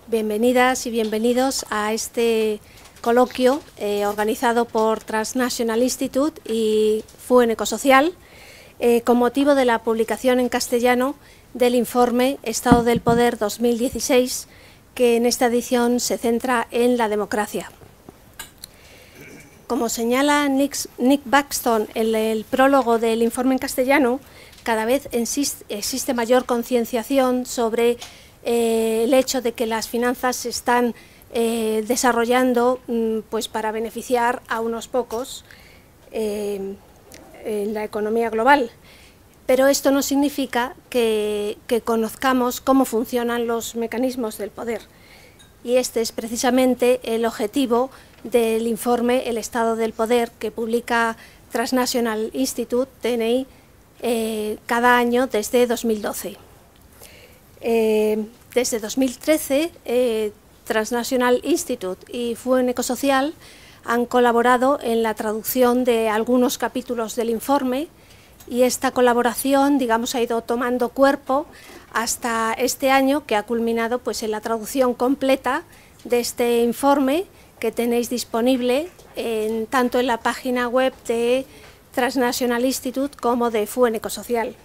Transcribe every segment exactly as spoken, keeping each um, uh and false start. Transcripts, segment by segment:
Bienvenidas y bienvenidos a este coloquio eh, organizado por Transnational Institute y F U E N Ecosocial eh, con motivo de la publicación en castellano del informe Estado del Poder dos mil dieciséis, que en esta edición se centra en la democracia. Como señala Nick, Nick Buxton en el prólogo del informe en castellano, cada vez existe mayor concienciación sobre eh, el hecho de que las finanzas se están eh, desarrollando pues, para beneficiar a unos pocos eh, en la economía global. Pero esto no significa que, que conozcamos cómo funcionan los mecanismos del poder. Y este es precisamente el objetivo del informe El Estado del Poder que publica Transnational Institute, T N I, eh, cada año desde dos mil doce. Eh, desde dos mil trece, eh, Transnational Institute y F U E N Ecosocial han colaborado en la traducción de algunos capítulos del informe, y esta colaboración, digamos, ha ido tomando cuerpo hasta este año, que ha culminado pues, en la traducción completa de este informe, que tenéis disponible en, tanto en la página web de Transnational Institute como de F U E N Ecosocial.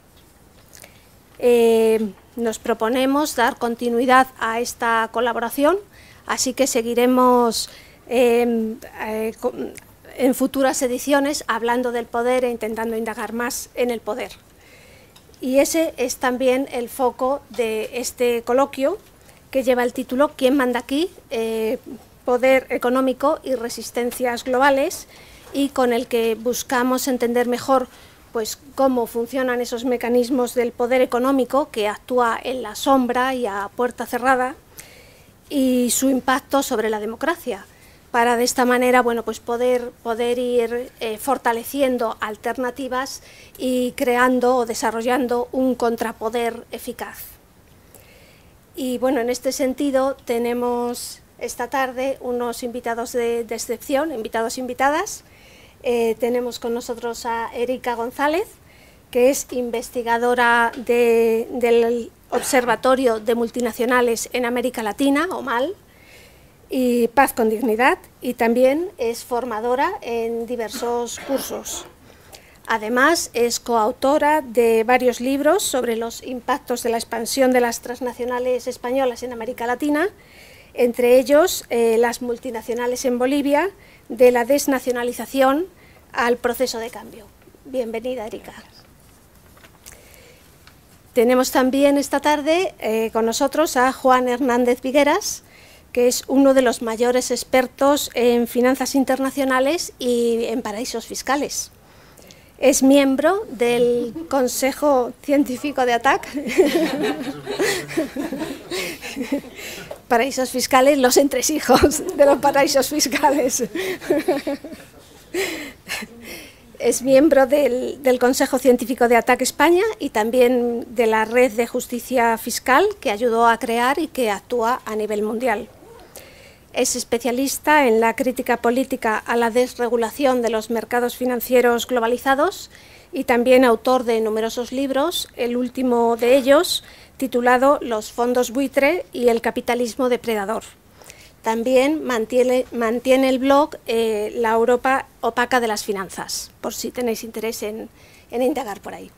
Eh, nos proponemos dar continuidad a esta colaboración, así que seguiremos eh, eh, en futuras ediciones hablando del poder e intentando indagar más en el poder. Y ese es también el foco de este coloquio, que lleva el título ¿Quién manda aquí? Eh, poder económico y resistencias globales, y con el que buscamos entender mejor pues, cómo funcionan esos mecanismos del poder económico que actúa en la sombra y a puerta cerrada, y su impacto sobre la democracia, para de esta manera bueno, pues poder, poder ir eh, fortaleciendo alternativas y creando o desarrollando un contrapoder eficaz. Y bueno, en este sentido tenemos esta tarde unos invitados de, de excepción, invitados e invitadas. Eh, tenemos con nosotros a Erika González, que es investigadora de, del Observatorio de Multinacionales en América Latina, O M A L, y Paz con Dignidad, y también es formadora en diversos cursos. Además, es coautora de varios libros sobre los impactos de la expansión de las transnacionales españolas en América Latina, entre ellos eh, las multinacionales en Bolivia, de la desnacionalización al proceso de cambio. Bienvenida, Erika. Tenemos también esta tarde eh, con nosotros a Juan Hernández Vigueras, que es uno de los mayores expertos en finanzas internacionales y en paraísos fiscales. Es miembro del Consejo Científico de A T A C, paraísos fiscales, los entresijos de los paraísos fiscales. Es miembro del, del Consejo Científico de A T A C España y también de la Red de Justicia Fiscal, que ayudó a crear y que actúa a nivel mundial. Es especialista en la crítica política a la desregulación de los mercados financieros globalizados y también autor de numerosos libros, el último de ellos titulado Los fondos buitre y el capitalismo depredador. También mantiene, mantiene el blog eh, La Europa opaca de las finanzas, por si tenéis interés en, en indagar por ahí.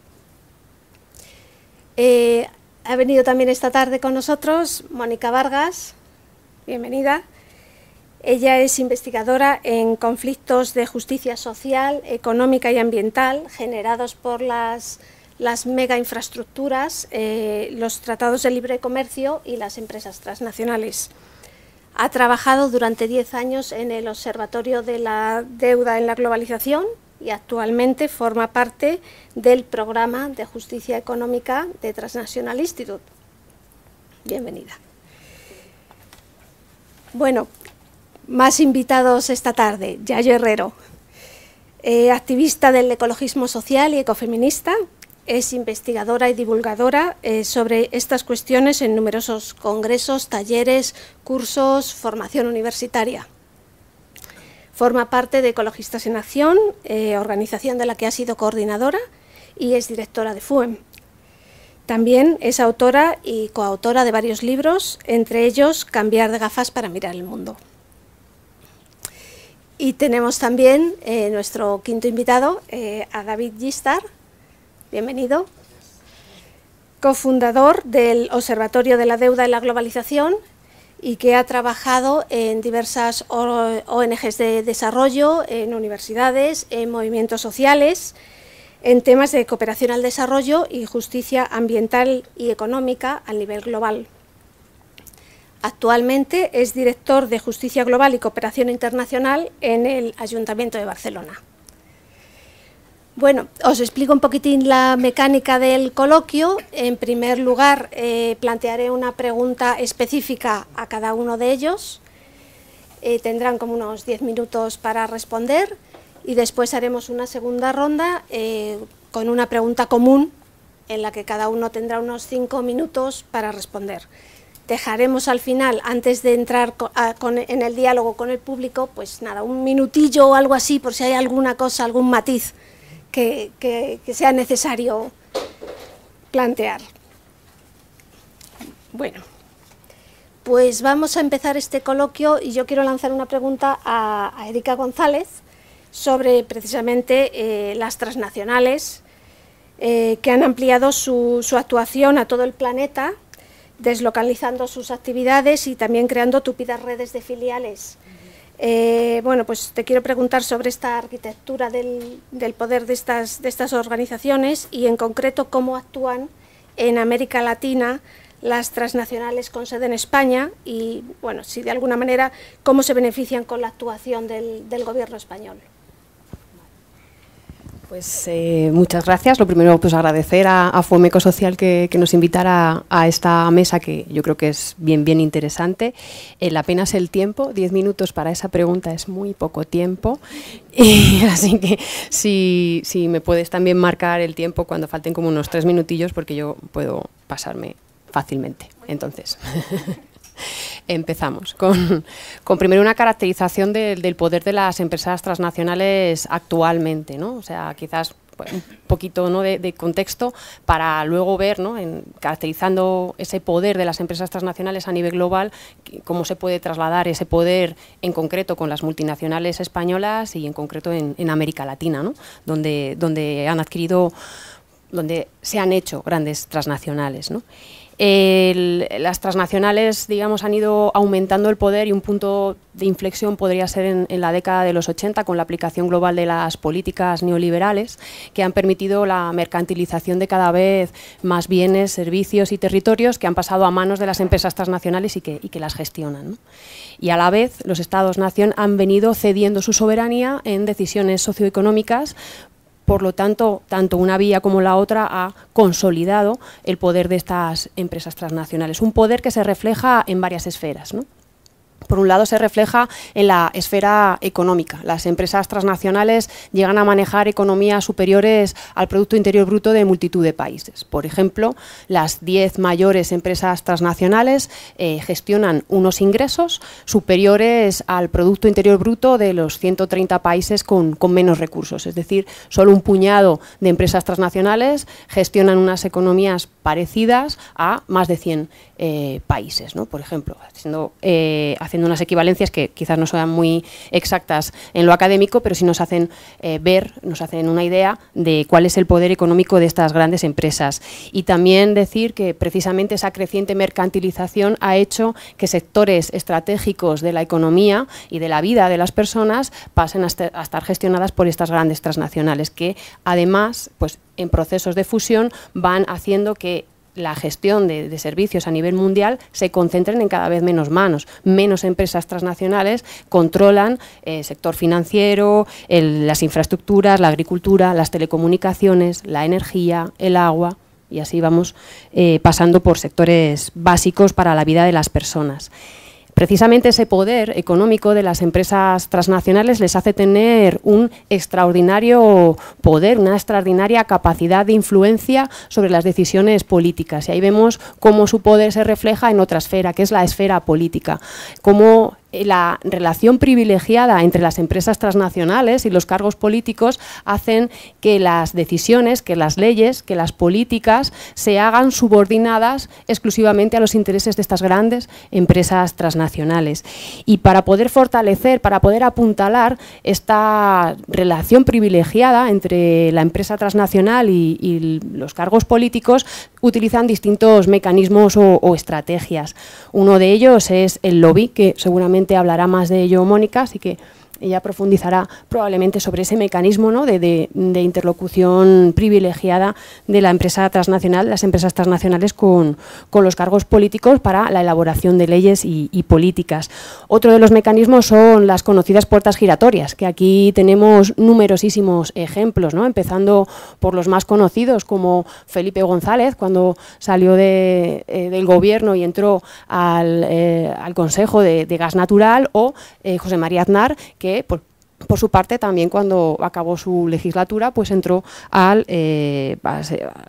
Eh, ha venido también esta tarde con nosotros Mónica Vargas, bienvenida. Ella es investigadora en conflictos de justicia social, económica y ambiental generados por las, las megainfraestructuras, eh, los tratados de libre comercio y las empresas transnacionales. Ha trabajado durante diez años en el Observatorio de la Deuda en la Globalización y actualmente forma parte del Programa de Justicia Económica de Transnational Institute. Bienvenida. Bueno, más invitados esta tarde. Yayo Herrero, eh, activista del ecologismo social y ecofeminista, es investigadora y divulgadora eh, sobre estas cuestiones en numerosos congresos, talleres, cursos, formación universitaria. Forma parte de Ecologistas en Acción, eh, organización de la que ha sido coordinadora, y es directora de F U E M. También es autora y coautora de varios libros, entre ellos Cambiar de gafas para mirar el mundo. Y tenemos también eh, nuestro quinto invitado, eh, a David Gistar. Bienvenido. Cofundador del Observatorio de la Deuda y la Globalización y que ha trabajado en diversas O N Ges de desarrollo, en universidades, en movimientos sociales, en temas de cooperación al desarrollo y justicia ambiental y económica a nivel global. Actualmente es director de Justicia Global y Cooperación Internacional en el Ayuntamiento de Barcelona. Bueno, os explico un poquitín la mecánica del coloquio. En primer lugar, eh, plantearé una pregunta específica a cada uno de ellos. Eh, tendrán como unos diez minutos para responder y después haremos una segunda ronda eh, con una pregunta común en la que cada uno tendrá unos cinco minutos para responder. Dejaremos al final, antes de entrar con, a, con, en el diálogo con el público, pues nada, un minutillo o algo así por si hay alguna cosa, algún matiz Que, que, que sea necesario plantear. Bueno, pues vamos a empezar este coloquio y yo quiero lanzar una pregunta a, a Erika González sobre precisamente eh, las transnacionales eh, que han ampliado su, su actuación a todo el planeta, deslocalizando sus actividades y también creando tupidas redes de filiales. Eh, bueno, pues te quiero preguntar sobre esta arquitectura del, del poder de estas, de estas organizaciones y en concreto cómo actúan en América Latina las transnacionales con sede en España y, bueno, si de alguna manera, cómo se benefician con la actuación del, del gobierno español. Pues eh, muchas gracias. Lo primero, pues agradecer a, a Fomeco Social que, que nos invitara a esta mesa, que yo creo que es bien, bien interesante. El apenas el tiempo, diez minutos para esa pregunta es muy poco tiempo. Y así que si, si me puedes también marcar el tiempo cuando falten como unos tres minutillos, porque yo puedo pasarme fácilmente. Entonces... Empezamos con, con primero una caracterización de, del poder de las empresas transnacionales actualmente, ¿no? O sea, quizás un poquito, ¿no?, de, de contexto para luego ver, ¿no?, en, caracterizando ese poder de las empresas transnacionales a nivel global, cómo se puede trasladar ese poder en concreto con las multinacionales españolas y en concreto en, en América Latina, ¿no?, donde, donde han adquirido, donde se han hecho grandes transnacionales, ¿no? El, las transnacionales, digamos, han ido aumentando el poder y un punto de inflexión podría ser en, en la década de los ochenta con la aplicación global de las políticas neoliberales que han permitido la mercantilización de cada vez más bienes, servicios y territorios que han pasado a manos de las empresas transnacionales y que, y que las gestionan, ¿no? Y a la vez los Estados-nación han venido cediendo su soberanía en decisiones socioeconómicas. Por lo tanto, tanto una vía como la otra ha consolidado el poder de estas empresas transnacionales. Un poder que se refleja en varias esferas, ¿no? Por un lado, se refleja en la esfera económica. Las empresas transnacionales llegan a manejar economías superiores al Producto Interior Bruto de multitud de países. Por ejemplo, las diez mayores empresas transnacionales eh, gestionan unos ingresos superiores al Producto Interior Bruto de los ciento treinta países con, con menos recursos. Es decir, solo un puñado de empresas transnacionales gestionan unas economías parecidas a más de cien eh, países, ¿no? Por ejemplo, haciendo, eh, haciendo unas equivalencias que quizás no sean muy exactas en lo académico, pero sí nos hacen eh, ver, nos hacen una idea de cuál es el poder económico de estas grandes empresas. Y también decir que precisamente esa creciente mercantilización ha hecho que sectores estratégicos de la economía y de la vida de las personas pasen a, a estar gestionadas por estas grandes transnacionales, que además, pues, en procesos de fusión van haciendo que la gestión de, de servicios a nivel mundial se concentren en cada vez menos manos. Menos empresas transnacionales controlan el sector financiero, el, las infraestructuras, la agricultura, las telecomunicaciones, la energía, el agua, y así vamos eh, pasando por sectores básicos para la vida de las personas. Precisamente ese poder económico de las empresas transnacionales les hace tener un extraordinario poder, una extraordinaria capacidad de influencia sobre las decisiones políticas. Y ahí vemos cómo su poder se refleja en otra esfera, que es la esfera política. Cómo la relación privilegiada entre las empresas transnacionales y los cargos políticos hacen que las decisiones, que las leyes, que las políticas se hagan subordinadas exclusivamente a los intereses de estas grandes empresas transnacionales. Y para poder fortalecer, para poder apuntalar esta relación privilegiada entre la empresa transnacional y, y los cargos políticos, utilizan distintos mecanismos o, o estrategias. Uno de ellos es el lobby, que seguramente hablará más de ello Mónica, así que ella profundizará probablemente sobre ese mecanismo, ¿no?, de, de, de interlocución privilegiada de la empresa transnacional, las empresas transnacionales con, con los cargos políticos para la elaboración de leyes y, y políticas. Otro de los mecanismos son las conocidas puertas giratorias, que aquí tenemos numerosísimos ejemplos, ¿no?, empezando por los más conocidos, como Felipe González, cuando salió de, eh, del gobierno y entró al, eh, al Consejo de, de Gas Natural, o eh, José María Aznar, que que por, por su parte también cuando acabó su legislatura pues entró al, eh, a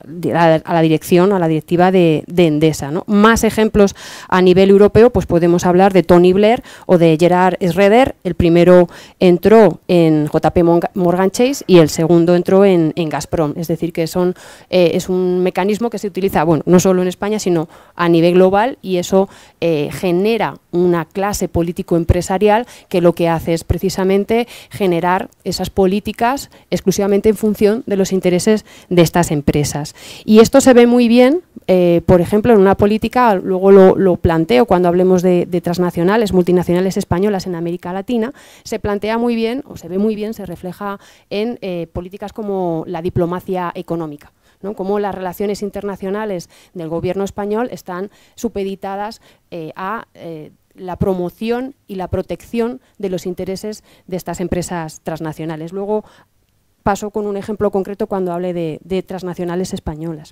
la dirección, a la directiva de, de Endesa, ¿no? Más ejemplos a nivel europeo, pues podemos hablar de Tony Blair o de Gerhard Schroeder. El primero entró en J P Morgan Chase y el segundo entró en, en Gazprom, es decir que son, eh, es un mecanismo que se utiliza, bueno, no solo en España sino a nivel global, y eso eh, genera una clase político-empresarial que lo que hace es precisamente generar esas políticas exclusivamente en función de los intereses de estas empresas. Y esto se ve muy bien, eh, por ejemplo, en una política, luego lo, lo planteo cuando hablemos de, de transnacionales, multinacionales españolas en América Latina, se plantea muy bien, o se ve muy bien, se refleja en eh, políticas como la diplomacia económica, ¿no? Cómo las relaciones internacionales del gobierno español están supeditadas eh, a eh, la promoción y la protección de los intereses de estas empresas transnacionales. Luego paso con un ejemplo concreto cuando hable de, de transnacionales españolas.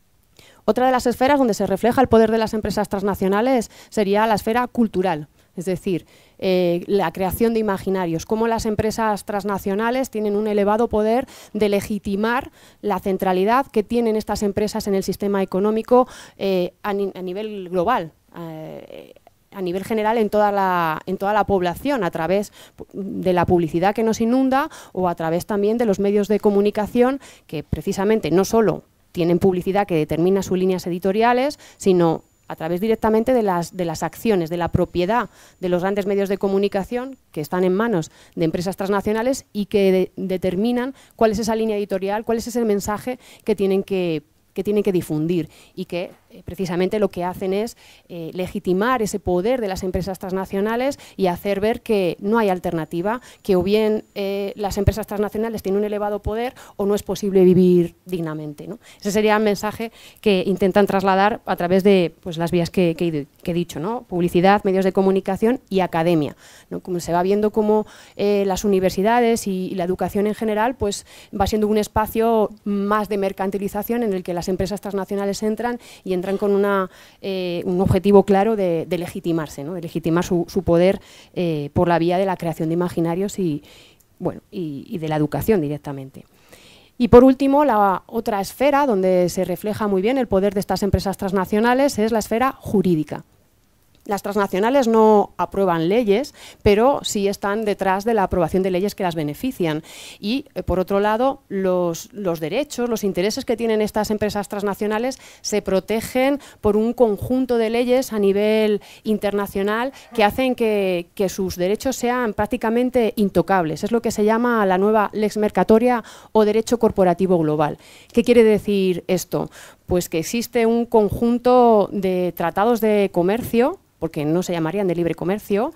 Otra de las esferas donde se refleja el poder de las empresas transnacionales sería la esfera cultural. Es decir, eh, la creación de imaginarios, cómo las empresas transnacionales tienen un elevado poder de legitimar la centralidad que tienen estas empresas en el sistema económico eh, a, ni a nivel global, eh, a nivel general en toda, la, en toda la población, a través de la publicidad que nos inunda o a través también de los medios de comunicación que precisamente no solo tienen publicidad que determina sus líneas editoriales, sino a través directamente de las, de las acciones, de la propiedad de los grandes medios de comunicación que están en manos de empresas transnacionales y que de, determinan cuál es esa línea editorial, cuál es ese mensaje que tienen que, que, tienen que difundir, y que eh, precisamente lo que hacen es eh, legitimar ese poder de las empresas transnacionales y hacer ver que no hay alternativa, que o bien eh, las empresas transnacionales tienen un elevado poder o no es posible vivir dignamente, ¿no? Ese sería el mensaje que intentan trasladar a través de pues, las vías que, que, que he dicho, ¿no? Publicidad, medios de comunicación y academia, ¿no? Como se va viendo como eh, las universidades y, y la educación en general pues, va siendo un espacio más de mercantilización en el que las empresas transnacionales entran y entran con una, eh, un objetivo claro de, de legitimarse, ¿no? De legitimar su, su poder eh, por la vía de la creación de imaginarios y, bueno, y, y de la educación directamente. Y por último, la otra esfera donde se refleja muy bien el poder de estas empresas transnacionales es la esfera jurídica. Las transnacionales no aprueban leyes, pero sí están detrás de la aprobación de leyes que las benefician. Y, eh, por otro lado, los, los derechos, los intereses que tienen estas empresas transnacionales se protegen por un conjunto de leyes a nivel internacional que hacen que, que sus derechos sean prácticamente intocables. Es lo que se llama la nueva lex mercatoria o derecho corporativo global. ¿Qué quiere decir esto? Pues que existe un conjunto de tratados de comercio, porque no se llamarían de libre comercio,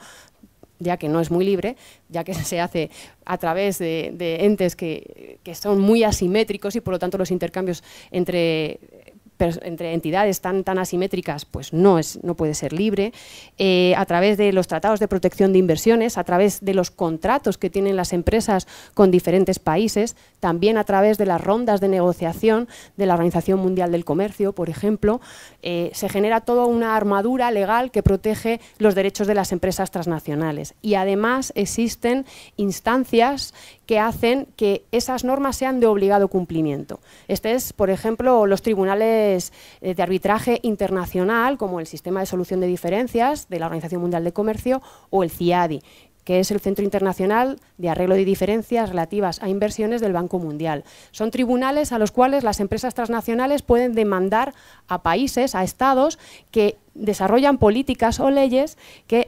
ya que no es muy libre, ya que se hace a través de, de entes que, que son muy asimétricos y por lo tanto los intercambios entre, entre entidades tan, tan asimétricas pues no, es, no puede ser libre, eh, a través de los tratados de protección de inversiones, a través de los contratos que tienen las empresas con diferentes países, también a través de las rondas de negociación de la Organización Mundial del Comercio, por ejemplo, eh, se genera toda una armadura legal que protege los derechos de las empresas transnacionales. Y además existen instancias que hacen que esas normas sean de obligado cumplimiento. Este es, por ejemplo, los tribunales tribunales de arbitraje internacional, como el Sistema de Solución de Diferencias de la Organización Mundial de Comercio o el CIADI, que es el Centro Internacional de Arreglo de Diferencias relativas a inversiones del Banco Mundial. Son tribunales a los cuales las empresas transnacionales pueden demandar a países, a estados, que desarrollan políticas o leyes que...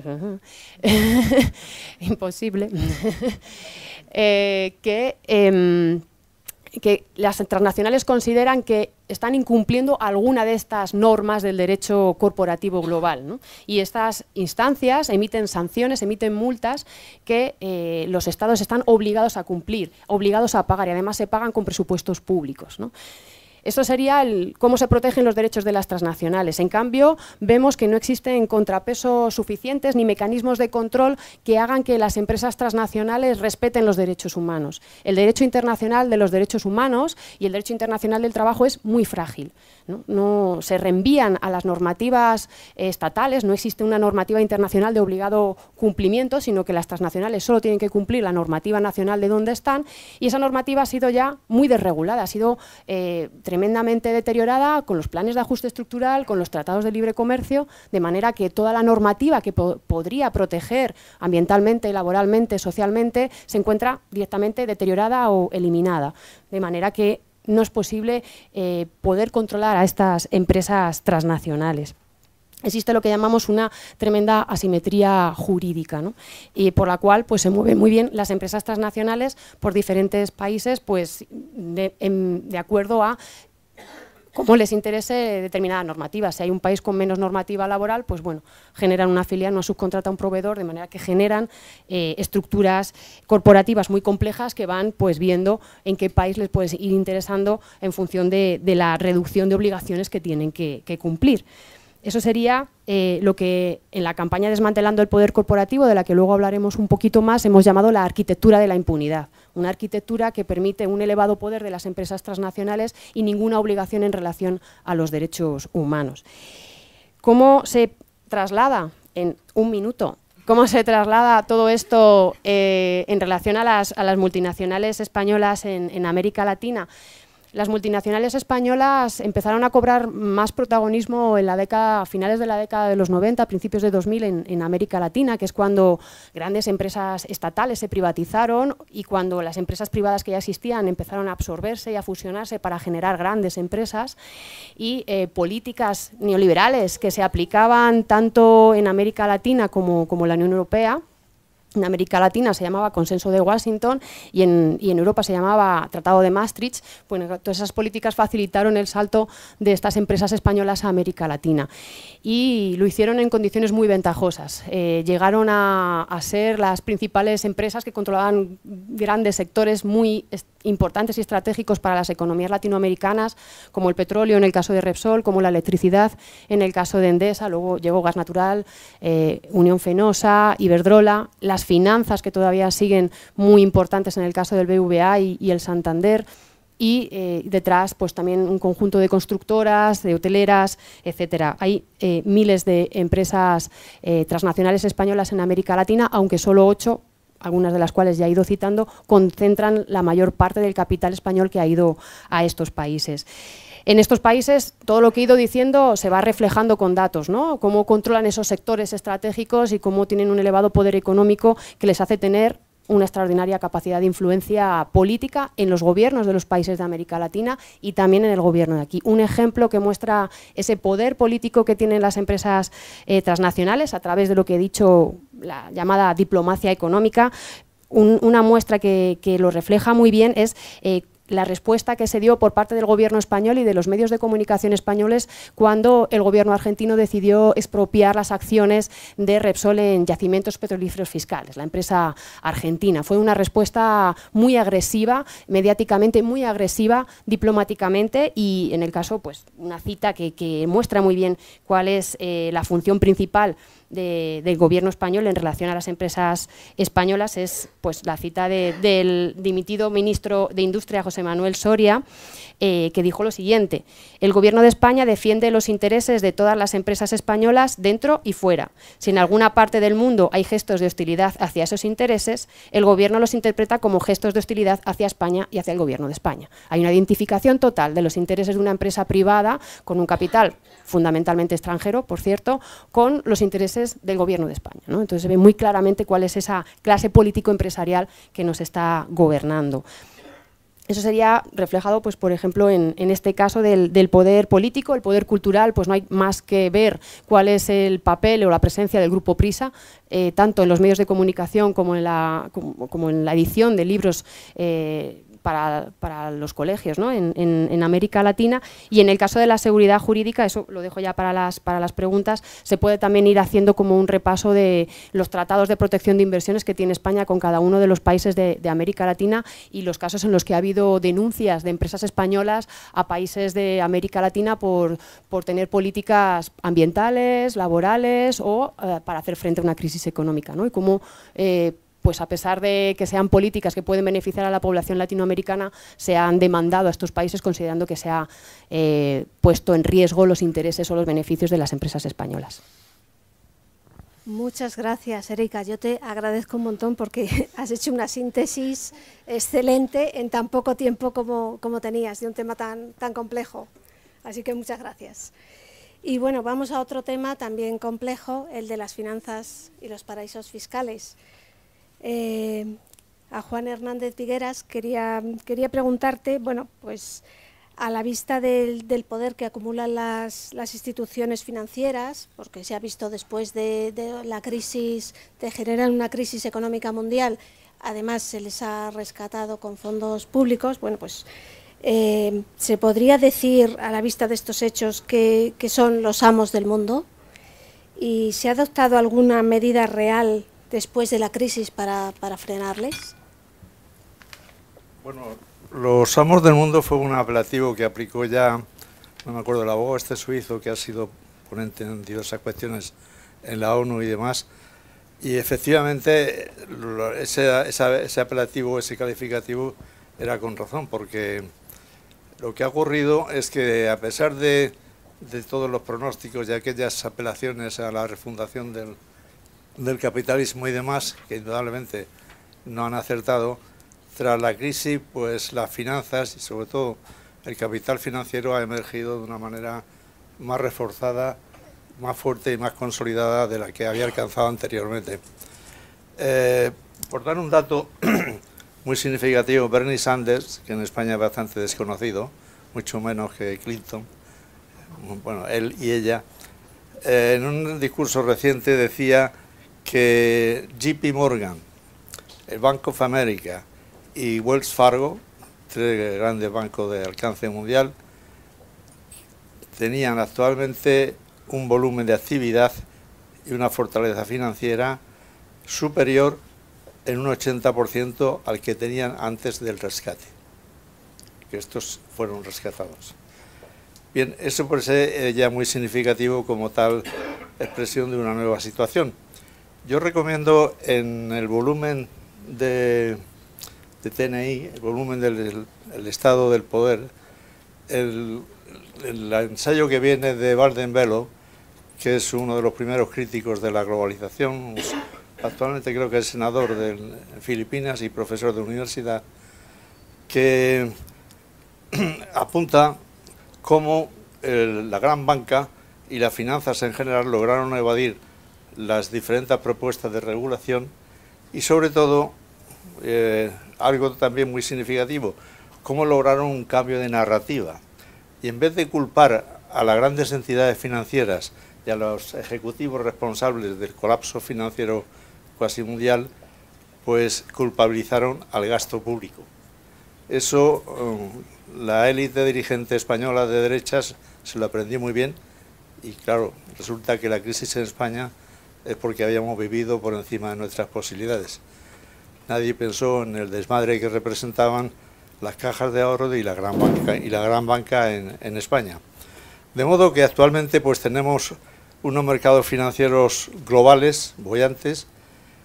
imposible. eh, que... Eh, que las transnacionales consideran que están incumpliendo alguna de estas normas del derecho corporativo global, ¿no? Y estas instancias emiten sanciones, emiten multas que eh, los estados están obligados a cumplir, obligados a pagar, y además se pagan con presupuestos públicos, ¿no? Esto sería el, cómo se protegen los derechos de las transnacionales. En cambio, vemos que no existen contrapesos suficientes ni mecanismos de control que hagan que las empresas transnacionales respeten los derechos humanos. El derecho internacional de los derechos humanos y el derecho internacional del trabajo es muy frágil, ¿no? No se reenvían a las normativas estatales, no existe una normativa internacional de obligado cumplimiento, sino que las transnacionales solo tienen que cumplir la normativa nacional de donde están, y esa normativa ha sido ya muy desregulada, ha sido eh, tremendamente deteriorada con los planes de ajuste estructural, con los tratados de libre comercio, de manera que toda la normativa que po podría proteger ambientalmente, laboralmente, socialmente, se encuentra directamente deteriorada o eliminada, de manera que no es posible eh, poder controlar a estas empresas transnacionales. Existe lo que llamamos una tremenda asimetría jurídica, ¿no? Y por la cual pues, se mueven muy bien las empresas transnacionales por diferentes países, pues, de, en, de acuerdo a cómo les interese determinada normativa. Si hay un país con menos normativa laboral, pues bueno, generan una filial, una subcontrata a un proveedor, de manera que generan eh, estructuras corporativas muy complejas que van pues viendo en qué país les puede ir interesando en función de, de la reducción de obligaciones que tienen que, que cumplir. Eso sería eh, lo que en la campaña Desmantelando el Poder Corporativo, de la que luego hablaremos un poquito más, hemos llamado la arquitectura de la impunidad. Una arquitectura que permite un elevado poder de las empresas transnacionales y ninguna obligación en relación a los derechos humanos. ¿Cómo se traslada, en un minuto, cómo se traslada todo esto eh, en relación a las, a las multinacionales españolas en, en América Latina? Las multinacionales españolas empezaron a cobrar más protagonismo en la década, a finales de la década de los noventa, principios de dos mil en, en América Latina, que es cuando grandes empresas estatales se privatizaron y cuando las empresas privadas que ya existían empezaron a absorberse y a fusionarse para generar grandes empresas, y eh, políticas neoliberales que se aplicaban tanto en América Latina como, como en la Unión Europea. En América Latina se llamaba Consenso de Washington y en, y en Europa se llamaba Tratado de Maastricht. Bueno, todas esas políticas facilitaron el salto de estas empresas españolas a América Latina y lo hicieron en condiciones muy ventajosas. Eh, llegaron a, a ser las principales empresas que controlaban grandes sectores muy importantes y estratégicos para las economías latinoamericanas, como el petróleo en el caso de Repsol, como la electricidad en el caso de Endesa, luego llegó Gas Natural, eh, Unión Fenosa, Iberdrola, las finanzas que todavía siguen muy importantes en el caso del B V A y, y el Santander, y eh, detrás pues también un conjunto de constructoras, de hoteleras, etcétera. Hay eh, miles de empresas eh, transnacionales españolas en América Latina, aunque solo ocho, algunas de las cuales ya he ido citando, concentran la mayor parte del capital español que ha ido a estos países. En estos países, todo lo que he ido diciendo se va reflejando con datos, ¿no? Cómo controlan esos sectores estratégicos y cómo tienen un elevado poder económico que les hace tener una extraordinaria capacidad de influencia política en los gobiernos de los países de América Latina y también en el gobierno de aquí. Un ejemplo que muestra ese poder político que tienen las empresas eh, transnacionales a través de lo que he dicho, la llamada diplomacia económica. Un, una muestra que, que lo refleja muy bien es eh, la respuesta que se dio por parte del gobierno español y de los medios de comunicación españoles cuando el gobierno argentino decidió expropiar las acciones de Repsol en Yacimientos Petrolíferos Fiscales, la empresa argentina. Fue una respuesta muy agresiva, mediáticamente muy agresiva, diplomáticamente, y en el caso, pues, una cita que, que muestra muy bien cuál es eh, la función principal De, del gobierno español en relación a las empresas españolas. Es pues la cita de, del dimitido ministro de Industria, José José Manuel Soria, eh, que dijo lo siguiente: el Gobierno de España defiende los intereses de todas las empresas españolas dentro y fuera. Si en alguna parte del mundo hay gestos de hostilidad hacia esos intereses, el Gobierno los interpreta como gestos de hostilidad hacia España y hacia el Gobierno de España. Hay una identificación total de los intereses de una empresa privada con un capital fundamentalmente extranjero, por cierto, con los intereses del Gobierno de España, ¿no? Entonces se ve muy claramente cuál es esa clase político-empresarial que nos está gobernando. Eso sería reflejado, pues, por ejemplo, en, en este caso del, del poder político. El poder cultural, pues no hay más que ver cuál es el papel o la presencia del Grupo Prisa, eh, tanto en los medios de comunicación como en la, como, como en la edición de libros eh, Para, para los colegios, ¿no? en, en, en América Latina. Y en el caso de la seguridad jurídica, eso lo dejo ya para las, para las preguntas, se puede también ir haciendo como un repaso de los tratados de protección de inversiones que tiene España con cada uno de los países de, de América Latina y los casos en los que ha habido denuncias de empresas españolas a países de América Latina por, por tener políticas ambientales, laborales o eh, para hacer frente a una crisis económica, ¿no? Y cómo eh, pues a pesar de que sean políticas que pueden beneficiar a la población latinoamericana, se han demandado a estos países considerando que se ha eh, puesto en riesgo los intereses o los beneficios de las empresas españolas. Muchas gracias, Erika. Yo te agradezco un montón porque has hecho una síntesis excelente en tan poco tiempo como, como tenías, de un tema tan, tan complejo. Así que muchas gracias. Y bueno, vamos a otro tema también complejo, el de las finanzas y los paraísos fiscales. Eh, a Juan Hernández Vigueras quería, quería preguntarte, bueno, pues a la vista del, del poder que acumulan las, las instituciones financieras, porque se ha visto después de, de la crisis, de generar una crisis económica mundial, además se les ha rescatado con fondos públicos, bueno, pues eh, ¿se podría decir a la vista de estos hechos que, que son los amos del mundo? ¿Y se ha adoptado alguna medida real después de la crisis para, para frenarles? Bueno, los amos del mundo fue un apelativo que aplicó ya, no me acuerdo, el abogado este suizo que ha sido ponente en diversas cuestiones en la ONU y demás, y efectivamente ese, ese, ese apelativo, ese calificativo era con razón, porque lo que ha ocurrido es que a pesar de, de todos los pronósticos y aquellas apelaciones a la refundación del del capitalismo y demás, que indudablemente no han acertado, tras la crisis, pues las finanzas y sobre todo el capital financiero ha emergido de una manera más reforzada, más fuerte y más consolidada de la que había alcanzado anteriormente. Eh, por dar un dato muy significativo, Bernie Sanders, que en España es bastante desconocido, mucho menos que Clinton, bueno, él y ella, eh, en un discurso reciente decía que J P Morgan, el Bank of America y Wells Fargo, tres grandes bancos de alcance mundial, tenían actualmente un volumen de actividad y una fortaleza financiera superior en un ochenta por ciento al que tenían antes del rescate, que estos fueron rescatados. Bien, eso puede ser ya muy significativo como tal expresión de una nueva situación. Yo recomiendo en el volumen de, de T N I, el volumen del el estado del poder, el, el ensayo que viene de Baden-Powell, que es uno de los primeros críticos de la globalización, actualmente creo que es senador de Filipinas y profesor de universidad, que apunta cómo el, la gran banca y las finanzas en general lograron evadir las diferentes propuestas de regulación y sobre todo, eh, algo también muy significativo, cómo lograron un cambio de narrativa. Y en vez de culpar a las grandes entidades financieras y a los ejecutivos responsables del colapso financiero cuasi mundial, pues culpabilizaron al gasto público. Eso, um, la élite dirigente española de derechas se lo aprendió muy bien y claro, resulta que la crisis en España es porque habíamos vivido por encima de nuestras posibilidades. Nadie pensó en el desmadre que representaban las cajas de ahorro y la gran banca, y la gran banca en, en España. De modo que actualmente pues tenemos unos mercados financieros globales, bollantes,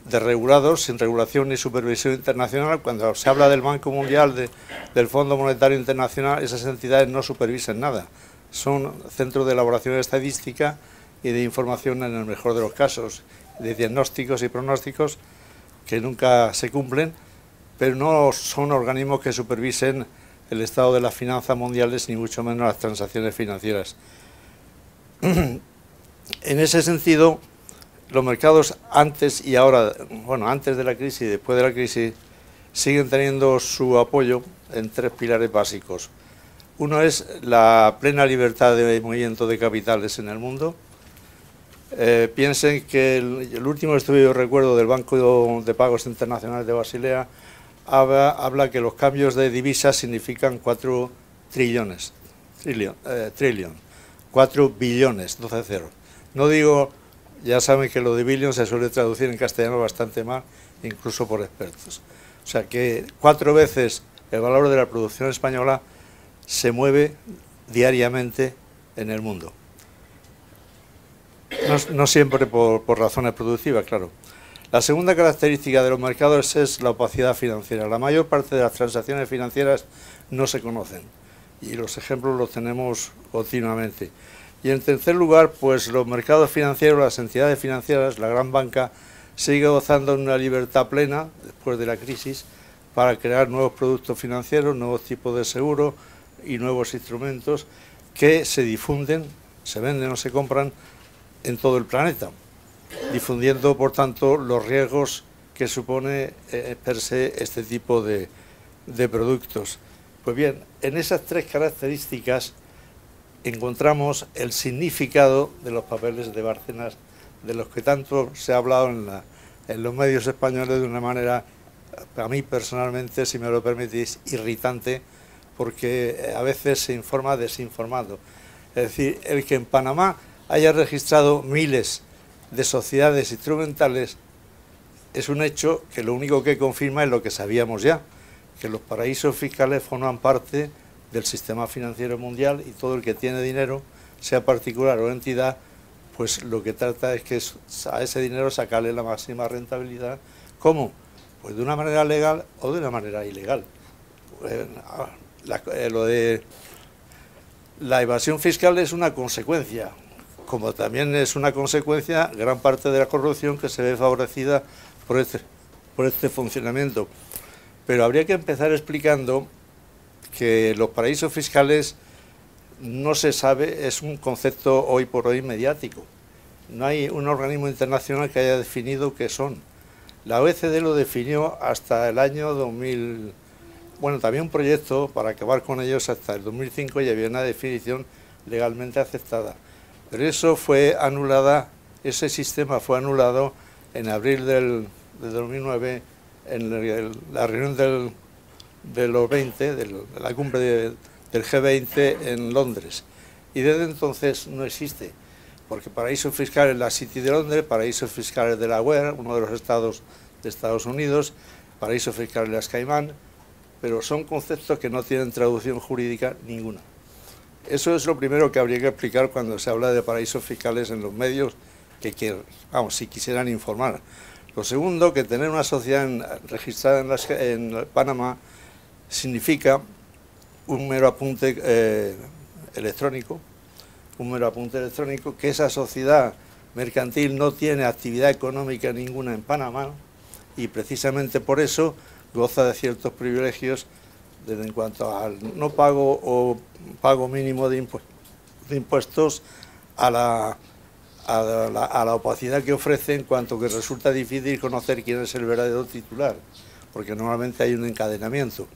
desregulados, sin regulación ni supervisión internacional. Cuando se habla del Banco Mundial, de, del Fondo Monetario Internacional, esas entidades no supervisan nada. Son centros de elaboración estadística y de información, en el mejor de los casos, de diagnósticos y pronósticos que nunca se cumplen, pero no son organismos que supervisen el estado de las finanzas mundiales, ni mucho menos las transacciones financieras. En ese sentido, los mercados antes y ahora, bueno, antes de la crisis y después de la crisis, siguen teniendo su apoyo en tres pilares básicos. Uno es la plena libertad de movimiento de capitales en el mundo. Eh, piensen que el, el último estudio, recuerdo, del Banco de Pagos Internacionales de Basilea habla, habla que los cambios de divisas significan cuatro trillones, trillón, eh, trillón, cuatro billones, doce ceros. No digo, ya saben que lo de billion se suele traducir en castellano bastante mal, incluso por expertos. O sea que cuatro veces el valor de la producción española se mueve diariamente en el mundo. No, no siempre por, por razones productivas, claro. La segunda característica de los mercados es la opacidad financiera. La mayor parte de las transacciones financieras no se conocen y los ejemplos los tenemos continuamente. Y en tercer lugar, pues los mercados financieros, las entidades financieras, la gran banca, sigue gozando de una libertad plena después de la crisis para crear nuevos productos financieros, nuevos tipos de seguros y nuevos instrumentos que se difunden, se venden o se compran en todo el planeta, difundiendo, por tanto, los riesgos que supone eh, per se este tipo de, de productos. Pues bien, en esas tres características encontramos el significado de los papeles de Bárcenas, de los que tanto se ha hablado en, la, en los medios españoles de una manera, a mí personalmente, si me lo permitís, irritante, porque a veces se informa desinformado. Es decir, el que en Panamá haya registrado miles de sociedades instrumentales es un hecho que lo único que confirma es lo que sabíamos ya, que los paraísos fiscales forman parte del sistema financiero mundial y todo el que tiene dinero, sea particular o entidad, pues lo que trata es que a ese dinero sacarle la máxima rentabilidad. ¿Cómo? Pues de una manera legal o de una manera ilegal. La, lo de la evasión fiscal es una consecuencia, como también es una consecuencia gran parte de la corrupción que se ve favorecida por este, por este funcionamiento. Pero habría que empezar explicando que los paraísos fiscales no se sabe, es un concepto hoy por hoy mediático. No hay un organismo internacional que haya definido qué son. La O E C D lo definió hasta el año dos mil, bueno, también un proyecto para acabar con ellos hasta el dos mil cinco y había una definición legalmente aceptada. Pero eso fue anulada, ese sistema fue anulado en abril del, de dos mil nueve en el, la reunión del, de los veinte, de la cumbre de, del G veinte en Londres. Y desde entonces no existe, porque paraísos fiscales, la City de Londres, paraísos fiscales de Delaware, uno de los estados de Estados Unidos, paraísos fiscales de las Caimán, pero son conceptos que no tienen traducción jurídica ninguna. Eso es lo primero que habría que explicar cuando se habla de paraísos fiscales en los medios, que, que vamos, si quisieran informar. Lo segundo, que tener una sociedad en, registrada en, las, en Panamá significa un mero apunte eh, electrónico, un mero apunte electrónico, que esa sociedad mercantil no tiene actividad económica ninguna en Panamá y precisamente por eso goza de ciertos privilegios en cuanto al no pago o pago mínimo de, impu de impuestos, a la, a, la, a la opacidad que ofrece, en cuanto que resulta difícil conocer quién es el verdadero titular, porque normalmente hay un encadenamiento.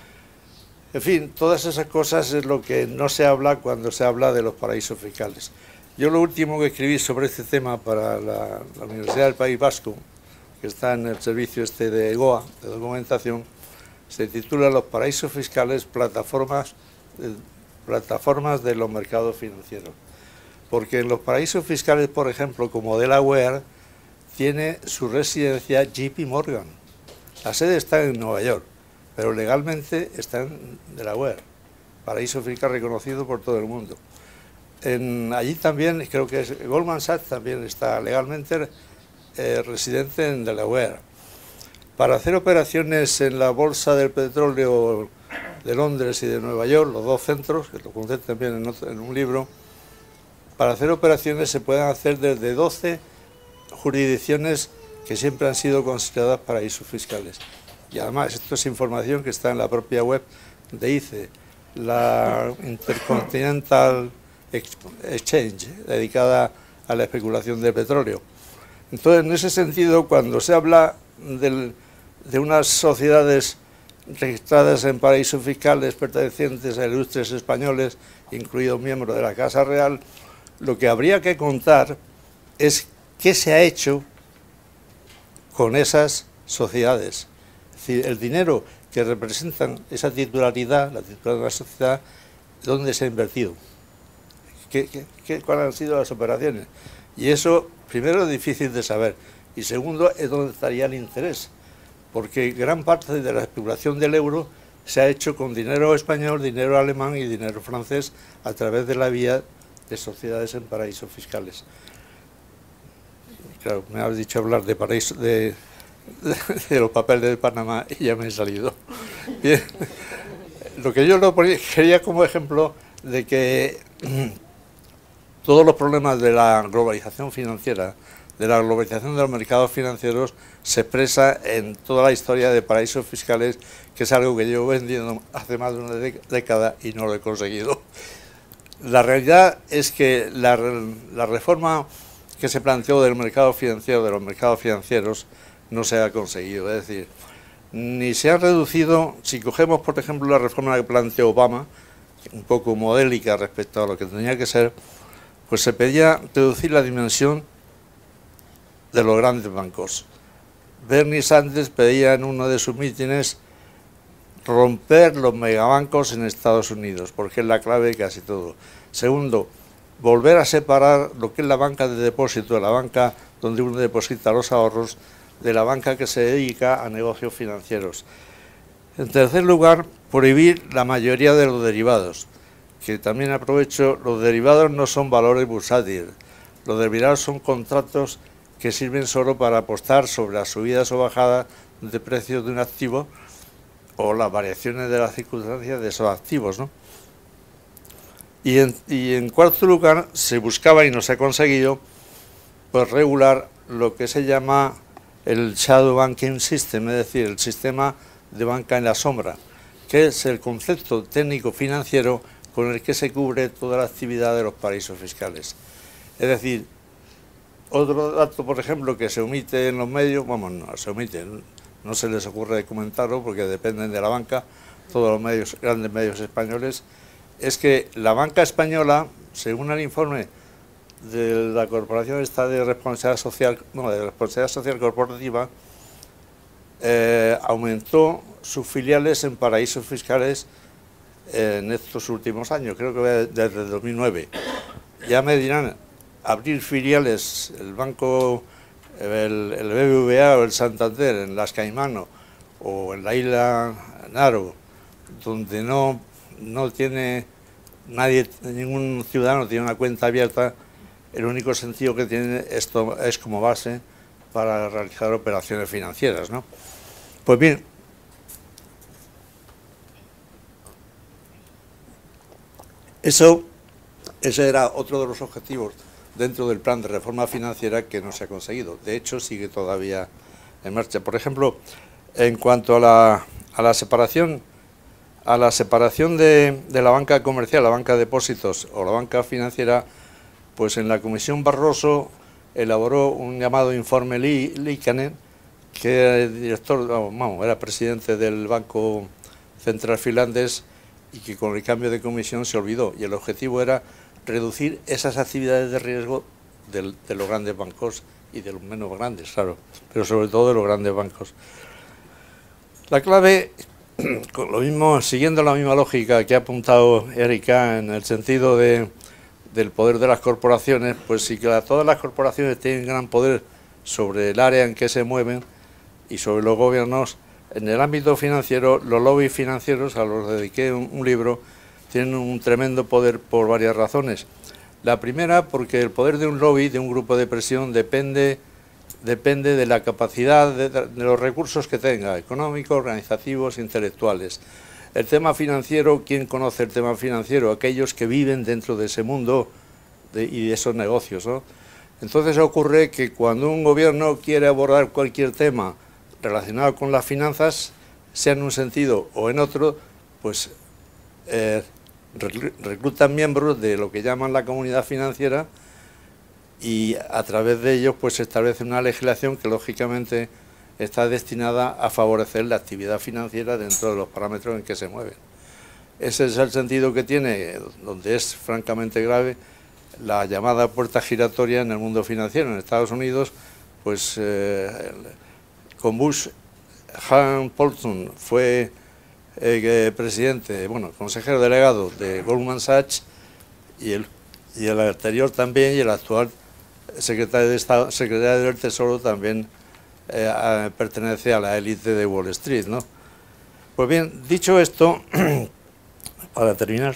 En fin, todas esas cosas es lo que no se habla cuando se habla de los paraísos fiscales. Yo lo último que escribí sobre este tema para la, la Universidad del País Vasco, que está en el servicio este de EGOA, de documentación, se titula Los paraísos fiscales, plataformas, eh, plataformas de los mercados financieros. Porque en los paraísos fiscales, por ejemplo, como Delaware, tiene su residencia J P Morgan. La sede está en Nueva York, pero legalmente está en Delaware, paraíso fiscal reconocido por todo el mundo. En, allí también, creo que es, Goldman Sachs también está legalmente eh, residente en Delaware. Para hacer operaciones en la Bolsa del Petróleo de Londres y de Nueva York, los dos centros, que lo conté también en, otro, en un libro, para hacer operaciones se pueden hacer desde doce jurisdicciones que siempre han sido consideradas paraísos fiscales. Y además, esto es información que está en la propia web de I C E, la Intercontinental Exchange, dedicada a la especulación de petróleo. Entonces, en ese sentido, cuando se habla del, de unas sociedades registradas en paraísos fiscales pertenecientes a ilustres españoles, incluidos miembros de la Casa Real, lo que habría que contar es qué se ha hecho con esas sociedades. Es decir, el dinero que representan esa titularidad, la titularidad de la sociedad, ¿dónde se ha invertido? ¿Qué, qué, qué, ¿Cuáles han sido las operaciones? Y eso, primero, es difícil de saber, y segundo, es donde estaría el interés, porque gran parte de la especulación del euro se ha hecho con dinero español, dinero alemán y dinero francés a través de la vía de sociedades en paraísos fiscales. Claro, me has dicho hablar de paraísos, de, de, de los papeles de Panamá y ya me he salido. Bien, lo que yo lo ponía, quería como ejemplo de que todos los problemas de la globalización financiera, de la globalización de los mercados financieros, se expresa en toda la historia de paraísos fiscales, que es algo que llevo vendiendo hace más de una década y no lo he conseguido. La realidad es que la, la reforma que se planteó del mercado financiero, de los mercados financieros, no se ha conseguido. Es decir, ni se ha reducido, si cogemos por ejemplo la reforma que planteó Obama, un poco modélica respecto a lo que tenía que ser, pues se pedía reducir la dimensión de los grandes bancos. Bernie Sanders pedía en uno de sus mítines romper los megabancos en Estados Unidos, porque es la clave de casi todo. Segundo, volver a separar lo que es la banca de depósito, de la banca donde uno deposita los ahorros, de la banca que se dedica a negocios financieros. En tercer lugar, prohibir la mayoría de los derivados, que también aprovecho, los derivados no son valores bursátiles, los derivados son contratos que sirven solo para apostar sobre las subidas o bajadas de precios de un activo o las variaciones de las circunstancias de esos activos, ¿no? Y en, y en cuarto lugar, se buscaba y no se ha conseguido, pues regular lo que se llama el shadow banking system, es decir, el sistema de banca en la sombra, que es el concepto técnico financiero con el que se cubre toda la actividad de los paraísos fiscales. Es decir, otro dato, por ejemplo, que se omite en los medios, vamos, no se omite, no se les ocurre comentarlo porque dependen de la banca, todos los medios, grandes medios españoles, es que la banca española, según el informe de la Corporación esta de Responsabilidad Social, no, de Responsabilidad Social Corporativa, eh, aumentó sus filiales en paraísos fiscales eh, en estos últimos años, creo que desde el dos mil nueve. Ya me dirán, abrir filiales, el banco, el, el B B V A o el Santander en Las Caimano o en la isla Naro, donde no, no tiene nadie, ningún ciudadano tiene una cuenta abierta, el único sentido que tiene esto es como base para realizar operaciones financieras, ¿no? Pues bien, eso, ese era otro de los objetivos dentro del plan de reforma financiera que no se ha conseguido. De hecho, sigue todavía en marcha. Por ejemplo, en cuanto a la, a la separación, a la separación de, de la banca comercial, la banca de depósitos o la banca financiera, pues en la Comisión Barroso elaboró un llamado informe Liikanen, que era el director, vamos, era presidente del Banco Central Finlandés y que con el cambio de comisión se olvidó. Y el objetivo era reducir esas actividades de riesgo de, de los grandes bancos y de los menos grandes, claro, pero sobre todo de los grandes bancos. La clave, con lo mismo, siguiendo la misma lógica que ha apuntado Erika en el sentido de, del poder de las corporaciones, pues sí que la, todas las corporaciones tienen gran poder sobre el área en que se mueven y sobre los gobiernos. En el ámbito financiero, los lobbies financieros, a los dediqué un, un libro, tienen un tremendo poder por varias razones. La primera, porque el poder de un lobby, de un grupo de presión, depende depende de la capacidad de, de los recursos que tenga, económicos, organizativos, intelectuales. El tema financiero, ¿quién conoce el tema financiero? Aquellos que viven dentro de ese mundo de, y de esos negocios, ¿no? Entonces ocurre que cuando un gobierno quiere abordar cualquier tema relacionado con las finanzas, sea en un sentido o en otro, pues eh, reclutan miembros de lo que llaman la comunidad financiera y a través de ellos pues se establece una legislación que lógicamente está destinada a favorecer la actividad financiera dentro de los parámetros en que se mueven. Ese es el sentido que tiene, donde es francamente grave, la llamada puerta giratoria en el mundo financiero. En Estados Unidos, pues eh, con Bush, Han Paulson fue eh, presidente, bueno, consejero delegado de Goldman Sachs, y el, y el anterior también, y el actual secretario de Estado, secretario del Tesoro también eh, a, pertenece a la élite de Wall Street, ¿no? Pues bien, dicho esto, para terminar,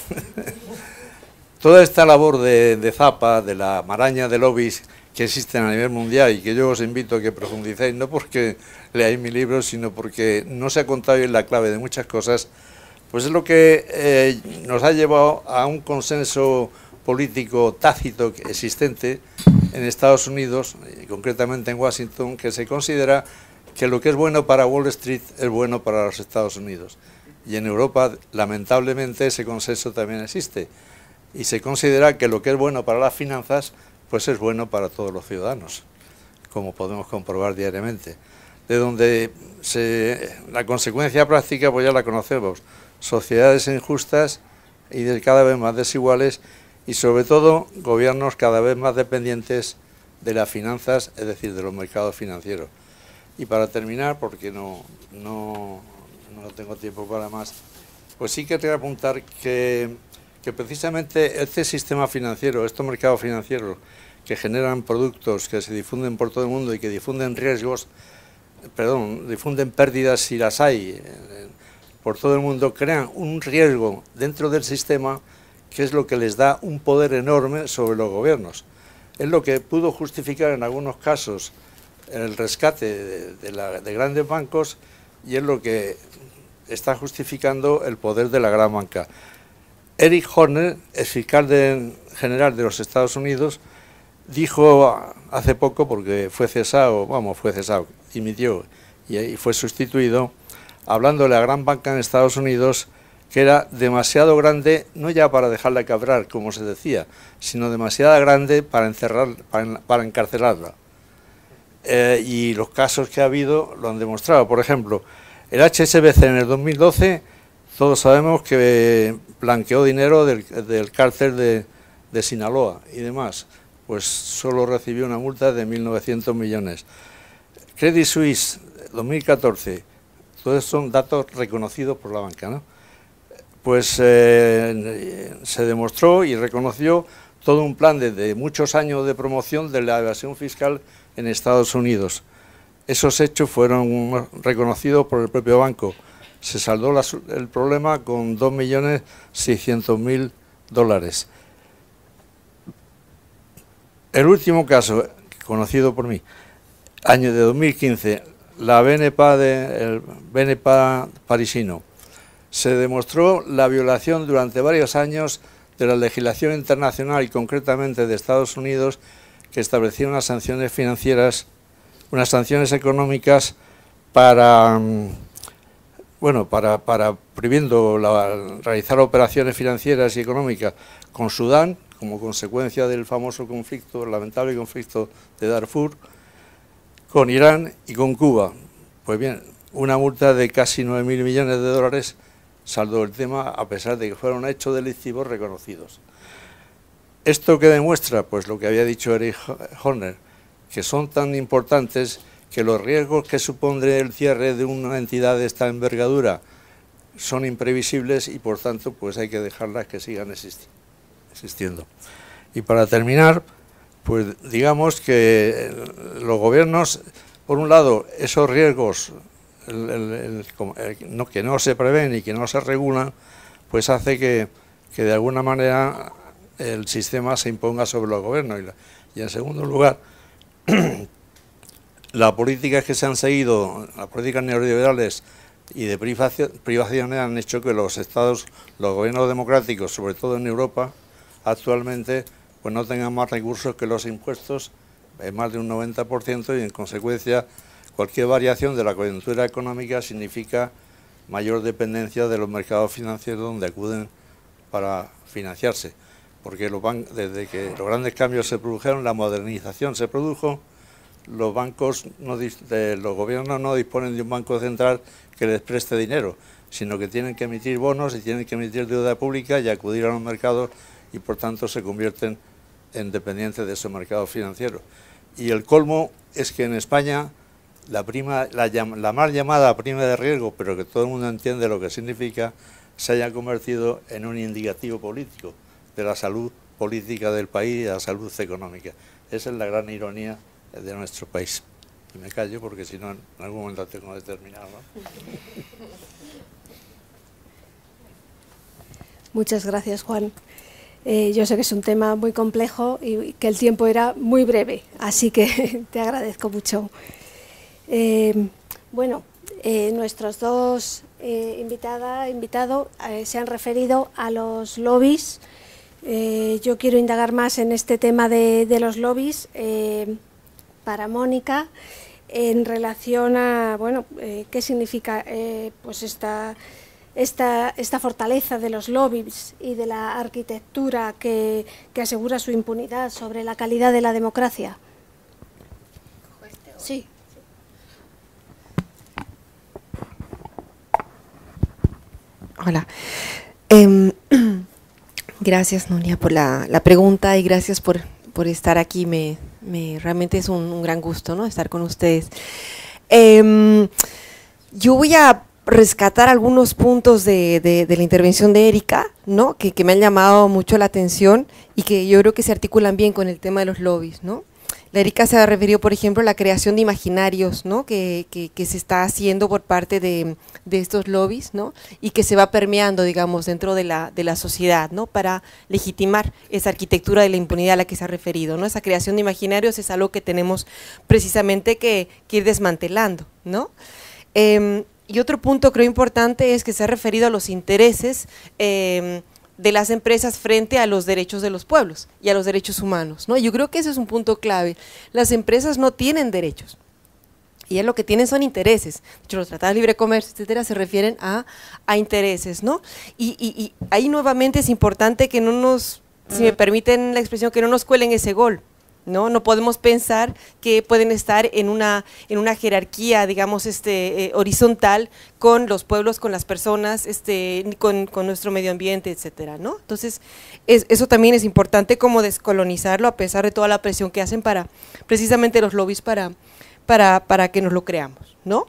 toda esta labor de, de Zapa, de la maraña de lobbies que existen a nivel mundial y que yo os invito a que profundicéis, no porque leáis mi libro, sino porque no se ha contado bien la clave de muchas cosas, pues es lo que eh, nos ha llevado a un consenso político tácito existente en Estados Unidos, y concretamente en Washington, que se considera que lo que es bueno para Wall Street es bueno para los Estados Unidos. Y en Europa, lamentablemente, ese consenso también existe. Y se considera que lo que es bueno para las finanzas, pues es bueno para todos los ciudadanos, como podemos comprobar diariamente. De donde se, la consecuencia práctica, pues ya la conocemos, sociedades injustas y de cada vez más desiguales, y sobre todo gobiernos cada vez más dependientes de las finanzas, es decir, de los mercados financieros. Y para terminar, porque no, no, no tengo tiempo para más, pues sí que te voy a apuntar que, que precisamente este sistema financiero, estos mercados financieros que generan productos que se difunden por todo el mundo y que difunden riesgos, perdón, difunden pérdidas si las hay por todo el mundo, crean un riesgo dentro del sistema que es lo que les da un poder enorme sobre los gobiernos. Es lo que pudo justificar en algunos casos el rescate de, de, la, de grandes bancos, y es lo que está justificando el poder de la gran banca. Eric Horner, el fiscal de, general de los Estados Unidos, dijo hace poco, porque fue cesado, vamos, fue cesado, dimitió y, y fue sustituido, hablando de la gran banca en Estados Unidos, que era demasiado grande, no ya para dejarla quebrar, como se decía, sino demasiado grande para, encerrar, para, para encarcelarla. Eh, y los casos que ha habido lo han demostrado. Por ejemplo, el H S B C en el dos mil doce, todos sabemos que blanqueó dinero del, del cártel de, de Sinaloa y demás, pues solo recibió una multa de mil novecientos millones. Credit Suisse, dos mil catorce, todos son datos reconocidos por la banca, ¿no? Pues eh, se demostró y reconoció todo un plan de, de muchos años de promoción de la evasión fiscal en Estados Unidos. Esos hechos fueron reconocidos por el propio banco. Se saldó la, el problema con dos millones seiscientos mil dólares. El último caso, conocido por mí, año de dos mil quince, la B N P A, de, el B N P A parisino. Se demostró la violación durante varios años de la legislación internacional y concretamente de Estados Unidos, que establecía unas sanciones financieras, unas sanciones económicas para, bueno, para, para prohibiendo la, realizar operaciones financieras y económicas con Sudán, como consecuencia del famoso conflicto, el lamentable conflicto de Darfur, con Irán y con Cuba. Pues bien, una multa de casi nueve mil millones de dólares saldó el tema, a pesar de que fueron hechos delictivos reconocidos. ¿Esto qué demuestra? Pues lo que había dicho Eric Horner, que son tan importantes que los riesgos que supone el cierre de una entidad de esta envergadura son imprevisibles y por tanto pues hay que dejarlas que sigan existiendo. Y para terminar, pues digamos que los gobiernos, por un lado, esos riesgos el, el, el, el, no, que no se prevén y que no se regulan, pues hace que, que de alguna manera el sistema se imponga sobre los gobiernos. Y, la, y en segundo lugar, las políticas que se han seguido, las políticas neoliberales y de privaciones han hecho que los estados, los gobiernos democráticos, sobre todo en Europa, actualmente pues no tengan más recursos que los impuestos, es más de un noventa por ciento, y en consecuencia cualquier variación de la coyuntura económica significa mayor dependencia de los mercados financieros donde acuden para financiarse, porque los desde que los grandes cambios se produjeron, la modernización se produjo, los bancos, no, de, los gobiernos no disponen de un banco central que les preste dinero, sino que tienen que emitir bonos y tienen que emitir deuda pública y acudir a los mercados, y por tanto se convierten en dependientes de esos mercados financieros. Y el colmo es que en España la, prima, la, la mal llamada prima de riesgo, pero que todo el mundo entiende lo que significa, se haya convertido en un indicativo político de la salud política del país y de la salud económica. Esa es la gran ironía de nuestro país. Y me callo porque si no en algún momento tengo que terminar, ¿no? Muchas gracias, Juan. Eh, yo sé que es un tema muy complejo y que el tiempo era muy breve, así que te agradezco mucho. Eh, bueno, eh, nuestros dos eh, invitada, invitados eh, se han referido a los lobbies. Eh, yo quiero indagar más en este tema de, de los lobbies eh, para Mónica, en relación a, bueno, eh, qué significa eh, pues esta... Esta, esta fortaleza de los lobbies y de la arquitectura que, que asegura su impunidad sobre la calidad de la democracia. Sí. Hola. Eh, gracias, Nuria, por la, la pregunta, y gracias por, por estar aquí. Me, me, realmente es un, un gran gusto, ¿no?, estar con ustedes. Eh, yo voy a rescatar algunos puntos de, de, de la intervención de Erika, ¿no?, que, que me han llamado mucho la atención y que yo creo que se articulan bien con el tema de los lobbies, ¿no? La Erika se ha referido, por ejemplo, a la creación de imaginarios, ¿no?, que, que, que se está haciendo por parte de, de estos lobbies, ¿no?, y que se va permeando, digamos, dentro de la, de la sociedad, ¿no?, para legitimar esa arquitectura de la impunidad a la que se ha referido, ¿no? Esa creación de imaginarios es algo que tenemos precisamente que, que ir desmantelando, ¿no? Eh, Y otro punto creo importante es que se ha referido a los intereses eh, de las empresas frente a los derechos de los pueblos y a los derechos humanos, ¿no? Yo creo que ese es un punto clave. Las empresas no tienen derechos, y es lo que tienen son intereses. De hecho, los tratados de libre comercio, etcétera, se refieren a, a intereses, ¿no? Y, y, y ahí nuevamente es importante que no nos, si me permiten la expresión, que no nos cuelen ese gol. ¿No? No podemos pensar que pueden estar en una, en una jerarquía, digamos, este, eh, horizontal con los pueblos, con las personas, este, con, con nuestro medio ambiente, etcétera, ¿no? Entonces, es, eso también es importante, como descolonizarlo, a pesar de toda la presión que hacen para, precisamente los lobbies, para, para, para que nos lo creamos, ¿no?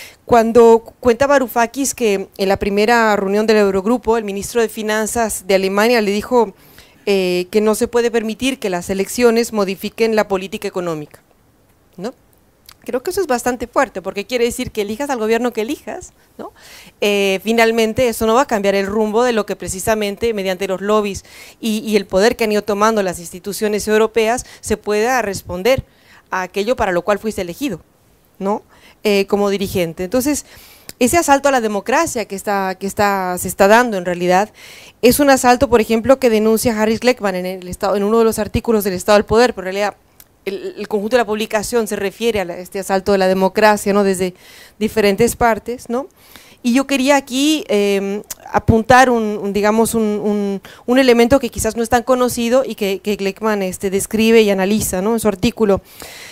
Cuando cuenta Varoufakis que en la primera reunión del Eurogrupo, el ministro de Finanzas de Alemania le dijo Eh, que no se puede permitir que las elecciones modifiquen la política económica, ¿no? Creo que eso es bastante fuerte, porque quiere decir que elijas al gobierno que elijas, ¿no? Eh, finalmente eso no va a cambiar el rumbo de lo que precisamente mediante los lobbies y, y el poder que han ido tomando las instituciones europeas se pueda responder a aquello para lo cual fuiste elegido, ¿no? Eh, como dirigente. Entonces, ese asalto a la democracia que, está, que está, se está dando en realidad es un asalto, por ejemplo, que denuncia Harry Schleckman en, el estado, en uno de los artículos del Estado del Poder, pero en realidad el, el conjunto de la publicación se refiere a la, este asalto de la democracia, ¿no?, desde diferentes partes, ¿no? Y yo quería aquí eh, apuntar un, un digamos un, un, un elemento que quizás no es tan conocido y que, que Schleckman este, describe y analiza, ¿no?, en su artículo,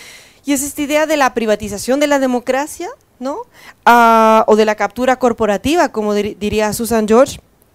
y es esta idea de la privatización de la democracia, ¿no?, uh, o de la captura corporativa, como dir, diría Susan George,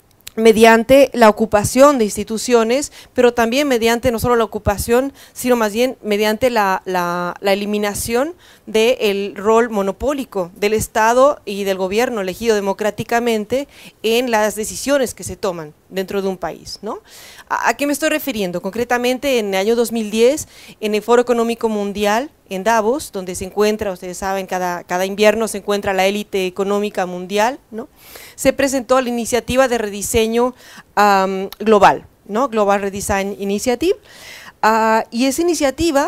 mediante la ocupación de instituciones, pero también mediante no solo la ocupación, sino más bien mediante la, la, la eliminación del rol monopólico del Estado y del gobierno elegido democráticamente en las decisiones que se toman dentro de un país, ¿no? ¿A, a qué me estoy refiriendo? Concretamente, en el año dos mil diez, en el Foro Económico Mundial, en Davos, donde se encuentra, ustedes saben, cada, cada invierno se encuentra la élite económica mundial, ¿no?, se presentó la iniciativa de rediseño um, global, ¿no?, Global Redesign Initiative, uh, y esa iniciativa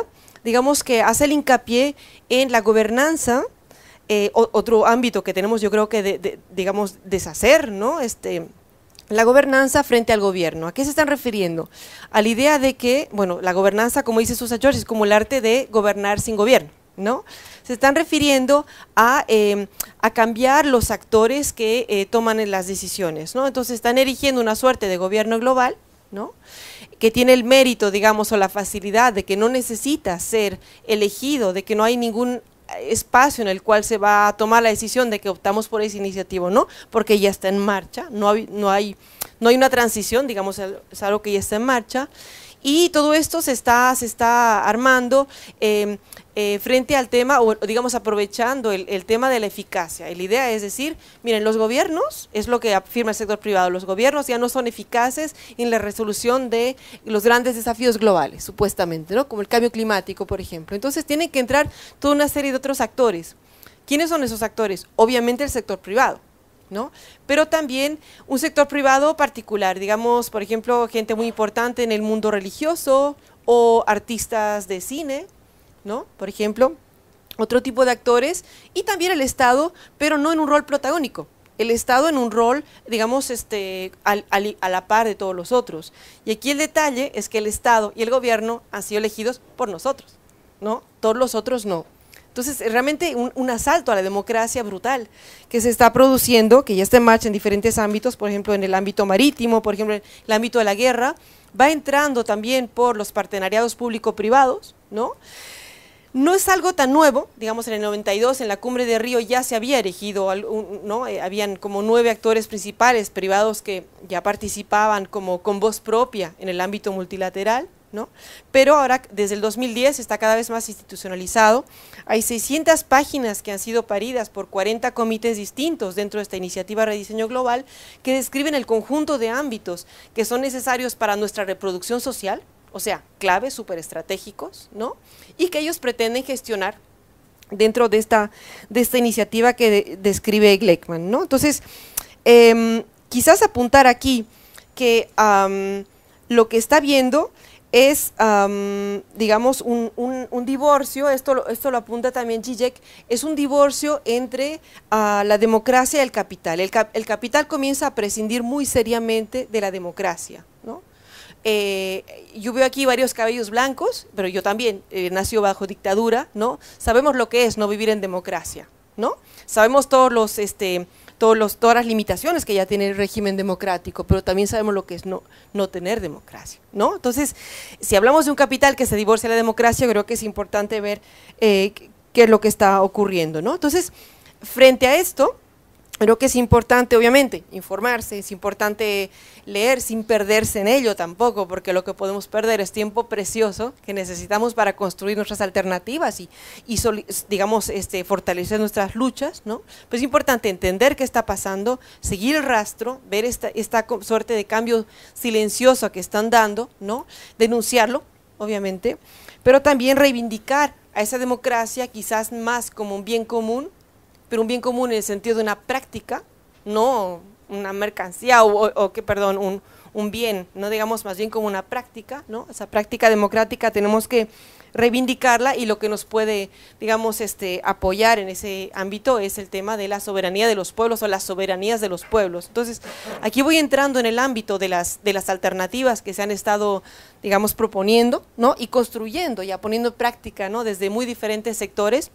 digamos que hace el hincapié en la gobernanza, eh, otro ámbito que tenemos yo creo que, de, de, digamos, deshacer, ¿no? Este, la gobernanza frente al gobierno. ¿A qué se están refiriendo? A la idea de que, bueno, la gobernanza, como dice Susan George, es como el arte de gobernar sin gobierno, ¿no? Se están refiriendo a, eh, a cambiar los actores que eh, toman las decisiones, ¿no? Entonces están erigiendo una suerte de gobierno global, ¿no? Que tiene el mérito, digamos, o la facilidad de que no necesita ser elegido, de que no hay ningún espacio en el cual se va a tomar la decisión de que optamos por esa iniciativa, ¿no? Porque ya está en marcha, no hay, no hay, no hay una transición, digamos, es algo que ya está en marcha, y todo esto se está, se está armando eh, eh, frente al tema, o digamos aprovechando el, el tema de la eficacia. Y la idea es decir, miren, los gobiernos, es lo que afirma el sector privado, los gobiernos ya no son eficaces en la resolución de los grandes desafíos globales, supuestamente, ¿no? Como el cambio climático, por ejemplo. Entonces tienen que entrar toda una serie de otros actores. ¿Quiénes son esos actores? Obviamente el sector privado, ¿no? Pero también un sector privado particular, digamos, por ejemplo, gente muy importante en el mundo religioso o artistas de cine, ¿no? Por ejemplo, otro tipo de actores, y también el Estado, pero no en un rol protagónico, el Estado en un rol, digamos, este, al, al, a la par de todos los otros. Y aquí el detalle es que el Estado y el gobierno han sido elegidos por nosotros, ¿no? Todos los otros no. Entonces, realmente un, un asalto a la democracia brutal que se está produciendo, que ya está en marcha en diferentes ámbitos, por ejemplo, en el ámbito marítimo, por ejemplo, en el ámbito de la guerra, va entrando también por los partenariados público-privados, ¿no? No es algo tan nuevo, digamos en el noventa y dos en la Cumbre de Río ya se había erigido, ¿no? Eh, habían como nueve actores principales privados que ya participaban como con voz propia en el ámbito multilateral, ¿no? Pero ahora desde el dos mil diez está cada vez más institucionalizado, hay seiscientas páginas que han sido paridas por cuarenta comités distintos dentro de esta iniciativa Rediseño Global que describen el conjunto de ámbitos que son necesarios para nuestra reproducción social, o sea, claves súper estratégicos, ¿no? Y que ellos pretenden gestionar dentro de esta, de esta iniciativa que de, describe Glickman, ¿no? Entonces, eh, quizás apuntar aquí que um, lo que está viendo es, um, digamos, un, un, un divorcio, esto lo, esto lo apunta también Zizek, es un divorcio entre uh, la democracia y el capital. El, cap, el capital comienza a prescindir muy seriamente de la democracia, ¿no? Eh, yo veo aquí varios cabellos blancos, pero yo también eh, nació bajo dictadura, ¿no? Sabemos lo que es no vivir en democracia, ¿no? Sabemos todos los, este, todos los, todas las limitaciones que ya tiene el régimen democrático, pero también sabemos lo que es no, no tener democracia, ¿no? Entonces, si hablamos de un capital que se divorcia de la democracia, creo que es importante ver eh, qué es lo que está ocurriendo, ¿no? Entonces, frente a esto, creo que es importante, obviamente, informarse, es importante leer sin perderse en ello tampoco, porque lo que podemos perder es tiempo precioso que necesitamos para construir nuestras alternativas y, y digamos, este, fortalecer nuestras luchas, ¿no? Pues es importante entender qué está pasando, seguir el rastro, ver esta, esta suerte de cambio silencioso que están dando, ¿no? Denunciarlo, obviamente, pero también reivindicar a esa democracia quizás más como un bien común, pero un bien común en el sentido de una práctica, no una mercancía o, o, o que, perdón, un, un bien, no digamos más bien como una práctica, ¿no? Esa práctica democrática tenemos que reivindicarla y lo que nos puede, digamos, este, apoyar en ese ámbito es el tema de la soberanía de los pueblos o las soberanías de los pueblos. Entonces, aquí voy entrando en el ámbito de las, de las alternativas que se han estado, digamos, proponiendo, ¿no? Y construyendo, ya poniendo en práctica, ¿no? Desde muy diferentes sectores,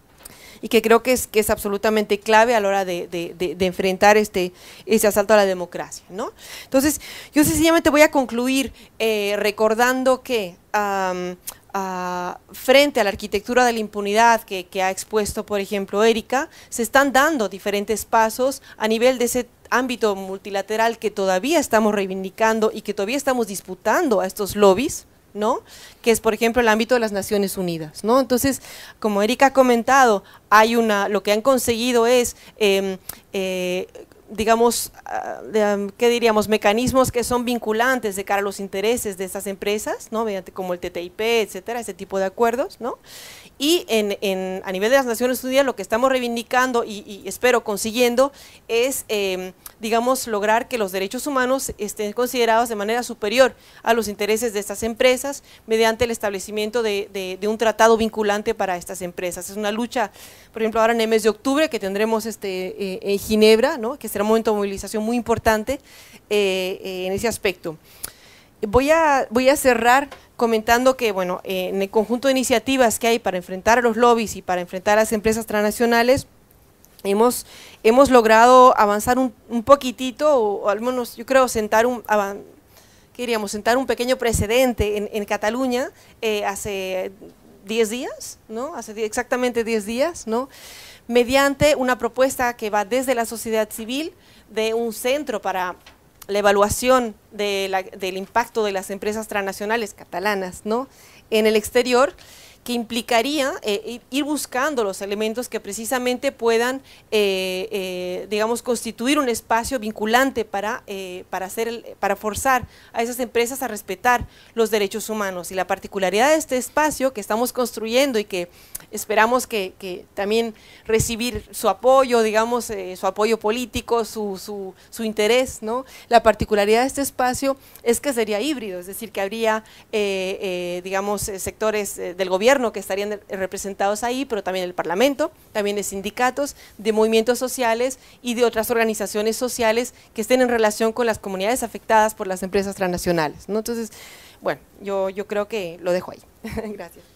y que creo que es, que es absolutamente clave a la hora de, de, de, de enfrentar este, ese asalto a la democracia, ¿no? Entonces, yo sencillamente voy a concluir eh, recordando que um, uh, frente a la arquitectura de la impunidad que, que ha expuesto, por ejemplo, Erika, se están dando diferentes pasos a nivel de ese ámbito multilateral que todavía estamos reivindicando y que todavía estamos disputando a estos lobbies, ¿no? Que es, por ejemplo, el ámbito de las Naciones Unidas, ¿no? Entonces, como Erika ha comentado, hay una, lo que han conseguido es, eh, eh, digamos, uh, de, ¿qué diríamos? Mecanismos que son vinculantes de cara a los intereses de estas empresas, ¿no? Mediante como el T T I P, etcétera, ese tipo de acuerdos, ¿no? Y en, en, a nivel de las Naciones Unidas lo que estamos reivindicando y, y espero consiguiendo es, eh, digamos, lograr que los derechos humanos estén considerados de manera superior a los intereses de estas empresas mediante el establecimiento de, de, de un tratado vinculante para estas empresas. Es una lucha, por ejemplo, ahora en el mes de octubre que tendremos este, eh, en Ginebra, ¿no? Que será un momento de movilización muy importante eh, eh, en ese aspecto. Voy a, voy a cerrar comentando que, bueno, eh, en el conjunto de iniciativas que hay para enfrentar a los lobbies y para enfrentar a las empresas transnacionales, hemos, hemos logrado avanzar un, un poquitito, o, o al menos yo creo sentar un, ¿qué diríamos? Sentar un pequeño precedente en, en Cataluña eh, hace diez días, ¿no? Hace exactamente diez días, ¿no? Mediante una propuesta que va desde la sociedad civil de un centro para la evaluación de la, del impacto de las empresas transnacionales catalanas, ¿no? En el exterior, que implicaría eh, ir buscando los elementos que precisamente puedan, eh, eh, digamos, constituir un espacio vinculante para, eh, para, hacer el, para forzar a esas empresas a respetar los derechos humanos. Y la particularidad de este espacio que estamos construyendo y que esperamos que, que también recibir su apoyo, digamos, eh, su apoyo político, su, su, su interés, ¿no? La particularidad de este espacio es que sería híbrido, es decir, que habría, eh, eh, digamos, sectores eh, del gobierno que estarían representados ahí, pero también del Parlamento, también de sindicatos, de movimientos sociales y de otras organizaciones sociales que estén en relación con las comunidades afectadas por las empresas transnacionales, ¿no? Entonces, bueno, yo, yo creo que lo dejo ahí. Gracias.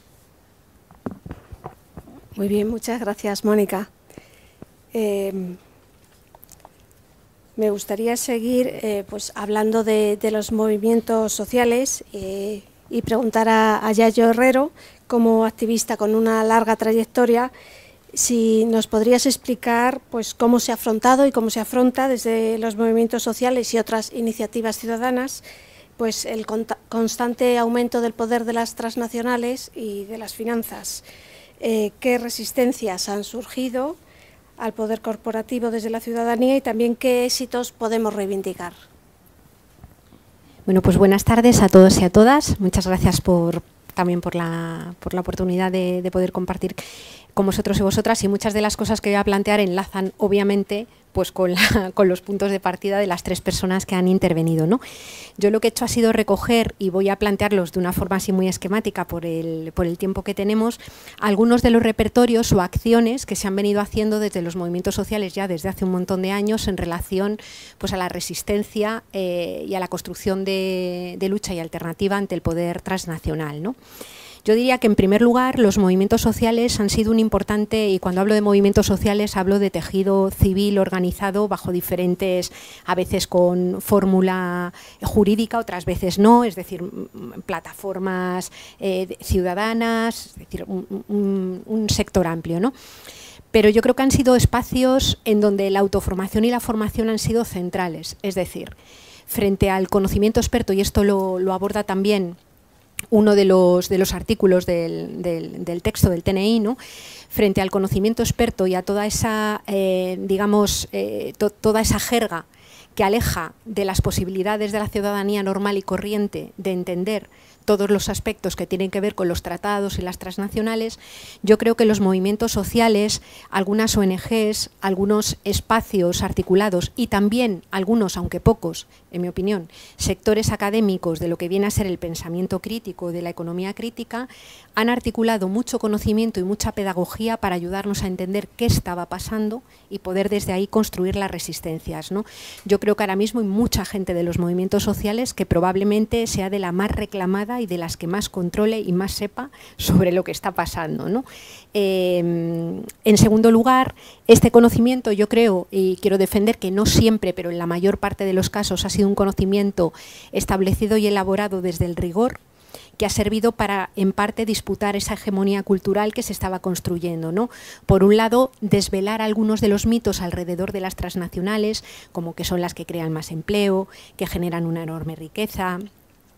Muy bien, muchas gracias, Mónica. Eh, me gustaría seguir eh, pues, hablando de, de los movimientos sociales eh, y preguntar a, a Yayo Herrero, como activista con una larga trayectoria, si nos podrías explicar pues, cómo se ha afrontado y cómo se afronta desde los movimientos sociales y otras iniciativas ciudadanas pues, el constante aumento del poder de las transnacionales y de las finanzas. Eh, ¿Qué resistencias han surgido al poder corporativo desde la ciudadanía y también qué éxitos podemos reivindicar? Bueno, pues buenas tardes a todos y a todas. Muchas gracias por también por la, por la oportunidad de, de poder compartir con vosotros y vosotras, y muchas de las cosas que voy a plantear enlazan obviamente pues con, la, con los puntos de partida de las tres personas que han intervenido, ¿no? Yo lo que he hecho ha sido recoger, y voy a plantearlos de una forma así muy esquemática por el, por el tiempo que tenemos, algunos de los repertorios o acciones que se han venido haciendo desde los movimientos sociales ya desde hace un montón de años en relación pues, a la resistencia eh, y a la construcción de, de lucha y alternativa ante el poder transnacional, ¿no? Yo diría que, en primer lugar, los movimientos sociales han sido un importante, y cuando hablo de movimientos sociales hablo de tejido civil organizado bajo diferentes, a veces con fórmula jurídica, otras veces no, es decir, plataformas eh, ciudadanas, es decir, un, un, un sector amplio, ¿no? Pero yo creo que han sido espacios en donde la autoformación y la formación han sido centrales, es decir, frente al conocimiento experto, y esto lo, lo aborda también uno de los, de los artículos del, del, del texto del T N I, ¿no? Frente al conocimiento experto y a toda esa, eh, digamos, eh, to, toda esa jerga que aleja de las posibilidades de la ciudadanía normal y corriente de entender todos los aspectos que tienen que ver con los tratados y las transnacionales, yo creo que los movimientos sociales, algunas O N Ges, algunos espacios articulados y también algunos, aunque pocos, en mi opinión, sectores académicos de lo que viene a ser el pensamiento crítico, de la economía crítica, han articulado mucho conocimiento y mucha pedagogía para ayudarnos a entender qué estaba pasando y poder desde ahí construir las resistencias, ¿no? Yo creo que ahora mismo hay mucha gente de los movimientos sociales que probablemente sea de la más reclamada y de las que más controle y más sepa sobre lo que está pasando, ¿no? Eh, en segundo lugar, este conocimiento, yo creo, y quiero defender que no siempre, pero en la mayor parte de los casos ha sido un conocimiento establecido y elaborado desde el rigor, que ha servido para, en parte, disputar esa hegemonía cultural que se estaba construyendo, ¿no? Por un lado, desvelar algunos de los mitos alrededor de las transnacionales, como que son las que crean más empleo, que generan una enorme riqueza,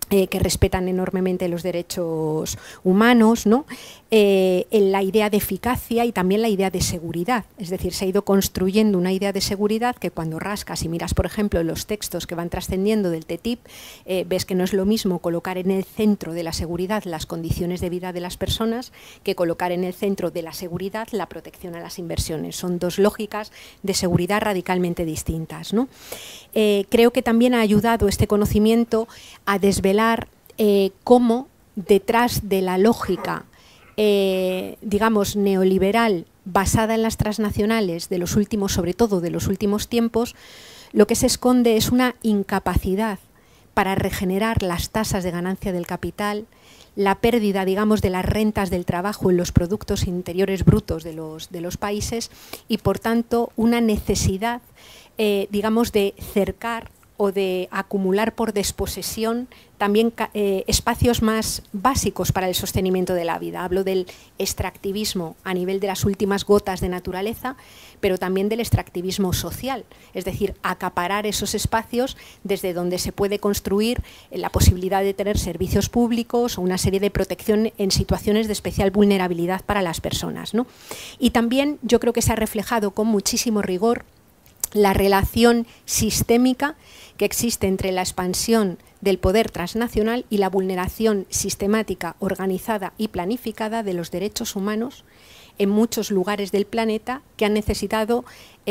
Eh, que respetan enormemente los derechos humanos, ¿no? Eh, en la idea de eficacia y también la idea de seguridad. Es decir, se ha ido construyendo una idea de seguridad que cuando rascas y miras, por ejemplo, los textos que van trascendiendo del T T I P, eh, ves que no es lo mismo colocar en el centro de la seguridad las condiciones de vida de las personas que colocar en el centro de la seguridad la protección a las inversiones. Son dos lógicas de seguridad radicalmente distintas, ¿no? Eh, creo que también ha ayudado este conocimiento a desvelar Eh, cómo detrás de la lógica, eh, digamos, neoliberal basada en las transnacionales de los últimos, sobre todo de los últimos tiempos, lo que se esconde es una incapacidad para regenerar las tasas de ganancia del capital, la pérdida, digamos, de las rentas del trabajo en los productos interiores brutos de los, de los países y, por tanto, una necesidad, eh, digamos, de cercar o de acumular por desposesión también eh, espacios más básicos para el sostenimiento de la vida. Hablo del extractivismo a nivel de las últimas gotas de naturaleza, pero también del extractivismo social, es decir, acaparar esos espacios desde donde se puede construir la posibilidad de tener servicios públicos o una serie de protección en situaciones de especial vulnerabilidad para las personas, ¿no? Y también yo creo que se ha reflejado con muchísimo rigor la relación sistémica que existe entre la expansión del poder transnacional y la vulneración sistemática, organizada y planificada de los derechos humanos en muchos lugares del planeta que han necesitado,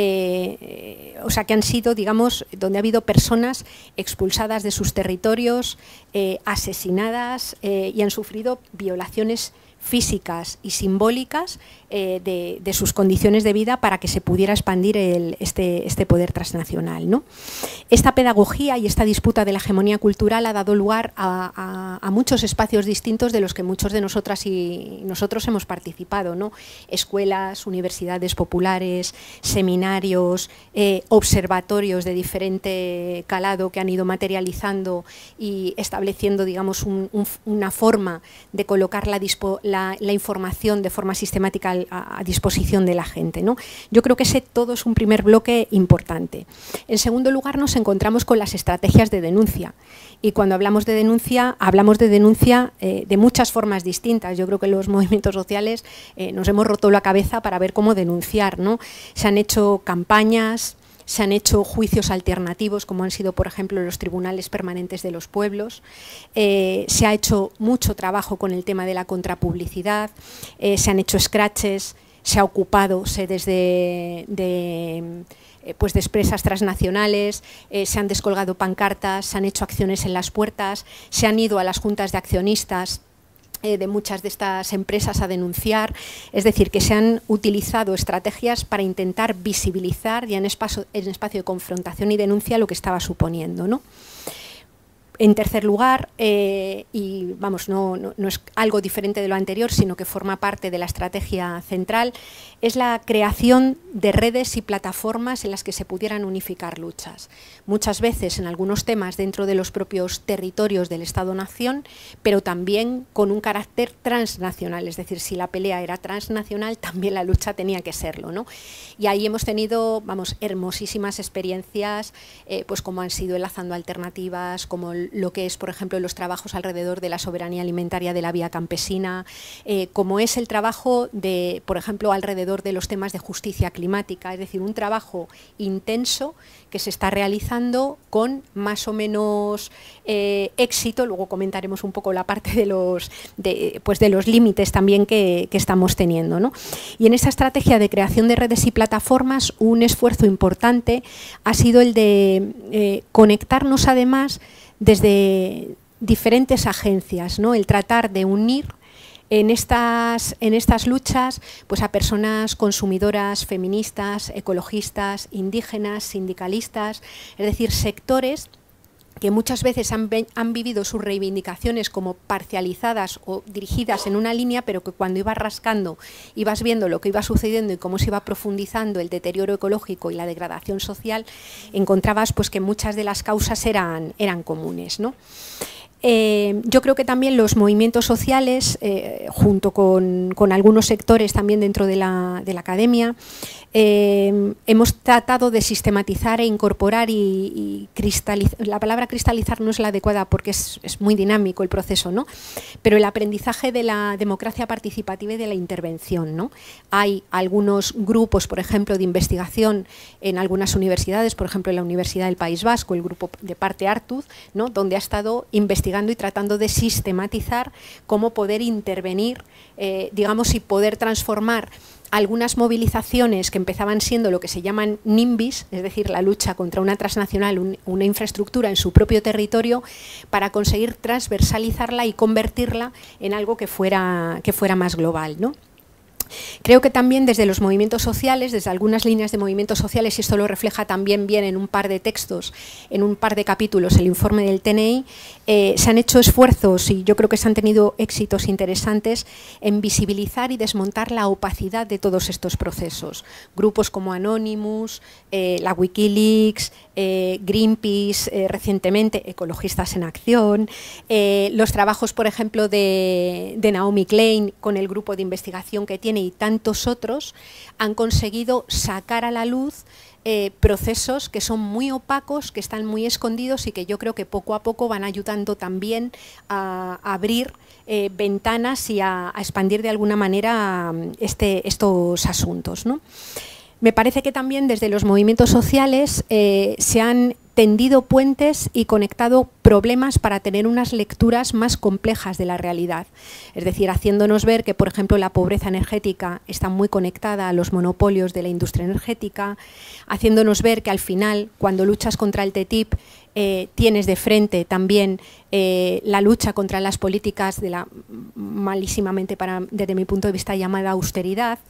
eh, o sea, que han sido, digamos, donde ha habido personas expulsadas de sus territorios, eh, asesinadas eh, y han sufrido violaciones físicas y simbólicas eh, de, de sus condiciones de vida para que se pudiera expandir el, este, este poder transnacional, ¿no? Esta pedagogía y esta disputa de la hegemonía cultural ha dado lugar a, a, a muchos espacios distintos de los que muchos de nosotras y nosotros hemos participado, ¿no? Escuelas, universidades populares, seminarios, eh, observatorios de diferente calado que han ido materializando y estableciendo, digamos, un, un, una forma de colocar la dispo La, la información de forma sistemática a, a disposición de la gente, ¿no? Yo creo que ese todo es un primer bloque importante. En segundo lugar, nos encontramos con las estrategias de denuncia. Y cuando hablamos de denuncia, hablamos de denuncia eh, de muchas formas distintas. Yo creo que los movimientos sociales eh, nos hemos roto la cabeza para ver cómo denunciar, ¿no? Se han hecho campañas, se han hecho juicios alternativos, como han sido, por ejemplo, los tribunales permanentes de los pueblos. Eh, se ha hecho mucho trabajo con el tema de la contrapublicidad, eh, se han hecho scratches, se ha ocupado sedes de, de, eh, pues de empresas transnacionales, eh, se han descolgado pancartas, se han hecho acciones en las puertas, se han ido a las juntas de accionistas de muchas de estas empresas a denunciar, es decir, que se han utilizado estrategias para intentar visibilizar ya en espacio, en espacio de confrontación y denuncia lo que estaba suponiendo, ¿no? En tercer lugar, eh, y vamos, no, no, no es algo diferente de lo anterior, sino que forma parte de la estrategia central, es la creación de redes y plataformas en las que se pudieran unificar luchas. Muchas veces en algunos temas dentro de los propios territorios del Estado-Nación, pero también con un carácter transnacional, es decir, si la pelea era transnacional, también la lucha tenía que serlo, ¿no? Y ahí hemos tenido, vamos, hermosísimas experiencias, eh, pues como han sido Enlazando Alternativas, como lo que es, por ejemplo, los trabajos alrededor de la soberanía alimentaria de la vía campesina, eh, como es el trabajo de, por ejemplo, alrededor de los temas de justicia climática, es decir, un trabajo intenso que se está realizando con más o menos eh, éxito. Luego comentaremos un poco la parte de los, de, pues de los límites también que, que estamos teniendo, ¿no? Y en esta estrategia de creación de redes y plataformas, un esfuerzo importante ha sido el de eh, conectarnos además desde diferentes agencias, ¿no? El tratar de unir en estas, en estas luchas pues a personas consumidoras, feministas, ecologistas, indígenas, sindicalistas, es decir, sectores que muchas veces han, han vivido sus reivindicaciones como parcializadas o dirigidas en una línea, pero que cuando ibas rascando, ibas viendo lo que iba sucediendo y cómo se iba profundizando el deterioro ecológico y la degradación social, encontrabas pues que muchas de las causas eran, eran comunes, ¿no? Eh, yo creo que también los movimientos sociales, eh, junto con, con algunos sectores también dentro de la, de la academia, eh, hemos tratado de sistematizar e incorporar y, y cristalizar. La palabra cristalizar no es la adecuada porque es, es muy dinámico el proceso, ¿no? Pero el aprendizaje de la democracia participativa y de la intervención, ¿no? Hay algunos grupos, por ejemplo, de investigación en algunas universidades, por ejemplo, en la Universidad del País Vasco, el grupo de Parte Artuz, ¿no? Donde ha estado investigando y tratando de sistematizar cómo poder intervenir, eh, digamos, y poder transformar algunas movilizaciones que empezaban siendo lo que se llaman NIMBYs, es decir, la lucha contra una transnacional, un, una infraestructura en su propio territorio, para conseguir transversalizarla y convertirla en algo que fuera, que fuera más global, ¿no? Creo que también desde los movimientos sociales, desde algunas líneas de movimientos sociales, y esto lo refleja también bien en un par de textos, en un par de capítulos, el informe del T N I, eh, se han hecho esfuerzos y yo creo que se han tenido éxitos interesantes en visibilizar y desmontar la opacidad de todos estos procesos. Grupos como Anonymous, eh, la Wikileaks, eh, Greenpeace, eh, recientemente Ecologistas en Acción, eh, los trabajos, por ejemplo, de, de Naomi Klein con el grupo de investigación que tiene y tantos otros, han conseguido sacar a la luz eh, procesos que son muy opacos, que están muy escondidos y que yo creo que poco a poco van ayudando también a, a abrir eh, ventanas y a, a expandir de alguna manera este, estos asuntos, ¿no? Me parece que también desde los movimientos sociales eh, se han tendido puentes y conectado problemas para tener unas lecturas más complejas de la realidad. Es decir, haciéndonos ver que, por ejemplo, la pobreza energética está muy conectada a los monopolios de la industria energética, haciéndonos ver que al final, cuando luchas contra el T T I P, eh, tienes de frente también eh, la lucha contra las políticas de la malísimamente, para, desde mi punto de vista, llamada austeridad,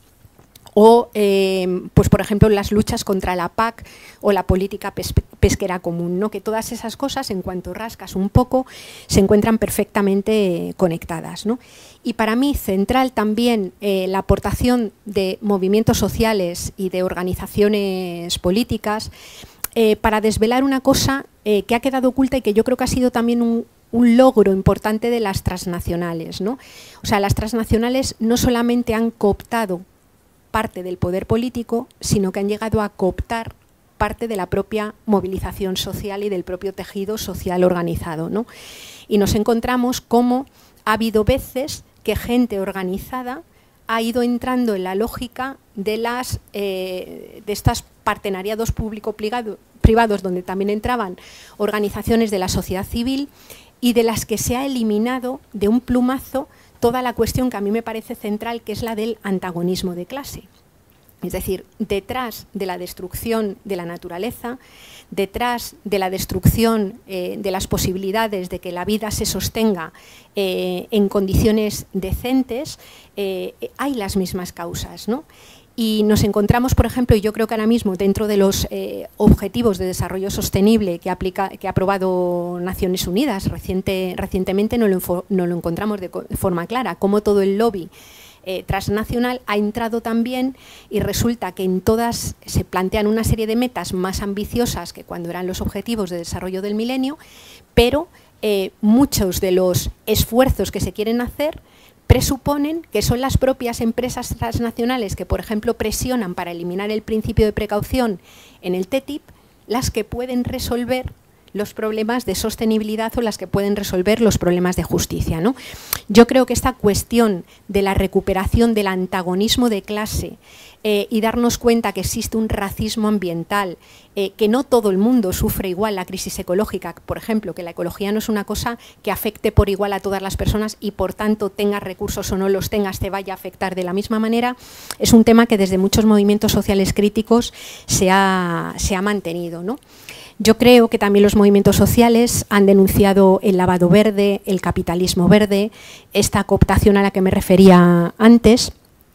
o, eh, pues por ejemplo, las luchas contra la P A C o la política pes pesquera común, ¿no? Que todas esas cosas, en cuanto rascas un poco, se encuentran perfectamente conectadas, ¿no? Y para mí, central también eh, la aportación de movimientos sociales y de organizaciones políticas eh, para desvelar una cosa eh, que ha quedado oculta y que yo creo que ha sido también un, un logro importante de las transnacionales, ¿no? O sea, las transnacionales no solamente han cooptado parte del poder político, sino que han llegado a cooptar parte de la propia movilización social y del propio tejido social organizado, ¿no? Y nos encontramos cómo ha habido veces que gente organizada ha ido entrando en la lógica de, las, eh, de estos partenariados público-privados, donde también entraban organizaciones de la sociedad civil y de las que se ha eliminado de un plumazo toda la cuestión que a mí me parece central, que es la del antagonismo de clase. Es decir, detrás de la destrucción de la naturaleza, detrás de la destrucción eh, de las posibilidades de que la vida se sostenga eh, en condiciones decentes, eh, hay las mismas causas, ¿no? Y nos encontramos, por ejemplo, y yo creo que ahora mismo dentro de los eh, objetivos de desarrollo sostenible que, aplica, que ha aprobado Naciones Unidas reciente, recientemente, no lo, no lo encontramos de forma clara, cómo todo el lobby eh, transnacional ha entrado también y resulta que en todas se plantean una serie de metas más ambiciosas que cuando eran los objetivos de desarrollo del milenio, pero eh, muchos de los esfuerzos que se quieren hacer presuponen que son las propias empresas transnacionales que, por ejemplo, presionan para eliminar el principio de precaución en el T T I P, las que pueden resolver los problemas de sostenibilidad o las que pueden resolver los problemas de justicia, ¿no? Yo creo que esta cuestión de la recuperación del antagonismo de clase eh, y darnos cuenta que existe un racismo ambiental, eh, que no todo el mundo sufre igual la crisis ecológica, por ejemplo, que la ecología no es una cosa que afecte por igual a todas las personas y por tanto tengas recursos o no los tengas te vaya a afectar de la misma manera, es un tema que desde muchos movimientos sociales críticos se ha, se ha mantenido, ¿no? Yo creo que también los movimientos sociales han denunciado el lavado verde, el capitalismo verde, esta cooptación a la que me refería antes.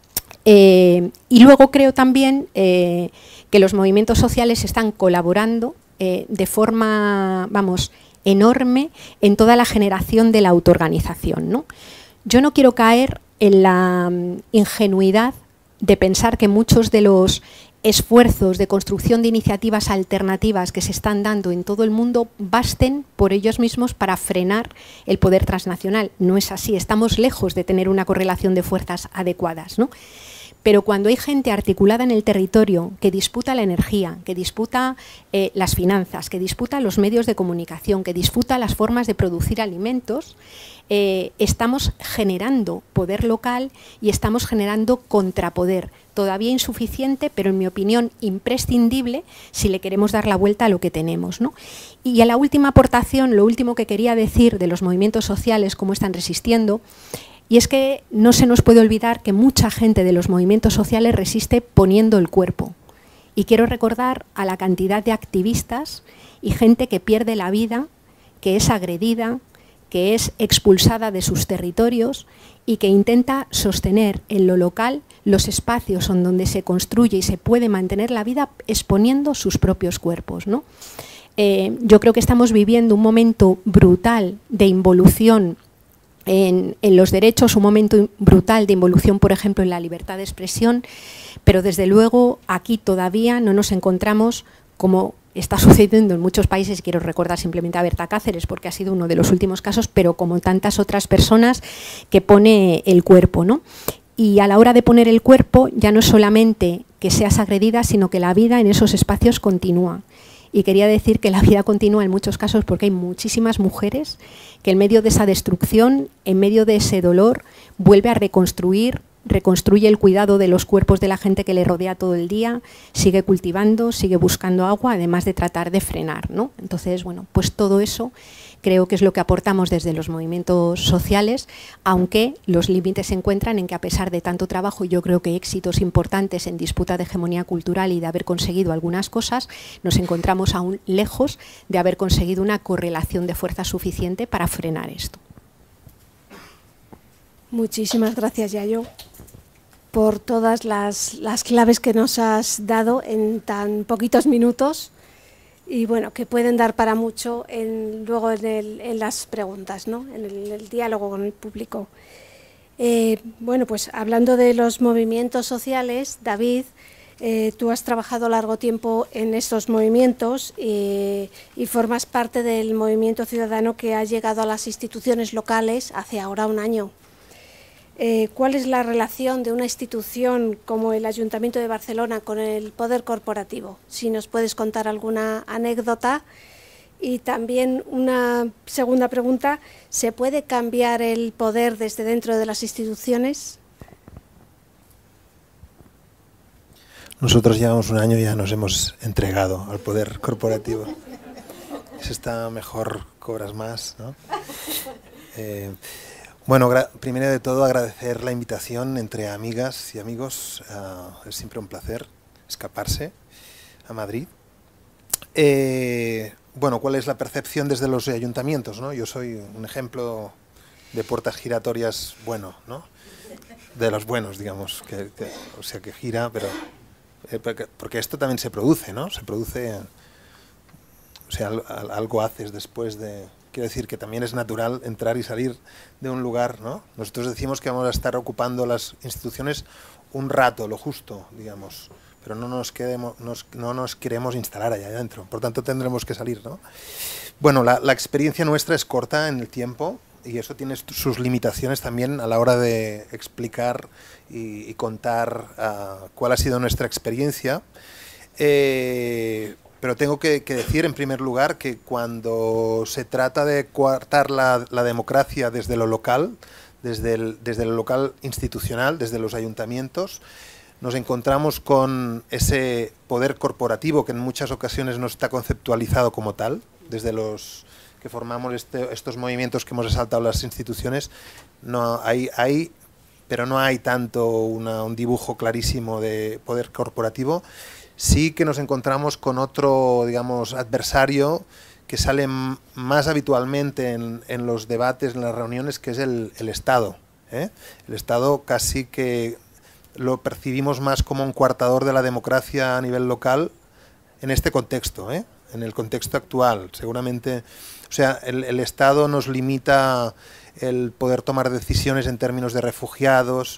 Eh, y luego creo también eh, que los movimientos sociales están colaborando eh, de forma, vamos, enorme en toda la generación de la autoorganización, ¿no? Yo no quiero caer en la ingenuidad de pensar que muchos de los esfuerzos de construcción de iniciativas alternativas que se están dando en todo el mundo basten por ellos mismos para frenar el poder transnacional. No es así, estamos lejos de tener una correlación de fuerzas adecuadas, ¿no? Pero cuando hay gente articulada en el territorio que disputa la energía, que disputa eh, las finanzas, que disputa los medios de comunicación, que disputa las formas de producir alimentos, eh, estamos generando poder local y estamos generando contrapoder, todavía insuficiente, pero en mi opinión imprescindible si le queremos dar la vuelta a lo que tenemos, ¿no? Y a la última aportación, lo último que quería decir de los movimientos sociales, cómo están resistiendo, y es que no se nos puede olvidar que mucha gente de los movimientos sociales resiste poniendo el cuerpo. Y quiero recordar a la cantidad de activistas y gente que pierde la vida, que es agredida, que es expulsada de sus territorios y que intenta sostener en lo local los espacios en donde se construye y se puede mantener la vida exponiendo sus propios cuerpos, ¿no? Eh, yo creo que estamos viviendo un momento brutal de involución En, en los derechos, un momento brutal de involución, por ejemplo, en la libertad de expresión, pero desde luego aquí todavía no nos encontramos, como está sucediendo en muchos países, quiero recordar simplemente a Berta Cáceres porque ha sido uno de los últimos casos, pero como tantas otras personas que pone el cuerpo, ¿no? Y a la hora de poner el cuerpo ya no es solamente que seas agredida, sino que la vida en esos espacios continúa. Y quería decir que la vida continúa en muchos casos porque hay muchísimas mujeres que en medio de esa destrucción, en medio de ese dolor, vuelve a reconstruir, reconstruye el cuidado de los cuerpos de la gente que le rodea todo el día, sigue cultivando, sigue buscando agua, además de tratar de frenar, ¿no? Entonces, bueno, pues todo eso creo que es lo que aportamos desde los movimientos sociales, aunque los límites se encuentran en que a pesar de tanto trabajo, yo creo que éxitos importantes en disputa de hegemonía cultural y de haber conseguido algunas cosas, nos encontramos aún lejos de haber conseguido una correlación de fuerza suficiente para frenar esto. Muchísimas gracias, Yayo, por todas las, las claves que nos has dado en tan poquitos minutos. Y bueno, que pueden dar para mucho en, luego en, el, en las preguntas, ¿no? En el, el diálogo con el público. Eh, bueno, pues hablando de los movimientos sociales, David, eh, tú has trabajado largo tiempo en estos movimientos eh, y formas parte del movimiento ciudadano que ha llegado a las instituciones locales hace ahora un año. Eh, ¿Cuál es la relación de una institución como el Ayuntamiento de Barcelona con el poder corporativo? Si nos puedes contar alguna anécdota. Y también una segunda pregunta, ¿se puede cambiar el poder desde dentro de las instituciones? Nosotros llevamos un año y ya nos hemos entregado al poder corporativo. Si está mejor, cobras más, ¿no? Eh, Bueno, primero de todo agradecer la invitación entre amigas y amigos. Uh, es siempre un placer escaparse a Madrid. Eh, bueno, ¿cuál es la percepción desde los ayuntamientos, ¿no? Yo soy un ejemplo de puertas giratorias bueno, ¿no? De los buenos, digamos, que, que, o sea, que gira, pero eh, porque, porque esto también se produce, ¿no? Se produce, o sea, algo haces después de... Quiero decir que también es natural entrar y salir de un lugar, ¿no? Nosotros decimos que vamos a estar ocupando las instituciones un rato, lo justo, digamos, pero no nos, quedemos, nos, no nos queremos instalar allá adentro, por tanto tendremos que salir, ¿no? Bueno, la, la experiencia nuestra es corta en el tiempo y eso tiene sus limitaciones también a la hora de explicar y, y contar uh, cuál ha sido nuestra experiencia. Eh, Pero tengo que, que decir, en primer lugar, que cuando se trata de coartar la, la democracia desde lo local, desde el, desde lo local institucional, desde los ayuntamientos, nos encontramos con ese poder corporativo que en muchas ocasiones no está conceptualizado como tal, desde los que formamos este, estos movimientos que hemos resaltado las instituciones, no hay, hay, pero no hay tanto una, un dibujo clarísimo de poder corporativo. Sí que nos encontramos con otro, digamos, adversario que sale más habitualmente en, en los debates, en las reuniones, que es el, el Estado, ¿eh? El Estado casi que lo percibimos más como un coartador de la democracia a nivel local en este contexto, ¿eh? En el contexto actual. Seguramente, o sea, el, el Estado nos limita el poder tomar decisiones en términos de refugiados,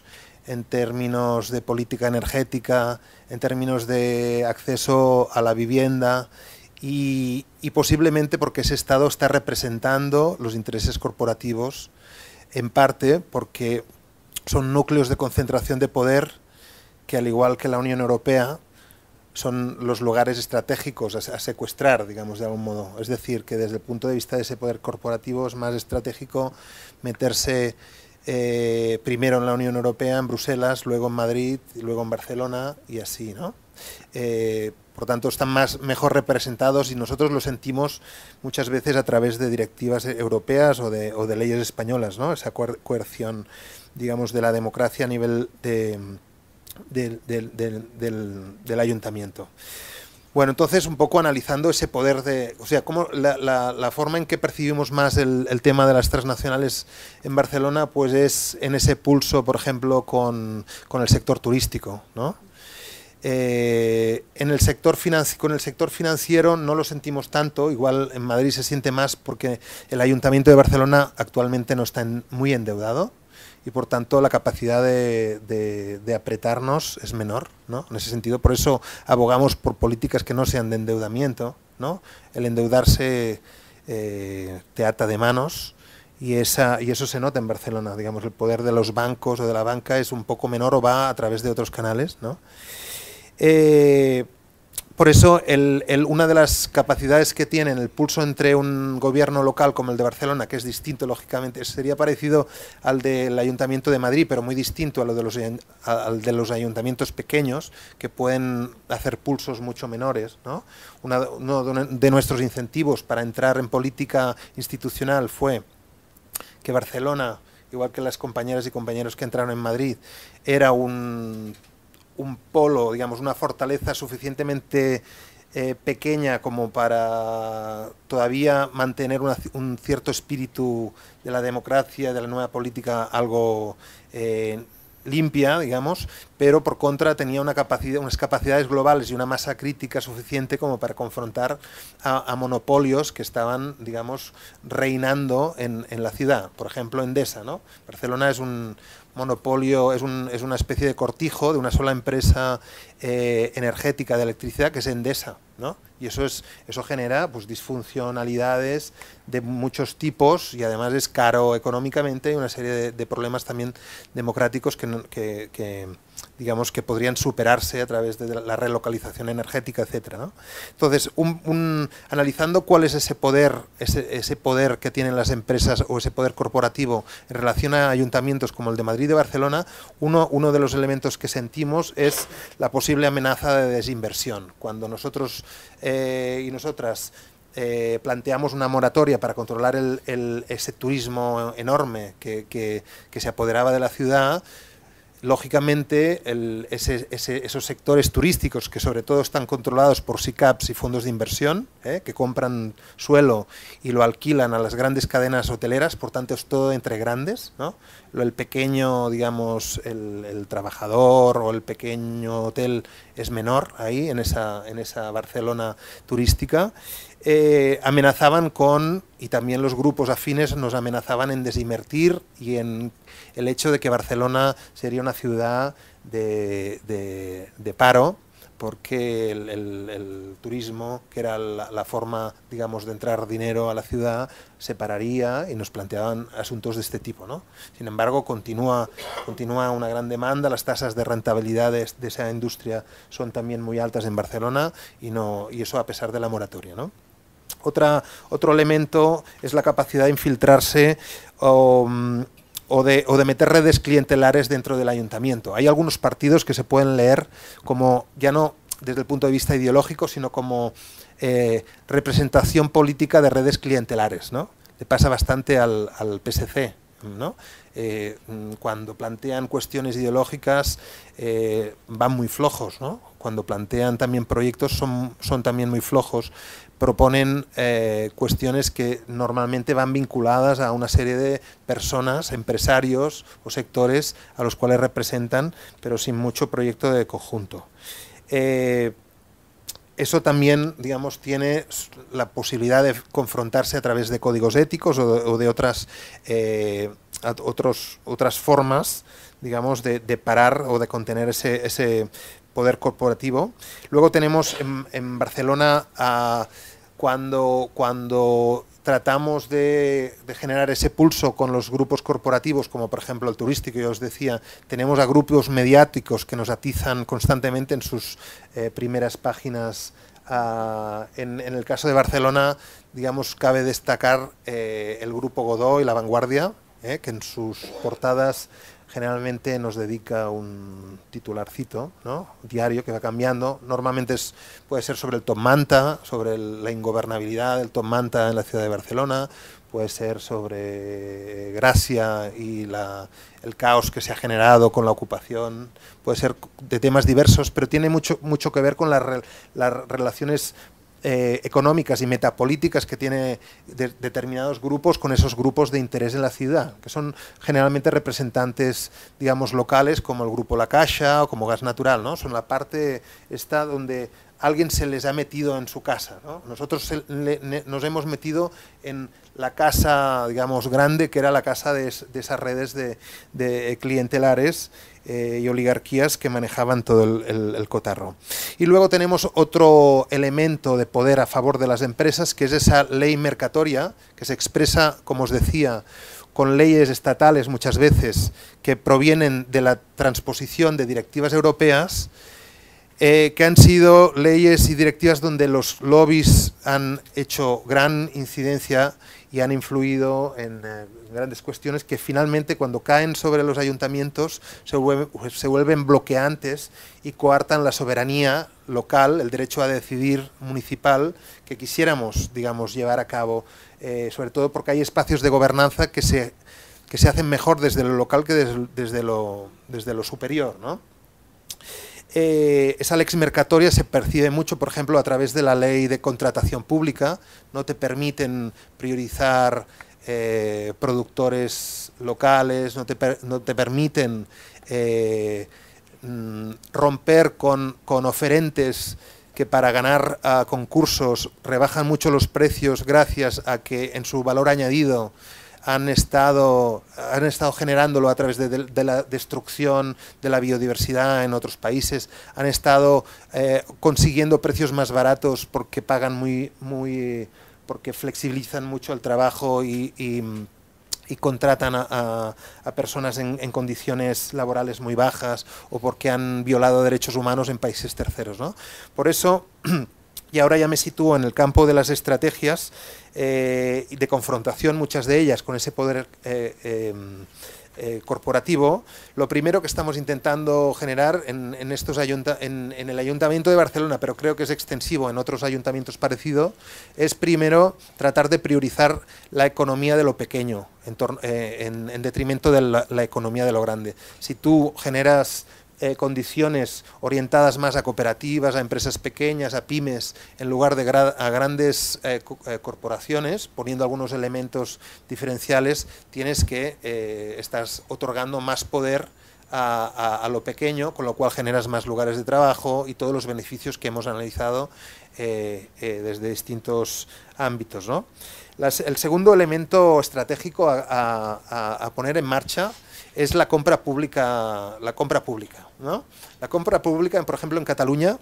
en términos de política energética, en términos de acceso a la vivienda y, y posiblemente porque ese Estado está representando los intereses corporativos, en parte porque son núcleos de concentración de poder que, al igual que la Unión Europea, son los lugares estratégicos a, a secuestrar, digamos, de algún modo. Es decir, que desde el punto de vista de ese poder corporativo es más estratégico meterse eh, primero en la Unión Europea, en Bruselas, luego en Madrid, y luego en Barcelona y así, ¿no? Eh, por tanto, están más, mejor representados y nosotros lo sentimos muchas veces a través de directivas europeas o de, o de leyes españolas, ¿no? Esa coerción, digamos, de la democracia a nivel de... Del, del, del, del, del ayuntamiento. Bueno, entonces un poco analizando ese poder de, o sea, cómo la, la, la forma en que percibimos más el, el tema de las transnacionales en Barcelona, pues es en ese pulso, por ejemplo, con, con el sector turístico, ¿no? Eh, en el sector financi- con el sector financiero no lo sentimos tanto, igual en Madrid se siente más porque el Ayuntamiento de Barcelona actualmente no está en, muy endeudado, y por tanto la capacidad de, de, de apretarnos es menor, ¿no? En ese sentido, por eso abogamos por políticas que no sean de endeudamiento, ¿no? El endeudarse eh, te ata de manos y, esa, y eso se nota en Barcelona, digamos, el poder de los bancos o de la banca es un poco menor o va a través de otros canales, ¿no? Eh, Por eso, el, el, una de las capacidades que tienen el pulso entre un gobierno local como el de Barcelona, que es distinto, lógicamente, sería parecido al del Ayuntamiento de Madrid, pero muy distinto a lo de los, al de los ayuntamientos pequeños, que pueden hacer pulsos mucho menores, ¿no? Una, uno de nuestros incentivos para entrar en política institucional fue que Barcelona, igual que las compañeras y compañeros que entraron en Madrid, era un... un polo, digamos, una fortaleza suficientemente eh, pequeña como para todavía mantener una, un cierto espíritu de la democracia, de la nueva política algo eh, limpia, digamos, pero por contra tenía una capacidad, unas capacidades globales y una masa crítica suficiente como para confrontar a, a monopolios que estaban, digamos, reinando en, en la ciudad. Por ejemplo, Endesa, ¿no? Barcelona es un monopolio, es, un, es una especie de cortijo de una sola empresa eh, energética de electricidad que es Endesa, ¿no? Y eso es eso genera pues disfuncionalidades de muchos tipos y además es caro económicamente y una serie de, de problemas también democráticos que, que, que digamos que podrían superarse a través de la relocalización energética, etcétera, ¿no? Entonces, un, un, analizando cuál es ese poder, ese, ese poder que tienen las empresas o ese poder corporativo en relación a ayuntamientos como el de Madrid y de Barcelona, uno, uno de los elementos que sentimos es la posible amenaza de desinversión. Cuando nosotros eh, y nosotras Eh, planteamos una moratoria para controlar el, el, ese turismo enorme que, que, que se apoderaba de la ciudad, lógicamente el, ese, ese, esos sectores turísticos que sobre todo están controlados por SICAPs y fondos de inversión, ¿eh? que compran suelo y lo alquilan a las grandes cadenas hoteleras, por tanto es todo entre grandes, ¿no? El pequeño, digamos, el, el trabajador o el pequeño hotel es menor ahí en esa, en esa Barcelona turística. Eh, amenazaban con, y también los grupos afines nos amenazaban en desinvertir y en el hecho de que Barcelona sería una ciudad de, de, de paro, porque el, el, el turismo, que era la, la forma, digamos, de entrar dinero a la ciudad, se pararía y nos planteaban asuntos de este tipo, ¿no? Sin embargo, continúa, continúa una gran demanda, las tasas de rentabilidad de, de esa industria son también muy altas en Barcelona y, no, y eso a pesar de la moratoria, ¿no? Otra, otro elemento es la capacidad de infiltrarse o, o, de, o de meter redes clientelares dentro del ayuntamiento. Hay algunos partidos que se pueden leer como, ya no desde el punto de vista ideológico, sino como eh, representación política de redes clientelares, ¿no? Le pasa bastante al, al P S C, ¿no? Eh, cuando plantean cuestiones ideológicas eh, van muy flojos, ¿no? Cuando plantean también proyectos son, son también muy flojos, proponen eh, cuestiones que normalmente van vinculadas a una serie de personas, empresarios o sectores a los cuales representan, pero sin mucho proyecto de conjunto. Eh, Eso también, digamos, tiene la posibilidad de confrontarse a través de códigos éticos o de, o de otras, eh, otros, otras formas digamos, de, de parar o de contener ese, ese poder corporativo. Luego tenemos en, en Barcelona a, cuando, cuando tratamos de, de generar ese pulso con los grupos corporativos, como por ejemplo el turístico, yo os decía, tenemos a grupos mediáticos que nos atizan constantemente en sus eh, primeras páginas. Uh, en, en el caso de Barcelona, digamos, cabe destacar eh, el grupo Godó y La Vanguardia, eh, que en sus portadas generalmente nos dedica un titularcito, ¿no? Diario que va cambiando. Normalmente es, puede ser sobre el Top Manta, sobre el, la ingobernabilidad del Top Manta en la ciudad de Barcelona, puede ser sobre Gracia y la, el caos que se ha generado con la ocupación, puede ser de temas diversos, pero tiene mucho, mucho que ver con las, las relaciones Eh, económicas y metapolíticas que tiene de, determinados grupos con esos grupos de interés en la ciudad, que son generalmente representantes, digamos, locales, como el grupo La Caixa o como Gas Natural, ¿no? Son la parte esta donde alguien se les ha metido en su casa, ¿no? Nosotros se, le, ne, nos hemos metido en la casa, digamos, grande, que era la casa de, de esas redes de, de clientelares eh, y oligarquías que manejaban todo el, el, el cotarro. Y luego tenemos otro elemento de poder a favor de las empresas, que es esa ley mercatoria, que se expresa, como os decía, con leyes estatales muchas veces, que provienen de la transposición de directivas europeas, Eh, que han sido leyes y directivas donde los lobbies han hecho gran incidencia y han influido en eh, grandes cuestiones que finalmente cuando caen sobre los ayuntamientos se vuelven, se vuelven bloqueantes y coartan la soberanía local, el derecho a decidir municipal que quisiéramos, digamos, llevar a cabo, eh, sobre todo porque hay espacios de gobernanza que se, que se hacen mejor desde lo local que desde, desde, lo, desde lo superior, ¿no? Eh, esa lex mercatoria se percibe mucho, por ejemplo, a través de la ley de contratación pública. No te permiten priorizar eh, productores locales, no te, per, no te permiten eh, romper con, con oferentes que para ganar uh, concursos rebajan mucho los precios gracias a que en su valor añadido han estado, han estado generándolo a través de, de, de la destrucción de la biodiversidad en otros países, han estado eh, consiguiendo precios más baratos porque pagan muy, muy, porque flexibilizan mucho el trabajo y, y, y contratan a, a, a personas en, en condiciones laborales muy bajas o porque han violado derechos humanos en países terceros, ¿no? Por eso, y ahora ya me sitúo en el campo de las estrategias eh, de confrontación, muchas de ellas con ese poder eh, eh, eh, corporativo. Lo primero que estamos intentando generar en, en, estos ayunta en, en el Ayuntamiento de Barcelona, pero creo que es extensivo en otros ayuntamientos parecidos, es primero tratar de priorizar la economía de lo pequeño en, eh, en, en detrimento de la, la economía de lo grande. Si tú generas Eh, condiciones orientadas más a cooperativas, a empresas pequeñas, a pymes, en lugar de gra a grandes eh, co eh, corporaciones, poniendo algunos elementos diferenciales, tienes que eh, estás otorgando más poder a, a, a lo pequeño, con lo cual generas más lugares de trabajo y todos los beneficios que hemos analizado eh, eh, desde distintos ámbitos, ¿no? Las, el segundo elemento estratégico a, a, a poner en marcha es la compra pública, la compra pública, ¿no? La compra pública, por ejemplo, en Cataluña,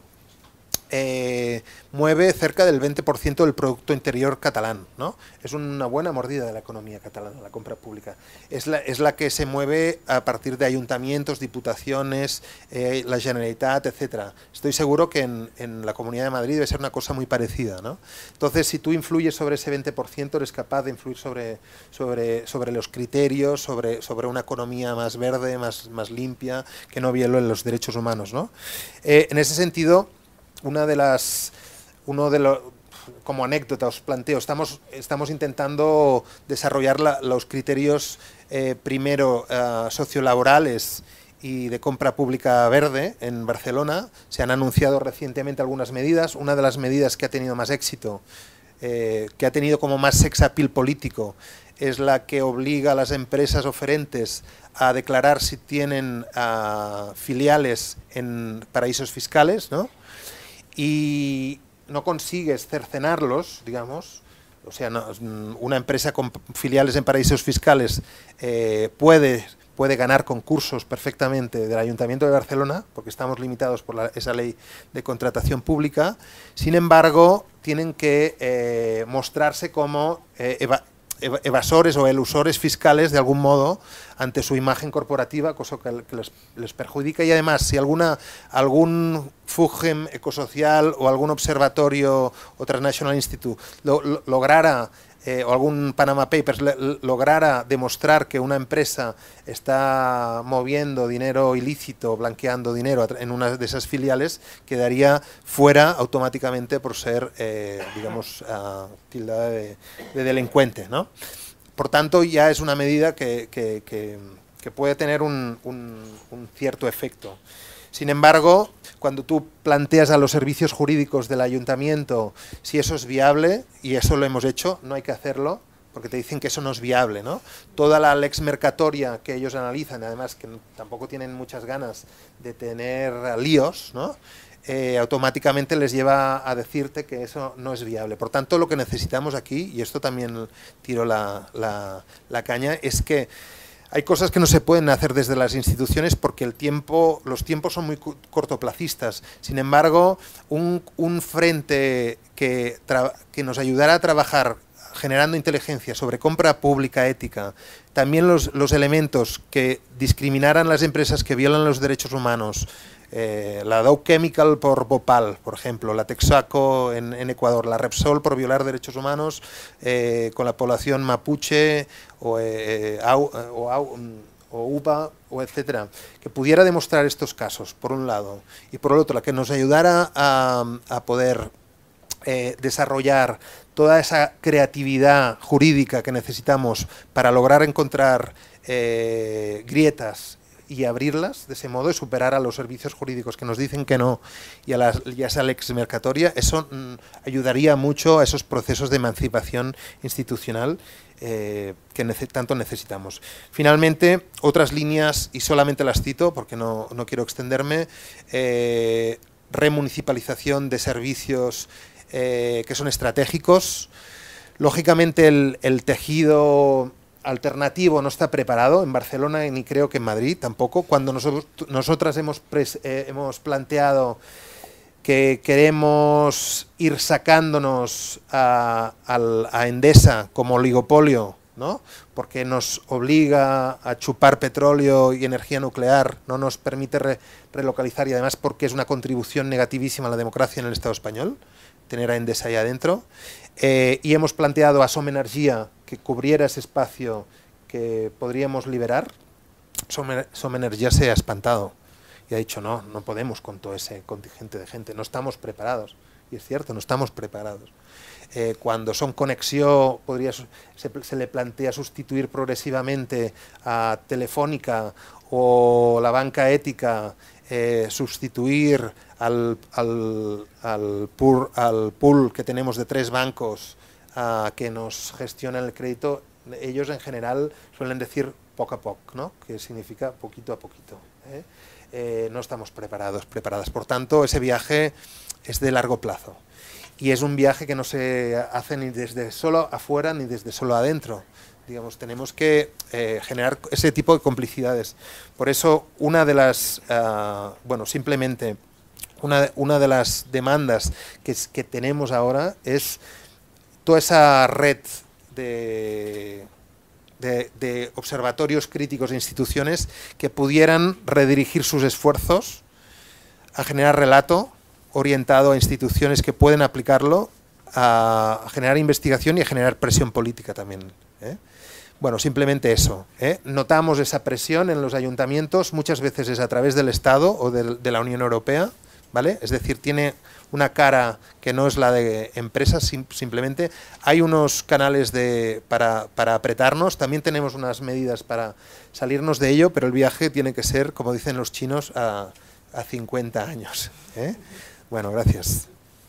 eh, mueve cerca del veinte por ciento del Producto Interior catalán, ¿no? Es una buena mordida de la economía catalana, la compra pública. Es la, es la que se mueve a partir de ayuntamientos, diputaciones, eh, la Generalitat, etcétera. Estoy seguro que en, en la Comunidad de Madrid debe ser una cosa muy parecida, ¿no? Entonces, si tú influyes sobre ese veinte por ciento, eres capaz de influir sobre, sobre, sobre los criterios, sobre, sobre una economía más verde, más, más limpia, que no viole los derechos humanos, ¿no? Eh, en ese sentido, una de las, uno de los, como anécdota os planteo, estamos, estamos intentando desarrollar la, los criterios eh, primero uh, sociolaborales y de compra pública verde en Barcelona. Se han anunciado recientemente algunas medidas. Una de las medidas que ha tenido más éxito, eh, que ha tenido como más sex appeal político, es la que obliga a las empresas oferentes a declarar si tienen uh, filiales en paraísos fiscales, ¿no? Y no consigues cercenarlos, digamos, o sea, no, una empresa con filiales en paraísos fiscales eh, puede puede ganar concursos perfectamente del Ayuntamiento de Barcelona, porque estamos limitados por la, esa ley de contratación pública. Sin embargo, tienen que eh, mostrarse como eh, eva evasores o elusores fiscales de algún modo ante su imagen corporativa, cosa que, que les, les perjudica. Y además, si alguna algún FUGEM ecosocial o algún observatorio o Transnational Institute lo, lo, lograra Eh, o algún Panama Papers le, lograra demostrar que una empresa está moviendo dinero ilícito, blanqueando dinero en una de esas filiales, quedaría fuera automáticamente por ser, eh, digamos, uh, tildada de, de delincuente, ¿no? Por tanto, ya es una medida que, que, que, que puede tener un, un, un cierto efecto. Sin embargo, cuando tú planteas a los servicios jurídicos del ayuntamiento si eso es viable, y eso lo hemos hecho, no hay que hacerlo, porque te dicen que eso no es viable, ¿no? Toda la lex mercatoria que ellos analizan, además que tampoco tienen muchas ganas de tener líos, ¿no? Eh, automáticamente les lleva a decirte que eso no es viable. Por tanto, lo que necesitamos aquí, y esto también tiro la, la, la caña, es que hay cosas que no se pueden hacer desde las instituciones porque el tiempo, los tiempos son muy cortoplacistas. Sin embargo, un, un frente que, que nos ayudará a trabajar generando inteligencia sobre compra pública ética, también los, los elementos que discriminaran las empresas que violan los derechos humanos, eh, la Dow Chemical por Bhopal, por ejemplo, la Texaco en, en Ecuador, la Repsol por violar derechos humanos eh, con la población mapuche o, eh, au, o, au, o U P A, o etcétera, que pudiera demostrar estos casos, por un lado, y por el otro, la que nos ayudara a, a poder eh, desarrollar toda esa creatividad jurídica que necesitamos para lograr encontrar eh, grietas y abrirlas de ese modo y superar a los servicios jurídicos que nos dicen que no y a, las, y a esa lex mercatoria, eso mm, ayudaría mucho a esos procesos de emancipación institucional eh, que nece tanto necesitamos. Finalmente, otras líneas, y solamente las cito porque no, no quiero extenderme, eh, remunicipalización de servicios eh, que son estratégicos. Lógicamente el, el tejido alternativo no está preparado en Barcelona ni creo que en Madrid tampoco. Cuando nosotros, nosotras hemos, pres, eh, hemos planteado que queremos ir sacándonos a, a, a Endesa como oligopolio, ¿no? Porque nos obliga a chupar petróleo y energía nuclear, no nos permite re, relocalizar y además porque es una contribución negativísima a la democracia en el Estado español, tener a Endesa ahí adentro. Eh, y hemos planteado a Som Energia que cubriera ese espacio que podríamos liberar. Som, Som Energia se ha espantado y ha dicho no, no podemos con todo ese contingente de gente, no estamos preparados. Y es cierto, no estamos preparados. Eh, cuando Son Conexión podría, se, se le plantea sustituir progresivamente a Telefónica o la banca ética, eh, sustituir al, al, al, pool, al pool que tenemos de tres bancos uh, que nos gestionan el crédito, ellos en general suelen decir poco a poco, ¿no? Que significa poquito a poquito. ¿eh? Eh, no estamos preparados, preparadas. Por tanto, ese viaje es de largo plazo. Y es un viaje que no se hace ni desde solo afuera ni desde solo adentro. Digamos, tenemos que eh, generar ese tipo de complicidades. Por eso, una de las, uh, bueno, simplemente, una, una de las demandas que, que tenemos ahora es toda esa red de, de, de observatorios críticos e instituciones que pudieran redirigir sus esfuerzos a generar relato orientado a instituciones que pueden aplicarlo, a, a generar investigación y a generar presión política también. ¿eh? Bueno, simplemente eso. ¿eh? Notamos esa presión en los ayuntamientos, muchas veces es a través del Estado o de, de la Unión Europea, ¿vale? Es decir, tiene una cara que no es la de empresas, sim simplemente. Hay unos canales de, para, para apretarnos, también tenemos unas medidas para salirnos de ello, pero el viaje tiene que ser, como dicen los chinos, a, a cincuenta años. ¿eh? Bueno, gracias.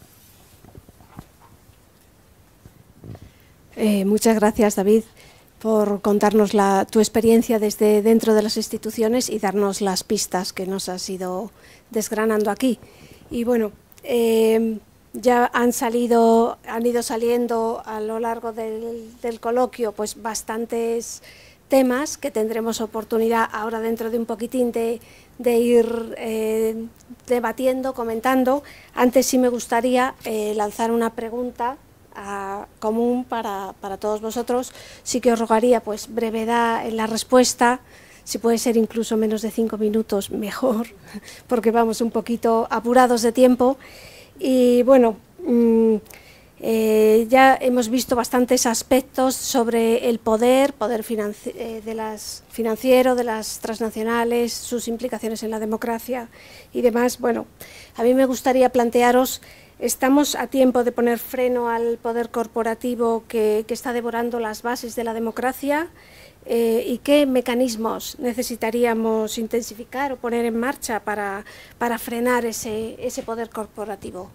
Eh, muchas gracias, David, por contarnos la, tu experiencia desde dentro de las instituciones y darnos las pistas que nos has ido desgranando aquí. Y bueno, eh, ya han salido, han ido saliendo a lo largo del, del coloquio pues bastantes temas que tendremos oportunidad ahora dentro de un poquitín de, de ir eh, debatiendo, comentando. Antes sí me gustaría eh, lanzar una pregunta a, común para, para todos vosotros. Sí que os rogaría pues brevedad en la respuesta, si puede ser incluso menos de cinco minutos mejor, porque vamos un poquito apurados de tiempo. Y bueno, mmm, Eh, ya hemos visto bastantes aspectos sobre el poder, poder financi eh, de las financiero, de las transnacionales, sus implicaciones en la democracia y demás. Bueno, a mí me gustaría plantearos, ¿estamos a tiempo de poner freno al poder corporativo que, que está devorando las bases de la democracia? Eh, ¿Y qué mecanismos necesitaríamos intensificar o poner en marcha para, para frenar ese, ese poder corporativo?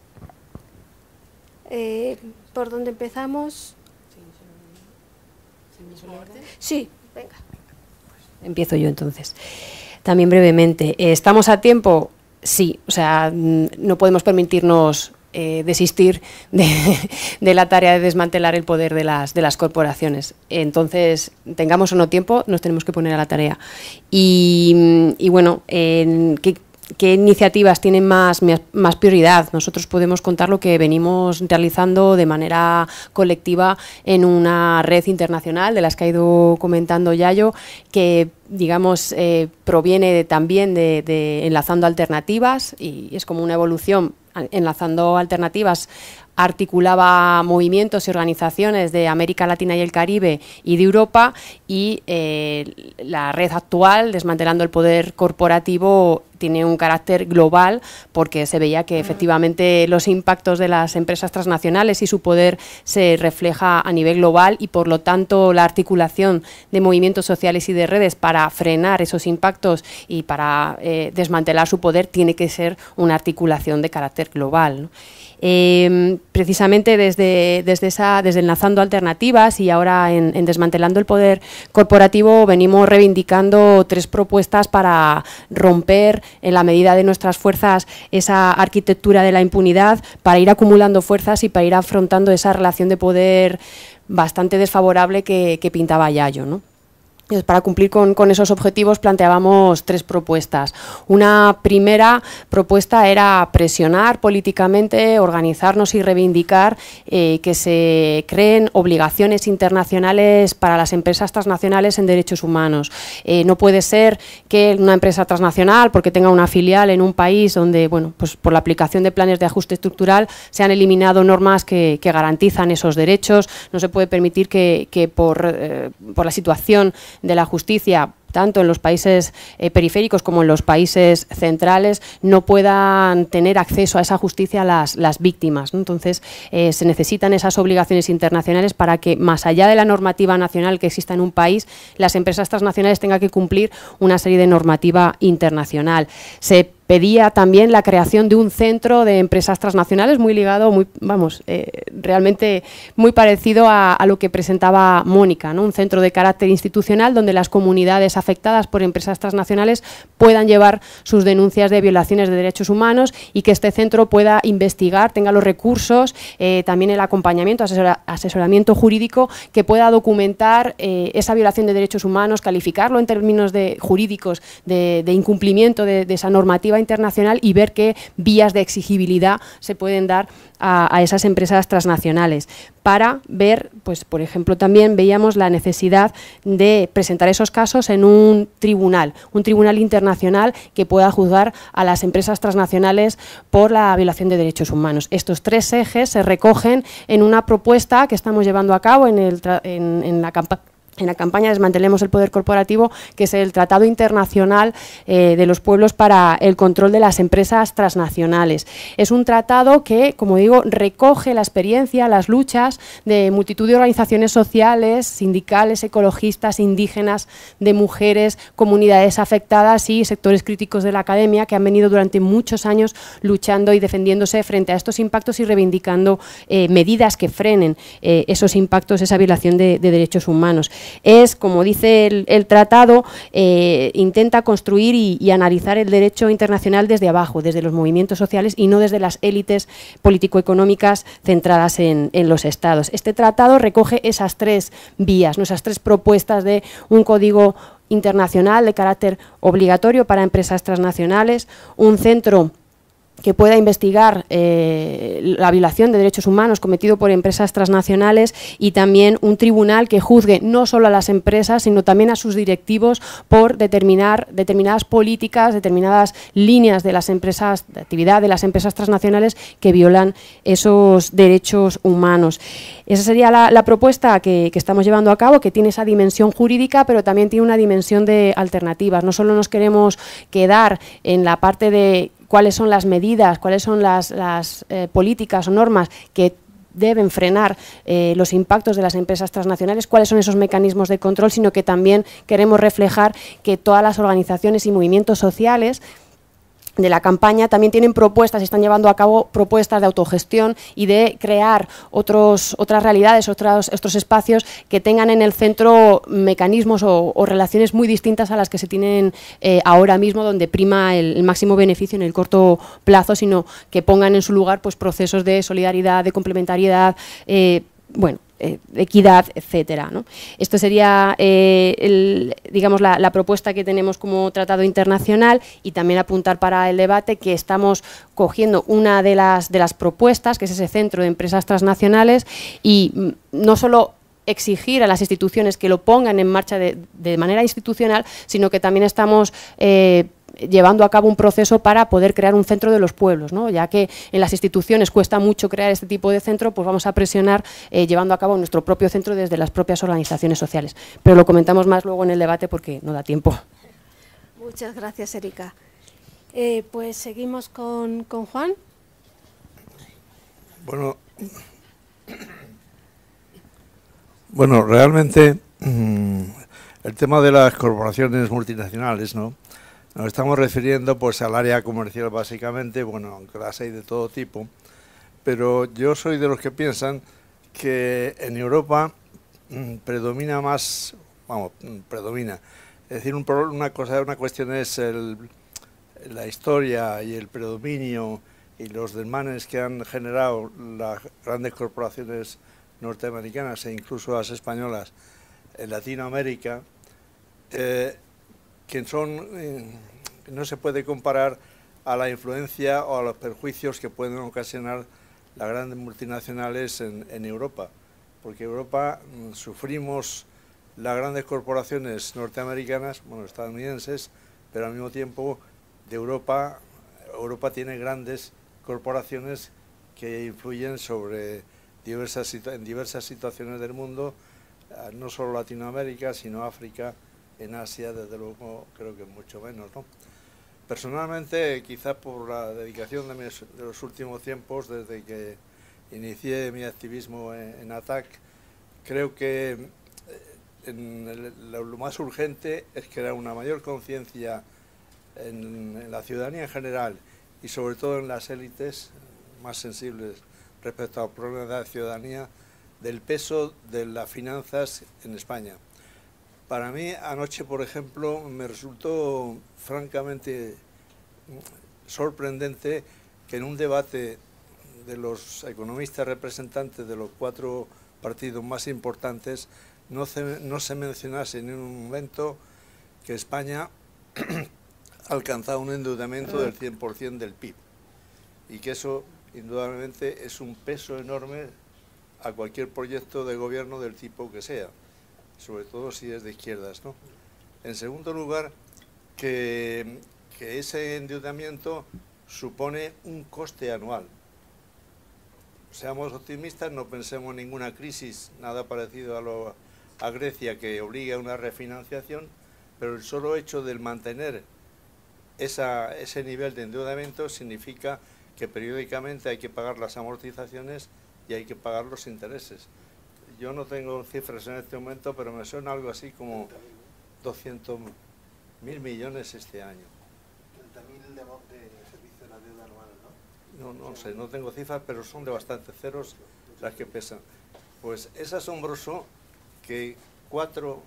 Eh, ¿Por dónde empezamos? Sí, venga. Empiezo yo entonces. También brevemente. ¿Estamos a tiempo? Sí. O sea, no podemos permitirnos eh, desistir de, de la tarea de desmantelar el poder de las, de las corporaciones. Entonces, tengamos o no tiempo, nos tenemos que poner a la tarea. Y, y bueno, en, ¿qué ¿Qué iniciativas tienen más, más prioridad? Nosotros podemos contar lo que venimos realizando de manera colectiva en una red internacional de las que ha ido comentando Yayo, que digamos eh, proviene de, también de, de Enlazando Alternativas, y es como una evolución. Enlazando Alternativas articulaba movimientos y organizaciones de América Latina y el Caribe y de Europa, y eh, la red actual, Desmantelando el Poder Corporativo, tiene un carácter global, porque se veía que efectivamente los impactos de las empresas transnacionales y su poder se refleja a nivel global, y por lo tanto la articulación de movimientos sociales y de redes para frenar esos impactos y para eh, desmantelar su poder tiene que ser una articulación de carácter global, ¿no? Eh, precisamente desde, desde, esa, desde Enlazando Alternativas y ahora en, en Desmantelando el Poder Corporativo venimos reivindicando tres propuestas para romper en la medida de nuestras fuerzas esa arquitectura de la impunidad, para ir acumulando fuerzas y para ir afrontando esa relación de poder bastante desfavorable que, que pintaba Yayo, ¿no? Entonces, para cumplir con, con esos objetivos planteábamos tres propuestas. Una primera propuesta era presionar políticamente, organizarnos y reivindicar eh, que se creen obligaciones internacionales para las empresas transnacionales en derechos humanos. Eh, no puede ser que una empresa transnacional, porque tenga una filial en un país donde, bueno, pues por la aplicación de planes de ajuste estructural se han eliminado normas que, que garantizan esos derechos. No se puede permitir que, que por, eh, por la situación de la justicia, tanto en los países eh, periféricos como en los países centrales, no puedan tener acceso a esa justicia las, las víctimas, ¿no? Entonces, eh, se necesitan esas obligaciones internacionales para que, más allá de la normativa nacional que exista en un país, las empresas transnacionales tengan que cumplir una serie de normativa internacional. Se pedía también la creación de un centro de empresas transnacionales muy ligado, muy, vamos, eh, realmente muy parecido a, a lo que presentaba Mónica, ¿no? Un centro de carácter institucional donde las comunidades afectadas por empresas transnacionales puedan llevar sus denuncias de violaciones de derechos humanos, y que este centro pueda investigar, tenga los recursos, eh, también el acompañamiento, asesora, asesoramiento jurídico que pueda documentar eh, esa violación de derechos humanos, calificarlo en términos de, jurídicos de, de incumplimiento de, de esa normativa internacional, y ver qué vías de exigibilidad se pueden dar a, a esas empresas transnacionales, para ver, pues por ejemplo, también veíamos la necesidad de presentar esos casos en un tribunal, un tribunal internacional que pueda juzgar a las empresas transnacionales por la violación de derechos humanos. Estos tres ejes se recogen en una propuesta que estamos llevando a cabo en, el en, en la campaña en la campaña Desmantelemos el Poder Corporativo, que es el Tratado Internacional eh, de los Pueblos para el Control de las Empresas Transnacionales. Es un tratado que, como digo, recoge la experiencia, las luchas de multitud de organizaciones sociales, sindicales, ecologistas, indígenas, de mujeres, comunidades afectadas y sectores críticos de la academia, que han venido durante muchos años luchando y defendiéndose frente a estos impactos y reivindicando eh, medidas que frenen eh, esos impactos, esa violación de, de derechos humanos. es, como dice el, el tratado, eh, intenta construir y, y analizar el derecho internacional desde abajo, desde los movimientos sociales y no desde las élites político-económicas centradas en, en los estados. Este tratado recoge esas tres vías, ¿no? Esas tres propuestas de un código internacional de carácter obligatorio para empresas transnacionales, un centro que pueda investigar eh, la violación de derechos humanos cometido por empresas transnacionales y también un tribunal que juzgue no solo a las empresas, sino también a sus directivos por determinar determinadas políticas, determinadas líneas de las empresas, de actividad de las empresas transnacionales que violan esos derechos humanos. Esa sería la, la propuesta que, que estamos llevando a cabo, que tiene esa dimensión jurídica, pero también tiene una dimensión de alternativas. No solo nos queremos quedar en la parte de cuáles son las medidas, cuáles son las, las eh, políticas o normas que deben frenar eh, los impactos de las empresas transnacionales, cuáles son esos mecanismos de control, sino que también queremos reflejar que todas las organizaciones y movimientos sociales de la campaña también tienen propuestas, están llevando a cabo propuestas de autogestión y de crear otros, otras realidades, otros, otros espacios que tengan en el centro mecanismos o, o relaciones muy distintas a las que se tienen eh, ahora mismo, donde prima el, el máximo beneficio en el corto plazo, sino que pongan en su lugar pues procesos de solidaridad, de complementariedad, eh, bueno, Eh, equidad, etcétera, ¿no? Esto sería, eh, el, digamos, la, la propuesta que tenemos como tratado internacional, y también apuntar para el debate que estamos cogiendo una de las, de las propuestas, que es ese centro de empresas transnacionales, y mm, no solo exigir a las instituciones que lo pongan en marcha de, de manera institucional, sino que también estamos eh, llevando a cabo un proceso para poder crear un centro de los pueblos, ¿no? Ya que en las instituciones cuesta mucho crear este tipo de centro, pues vamos a presionar eh, llevando a cabo nuestro propio centro desde las propias organizaciones sociales. Pero lo comentamos más luego en el debate porque no da tiempo. Muchas gracias, Erika. Eh, pues seguimos con, con Juan. Bueno, bueno, realmente mmm, el tema de las corporaciones multinacionales, ¿no? Nos estamos refiriendo pues al área comercial básicamente, bueno, aunque las hay de todo tipo, pero yo soy de los que piensan que en Europa mmm, predomina más, vamos, predomina, es decir, un, una cosa, una cuestión es el, la historia y el predominio y los desmanes que han generado las grandes corporaciones norteamericanas e incluso las españolas en Latinoamérica, eh, que son, eh, no se puede comparar a la influencia o a los perjuicios que pueden ocasionar las grandes multinacionales en, en Europa, porque en Europa mm, sufrimos las grandes corporaciones norteamericanas, bueno, estadounidenses, pero al mismo tiempo de Europa, Europa tiene grandes corporaciones que influyen sobre diversas, en diversas situaciones del mundo, no solo Latinoamérica, sino África, en Asia, desde luego, creo que mucho menos, ¿no? Personalmente, quizás por la dedicación de, mis, de los últimos tiempos, desde que inicié mi activismo en, en A T A C, creo que en el, lo más urgente es crear una mayor conciencia en, en la ciudadanía en general y sobre todo en las élites más sensibles respecto al problema de la ciudadanía, del peso de las finanzas en España. Para mí, anoche, por ejemplo, me resultó francamente sorprendente que en un debate de los economistas representantes de los cuatro partidos más importantes no se, no se mencionase en un momento que España ha alcanzado un endeudamiento del cien por cien del P I B y que eso, indudablemente, es un peso enorme a cualquier proyecto de gobierno del tipo que sea, sobre todo si es de izquierdas, ¿no? En segundo lugar, que, que ese endeudamiento supone un coste anual. Seamos optimistas, no pensemos en ninguna crisis, nada parecido a, lo, a Grecia, que obliga a una refinanciación, pero el solo hecho de mantener esa, ese nivel de endeudamiento significa que periódicamente hay que pagar las amortizaciones y hay que pagar los intereses. Yo no tengo cifras en este momento, pero me suena algo así como doscientos mil millones este año. treinta mil de, de servicio de la deuda anual, ¿no? No, no sé, no tengo cifras, pero son de bastantes ceros las que pesan. Pues es asombroso que cuatro,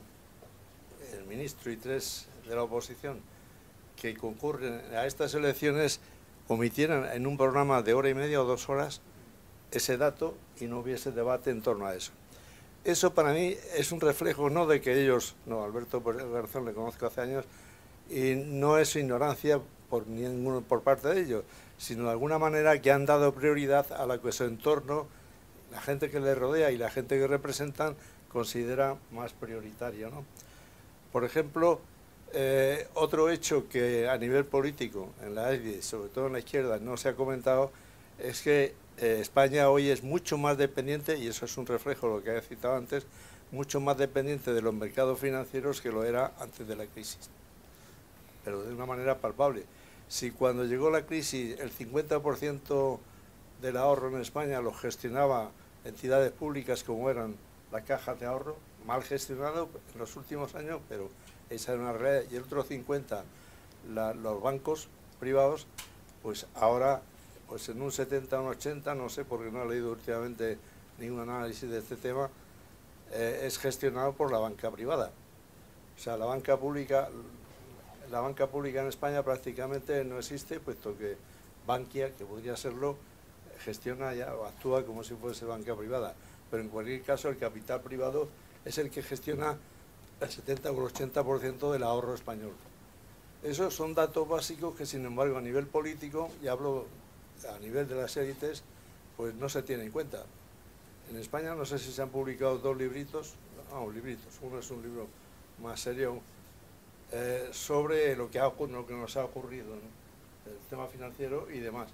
el ministro y tres de la oposición, que concurren a estas elecciones, omitieran en un programa de hora y media o dos horas ese dato y no hubiese debate en torno a eso. Eso para mí es un reflejo no de que ellos, no, Alberto Garzón le conozco hace años, y no es ignorancia por ninguno por parte de ellos, sino de alguna manera que han dado prioridad a la que su entorno, la gente que les rodea y la gente que representan, considera más prioritario, ¿no? Por ejemplo, eh, otro hecho que a nivel político, en la E D I, sobre todo en la izquierda, no se ha comentado, es que eh, España hoy es mucho más dependiente, y eso es un reflejo de lo que he citado antes, mucho más dependiente de los mercados financieros que lo era antes de la crisis, pero de una manera palpable. Si cuando llegó la crisis el cincuenta por ciento del ahorro en España lo gestionaba entidades públicas como eran la Caja de Ahorro, mal gestionado en los últimos años, pero esa era una realidad, y el otro cincuenta la, los bancos privados, pues ahora pues en un setenta, un ochenta, no sé porque no he leído últimamente ningún análisis de este tema, eh, es gestionado por la banca privada. O sea, la banca pública, la banca pública en España prácticamente no existe, puesto que Bankia, que podría serlo, gestiona ya o actúa como si fuese banca privada. Pero en cualquier caso el capital privado es el que gestiona el setenta o el ochenta por ciento del ahorro español. Esos son datos básicos que, sin embargo, a nivel político, y hablo a nivel de las élites, pues no se tiene en cuenta. En España no sé si se han publicado dos libritos, no, libritos, uno es un libro más serio, eh, sobre lo que, ha, lo que nos ha ocurrido, ¿no? El tema financiero y demás.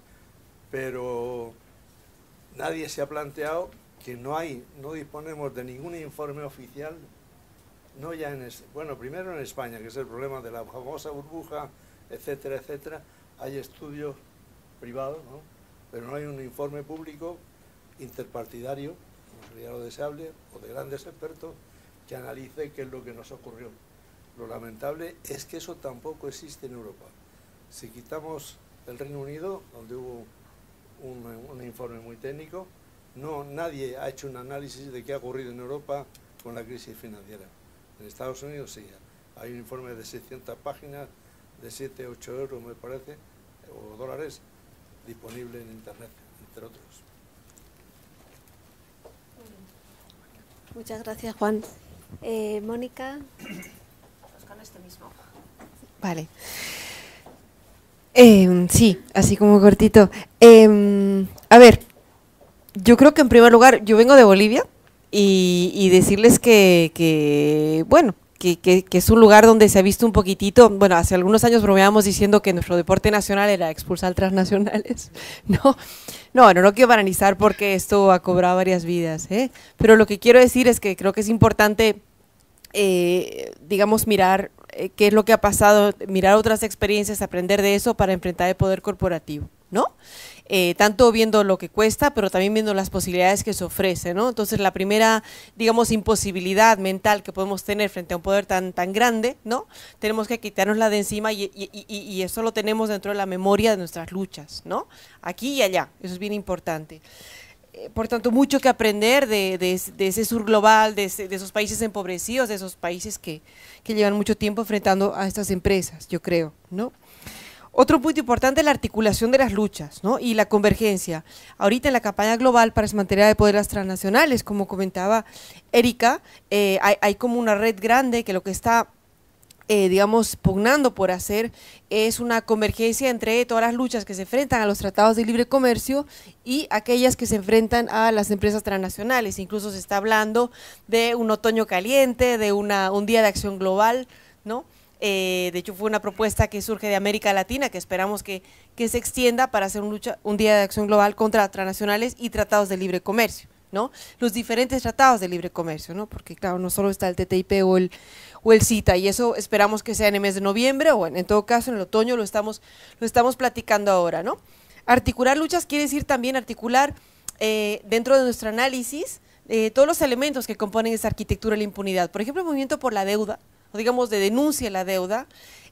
Pero nadie se ha planteado que no hay, no disponemos de ningún informe oficial, no ya en, bueno, primero en España, que es el problema de la famosa burbuja, etcétera, etcétera, hay estudios privados, ¿no? Pero no hay un informe público interpartidario, como sería lo deseable, o de grandes expertos, que analice qué es lo que nos ocurrió. Lo lamentable es que eso tampoco existe en Europa. Si quitamos el Reino Unido, donde hubo un, un informe muy técnico, no, nadie ha hecho un análisis de qué ha ocurrido en Europa con la crisis financiera. En Estados Unidos sí, hay un informe de seiscientas páginas, de siete, ocho euros me parece, o dólares, disponible en internet, entre otros. Muchas gracias, Juan. Eh, Mónica. Pues con este mismo. Vale. Eh, sí, así como cortito. Eh, a ver, yo creo que en primer lugar, yo vengo de Bolivia y, y decirles que, que bueno, que, que, que es un lugar donde se ha visto un poquitito, bueno, hace algunos años bromeábamos diciendo que nuestro deporte nacional era expulsar transnacionales, ¿no? No, no, no quiero banalizar porque esto ha cobrado varias vidas, ¿eh? Pero lo que quiero decir es que creo que es importante, eh, digamos, mirar eh, qué es lo que ha pasado, mirar otras experiencias, aprender de eso para enfrentar el poder corporativo, ¿no? Eh, tanto viendo lo que cuesta, pero también viendo las posibilidades que se ofrece, ¿no? Entonces, la primera, digamos, imposibilidad mental que podemos tener frente a un poder tan, tan grande, ¿no? Tenemos que quitárnosla de encima y, y, y, y eso lo tenemos dentro de la memoria de nuestras luchas, ¿no? Aquí y allá, eso es bien importante. Eh, por tanto, mucho que aprender de, de, de ese sur global, de, ese, de esos países empobrecidos, de esos países que, que llevan mucho tiempo enfrentando a estas empresas, yo creo, ¿no? Otro punto importante es la articulación de las luchas, ¿no? Y la convergencia. Ahorita en la campaña global para desmantelar el poder de las transnacionales, como comentaba Erika, eh, hay, hay como una red grande que lo que está, eh, digamos, pugnando por hacer es una convergencia entre todas las luchas que se enfrentan a los tratados de libre comercio y aquellas que se enfrentan a las empresas transnacionales. Incluso se está hablando de un otoño caliente, de una, un día de acción global, ¿no? Eh, de hecho fue una propuesta que surge de América Latina que esperamos que, que se extienda para hacer un, lucha, un día de acción global contra transnacionales y tratados de libre comercio, ¿no? Los diferentes tratados de libre comercio, ¿no? Porque claro, no solo está el T T I P o el, o el CITA, y eso esperamos que sea en el mes de noviembre o en, en todo caso en el otoño, lo estamos, lo estamos platicando ahora, ¿no? Articular luchas quiere decir también articular eh, dentro de nuestro análisis eh, todos los elementos que componen esa arquitectura de la impunidad. Por ejemplo, el movimiento por la deuda, o digamos de denuncia a la deuda,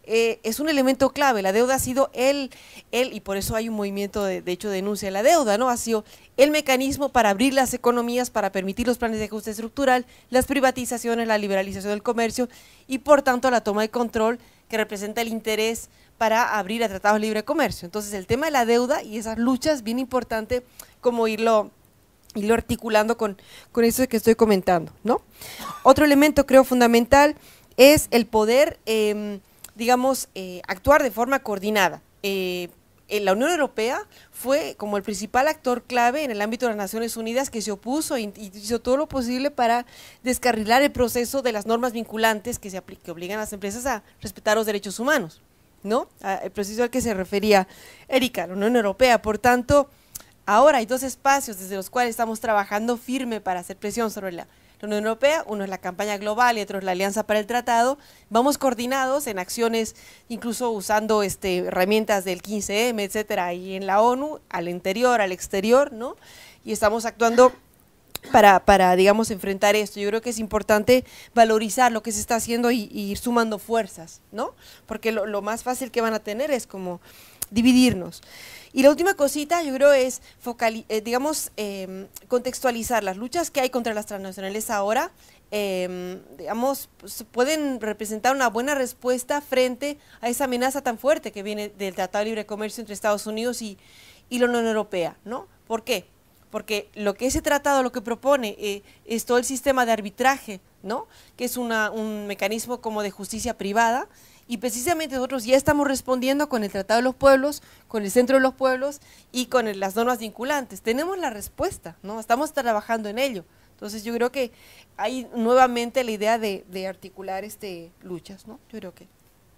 eh, es un elemento clave. La deuda ha sido el, el y por eso hay un movimiento de, de hecho denuncia la deuda, ¿no? Ha sido el mecanismo para abrir las economías, para permitir los planes de ajuste estructural, las privatizaciones, la liberalización del comercio y por tanto la toma de control que representa el interés para abrir a tratados de libre comercio. Entonces el tema de la deuda y esas luchas, bien importante como irlo, irlo articulando con, con eso que estoy comentando, ¿no? Otro elemento creo fundamental es el poder, eh, digamos, eh, actuar de forma coordinada. Eh, la Unión Europea fue como el principal actor clave en el ámbito de las Naciones Unidas que se opuso y hizo todo lo posible para descarrilar el proceso de las normas vinculantes que, se que obligan a las empresas a respetar los derechos humanos, ¿no? El proceso al que se refería Erika, la Unión Europea. Por tanto, ahora hay dos espacios desde los cuales estamos trabajando firme para hacer presión sobre la La Unión Europea, uno es la campaña global y otro es la Alianza para el Tratado. Vamos coordinados en acciones, incluso usando este, herramientas del quince eme, etcétera, y en la ONU, al interior, al exterior, ¿no? Y estamos actuando para, para, digamos, enfrentar esto. Yo creo que es importante valorizar lo que se está haciendo y, y ir sumando fuerzas, ¿no? Porque lo, lo más fácil que van a tener es como dividirnos. Y la última cosita, yo creo, es, focal, eh, digamos, eh, contextualizar las luchas que hay contra las transnacionales ahora, eh, digamos, pues, pueden representar una buena respuesta frente a esa amenaza tan fuerte que viene del Tratado de Libre Comercio entre Estados Unidos y, y la Unión Europea, ¿no? ¿Por qué? Porque lo que ese tratado lo que propone eh, es todo el sistema de arbitraje, ¿no? Que es una, un mecanismo como de justicia privada. Y precisamente nosotros ya estamos respondiendo con el Tratado de los Pueblos, con el Centro de los Pueblos y con el, las normas vinculantes. Tenemos la respuesta, ¿no? Estamos trabajando en ello. Entonces yo creo que hay nuevamente la idea de, de articular este, luchas, ¿no? Yo creo que…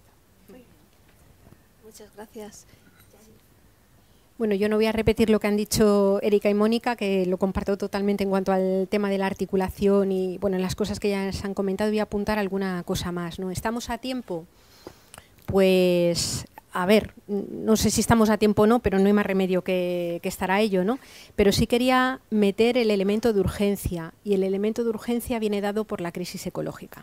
Muchas gracias. Bueno, yo no voy a repetir lo que han dicho Erika y Mónica, que lo comparto totalmente en cuanto al tema de la articulación y bueno, en las cosas que ya se han comentado. Voy a apuntar alguna cosa más, ¿no? ¿Estamos a tiempo? Pues, a ver, no sé si estamos a tiempo o no, pero no hay más remedio que, que estar a ello, ¿no? Pero sí quería meter el elemento de urgencia, y el elemento de urgencia viene dado por la crisis ecológica.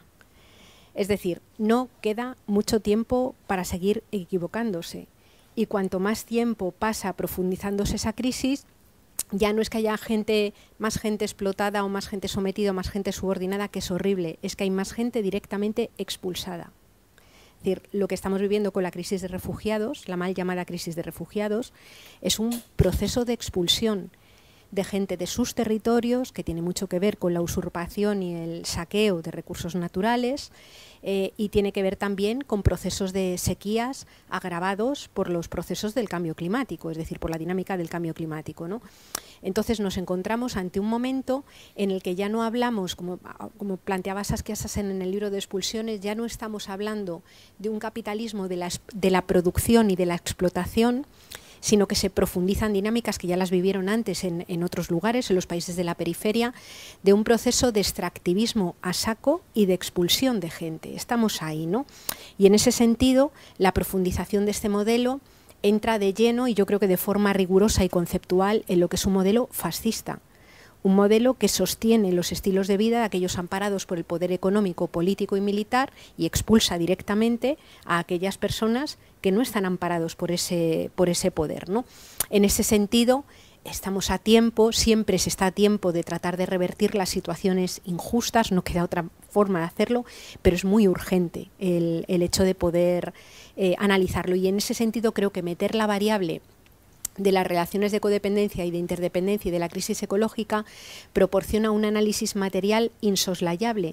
Es decir, no queda mucho tiempo para seguir equivocándose, y cuanto más tiempo pasa profundizándose esa crisis, ya no es que haya gente, más gente explotada o más gente sometida o más gente subordinada, que es horrible, es que hay más gente directamente expulsada. Es decir, lo que estamos viviendo con la crisis de refugiados, la mal llamada crisis de refugiados, es un proceso de expulsión de gente de sus territorios que tiene mucho que ver con la usurpación y el saqueo de recursos naturales eh, y tiene que ver también con procesos de sequías agravados por los procesos del cambio climático, es decir, por la dinámica del cambio climático, ¿no? Entonces nos encontramos ante un momento en el que ya no hablamos, como, como planteaba Saskia Sassen en el libro de Expulsiones, ya no estamos hablando de un capitalismo de la, de la producción y de la explotación, sino que se profundizan dinámicas que ya las vivieron antes en, en otros lugares, en los países de la periferia, de un proceso de extractivismo a saco y de expulsión de gente. Estamos ahí, ¿no? Y en ese sentido, la profundización de este modelo entra de lleno, y yo creo que de forma rigurosa y conceptual, en lo que es un modelo fascista. Un modelo que sostiene los estilos de vida de aquellos amparados por el poder económico, político y militar y expulsa directamente a aquellas personas que no están amparados por ese, por ese poder, ¿no? En ese sentido, estamos a tiempo, siempre se está a tiempo de tratar de revertir las situaciones injustas, no queda otra forma de hacerlo, pero es muy urgente el, el hecho de poder eh, analizarlo. Y en ese sentido creo que meter la variable de las relaciones de codependencia y de interdependencia y de la crisis ecológica proporciona un análisis material insoslayable,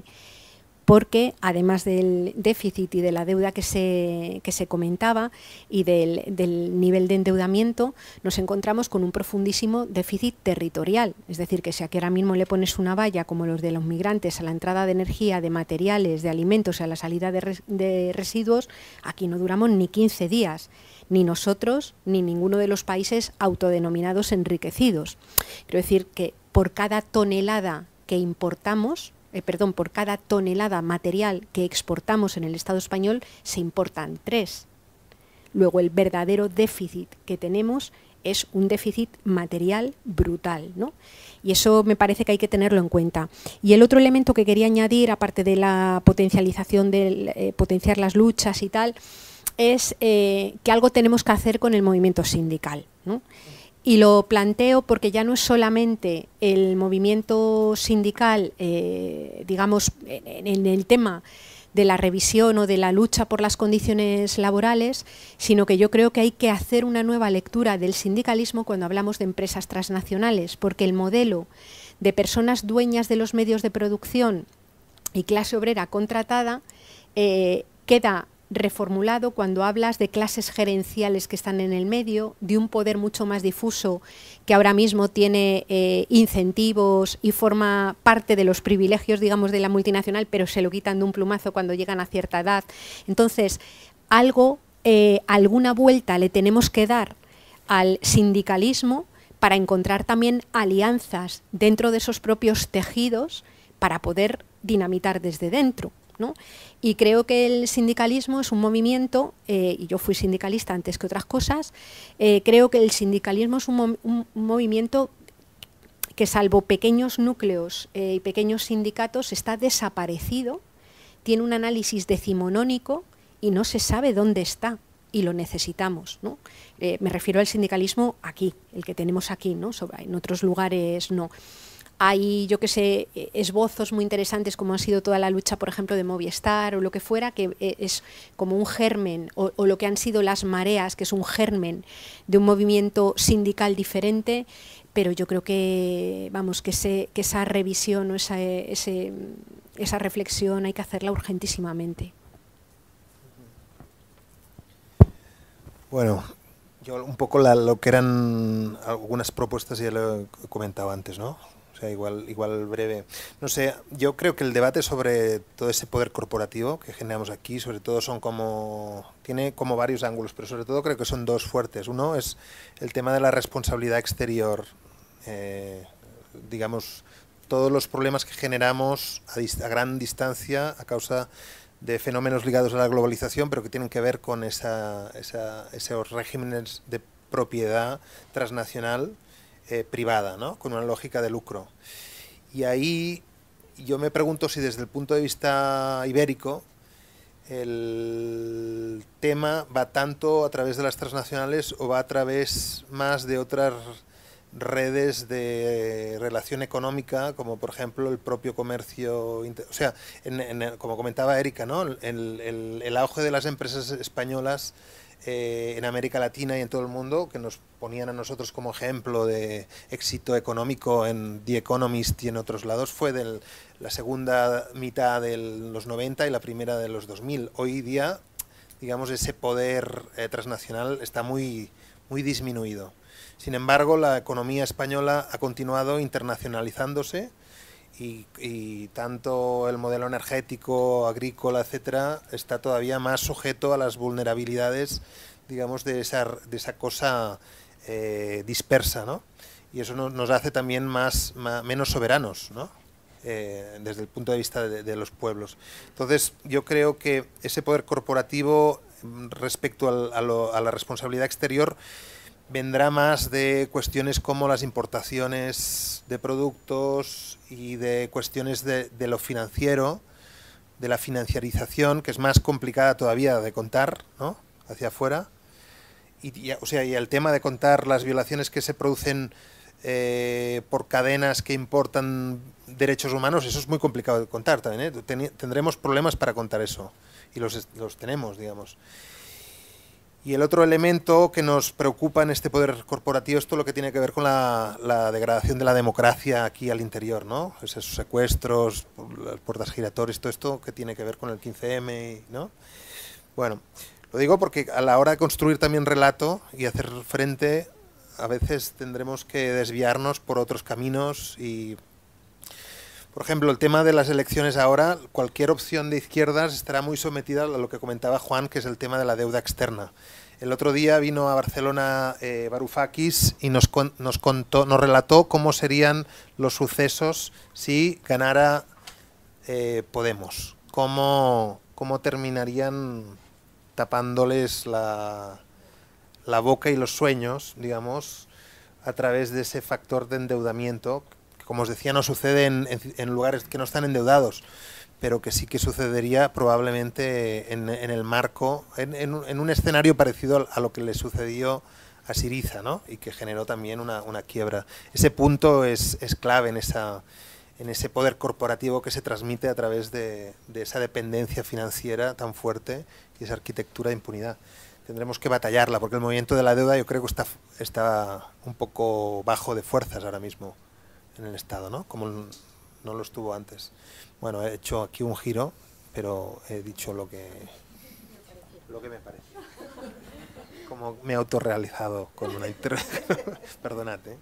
porque además del déficit y de la deuda que se, que se comentaba y del, del nivel de endeudamiento, nos encontramos con un profundísimo déficit territorial. Es decir, que si aquí ahora mismo le pones una valla como los de los migrantes a la entrada de energía, de materiales, de alimentos, a la salida de, res, de residuos, aquí no duramos ni quince días. Ni nosotros, ni ninguno de los países autodenominados enriquecidos. Quiero decir que por cada tonelada que importamos, eh, perdón, por cada tonelada material que exportamos en el Estado español, se importan tres. Luego, el verdadero déficit que tenemos es un déficit material brutal, ¿no? Y eso me parece que hay que tenerlo en cuenta. Y el otro elemento que quería añadir, aparte de la potencialización, de eh, potenciar las luchas y tal, es eh, que algo tenemos que hacer con el movimiento sindical, ¿no? Y lo planteo porque ya no es solamente el movimiento sindical, eh, digamos, en, en el tema de la revisión o de la lucha por las condiciones laborales, sino que yo creo que hay que hacer una nueva lectura del sindicalismo cuando hablamos de empresas transnacionales, porque el modelo de personas dueñas de los medios de producción y clase obrera contratada eh, queda reformulado cuando hablas de clases gerenciales que están en el medio, de un poder mucho más difuso que ahora mismo tiene eh, incentivos y forma parte de los privilegios, digamos, de la multinacional, pero se lo quitan de un plumazo cuando llegan a cierta edad. Entonces, algo, eh, alguna vuelta le tenemos que dar al sindicalismo para encontrar también alianzas dentro de esos propios tejidos para poder dinamitar desde dentro, ¿no? Y creo que el sindicalismo es un movimiento, eh, y yo fui sindicalista antes que otras cosas, eh, creo que el sindicalismo es un, un, un movimiento que, salvo pequeños núcleos eh, y pequeños sindicatos, está desaparecido, tiene un análisis decimonónico y no se sabe dónde está, y lo necesitamos, ¿no? Eh, me refiero al sindicalismo aquí, el que tenemos aquí, ¿no? Sobre, en otros lugares no. Hay, yo que sé, esbozos muy interesantes como ha sido toda la lucha, por ejemplo, de Movistar o lo que fuera, que es como un germen, o, o lo que han sido las mareas, que es un germen de un movimiento sindical diferente, pero yo creo que, vamos, que, ese, que esa revisión o esa, ese, esa reflexión hay que hacerla urgentísimamente. Bueno, yo un poco la, lo que eran algunas propuestas ya lo he comentado antes, ¿no? O sea, igual, igual breve. No sé, yo creo que el debate sobre todo ese poder corporativo que generamos aquí, sobre todo son como, tiene como varios ángulos, pero sobre todo creo que son dos fuertes. Uno es el tema de la responsabilidad exterior, eh, digamos, todos los problemas que generamos a, dist a gran distancia a causa de fenómenos ligados a la globalización, pero que tienen que ver con esa, esa, esos regímenes de propiedad transnacional Eh, privada, ¿no? Con una lógica de lucro. Y ahí yo me pregunto si desde el punto de vista ibérico el tema va tanto a través de las transnacionales o va a través más de otras redes de relación económica, como por ejemplo el propio comercio, o sea, en, en, como comentaba Erika, ¿no? el, el, el auge de las empresas españolas Eh, en América Latina y en todo el mundo, que nos ponían a nosotros como ejemplo de éxito económico en The Economist y en otros lados, fue de la segunda mitad de los noventa y la primera de los dos mil. Hoy día, digamos, ese poder eh, transnacional está muy, muy disminuido. Sin embargo, la economía española ha continuado internacionalizándose y, y tanto el modelo energético, agrícola, etcétera, está todavía más sujeto a las vulnerabilidades, digamos, de esa, de esa cosa eh, dispersa, ¿no? Y eso nos, nos hace también más, más menos soberanos, ¿no? Eh, desde el punto de vista de, de los pueblos. Entonces, yo creo que ese poder corporativo respecto al, a, lo, a la responsabilidad exterior vendrá más de cuestiones como las importaciones de productos y de cuestiones de, de lo financiero, de la financiarización, que es más complicada todavía de contar, ¿no? Hacia afuera. Y, y, o sea, y el tema de contar las violaciones que se producen eh, por cadenas que importan derechos humanos, eso es muy complicado de contar también, ¿eh? Ten, tendremos problemas para contar eso, y los, los tenemos, digamos. Y el otro elemento que nos preocupa en este poder corporativo es todo lo que tiene que ver con la, la degradación de la democracia aquí al interior, ¿no? Esos secuestros, las puertas giratorias, todo esto que tiene que ver con el quince eme, ¿no? Bueno, lo digo porque a la hora de construir también relato y hacer frente, a veces tendremos que desviarnos por otros caminos y... Por ejemplo, el tema de las elecciones ahora, cualquier opción de izquierdas estará muy sometida a lo que comentaba Juan, que es el tema de la deuda externa. El otro día vino a Barcelona eh, Varoufakis y nos, con, nos, contó, nos relató cómo serían los sucesos si ganara eh, Podemos, cómo, cómo terminarían tapándoles la, la boca y los sueños, digamos, a través de ese factor de endeudamiento. Como os decía, no sucede en, en, en lugares que no están endeudados, pero que sí que sucedería probablemente en, en el marco, en, en, en un escenario parecido a lo que le sucedió a Syriza, ¿no? Y que generó también una, una quiebra. Ese punto es, es clave en, esa, en ese poder corporativo que se transmite a través de, de esa dependencia financiera tan fuerte y esa arquitectura de impunidad. Tendremos que batallarla, porque el movimiento de la deuda yo creo que está, está un poco bajo de fuerzas ahora mismo en el Estado, ¿no? Como no lo estuvo antes. Bueno, he hecho aquí un giro, pero he dicho lo que, lo que me parece. Como me he autorrealizado con una intervención. Perdonad, ¿eh?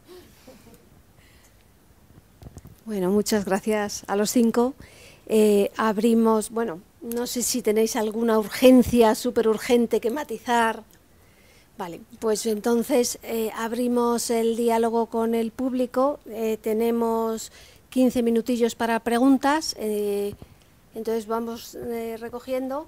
Bueno, muchas gracias a los cinco. Eh, abrimos, bueno, no sé si tenéis alguna urgencia, súper urgente que matizar. Vale, pues entonces eh, abrimos el diálogo con el público. Eh, tenemos quince minutillos para preguntas, eh, entonces vamos eh, recogiendo.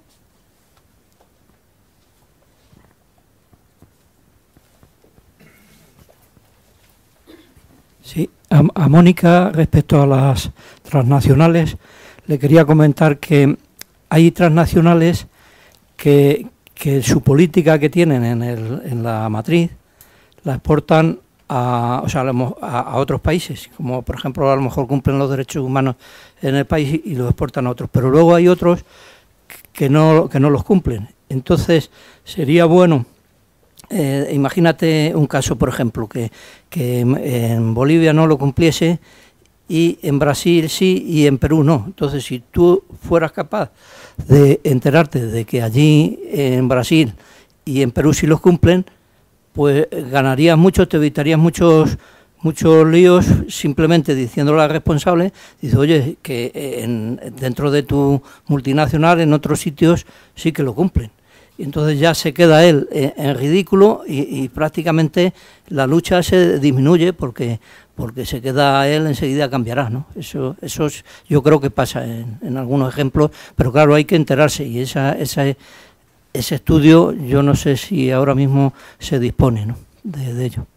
Sí, a, a Mónica, respecto a las transnacionales, le quería comentar que hay transnacionales que, que su política que tienen en, el, en la matriz la exportan a, o sea, a, a otros países, como por ejemplo a lo mejor cumplen los derechos humanos en el país y, y los exportan a otros, pero luego hay otros que no, que no los cumplen. Entonces sería bueno, eh, imagínate un caso, por ejemplo, que, que en Bolivia no lo cumpliese y en Brasil sí y en Perú no. Entonces, si tú fueras capaz de enterarte de que allí en Brasil y en Perú sí los cumplen, pues ganarías mucho, te evitarías muchos muchos líos simplemente diciéndole al responsable, dice, oye, que en, dentro de tu multinacional en otros sitios sí que lo cumplen. Y entonces ya se queda él en, en ridículo y, y prácticamente la lucha se disminuye porque porque se queda él, enseguida cambiará, ¿no? Eso, eso es, yo creo que pasa en, en algunos ejemplos, pero claro, hay que enterarse y esa, esa, ese estudio yo no sé si ahora mismo se dispone, ¿no?, de, de ello.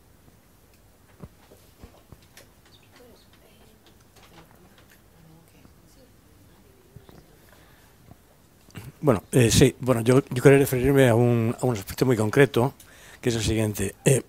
Bueno, eh, sí, bueno, yo, yo quería referirme a un, a un aspecto muy concreto, que es el siguiente. Eh,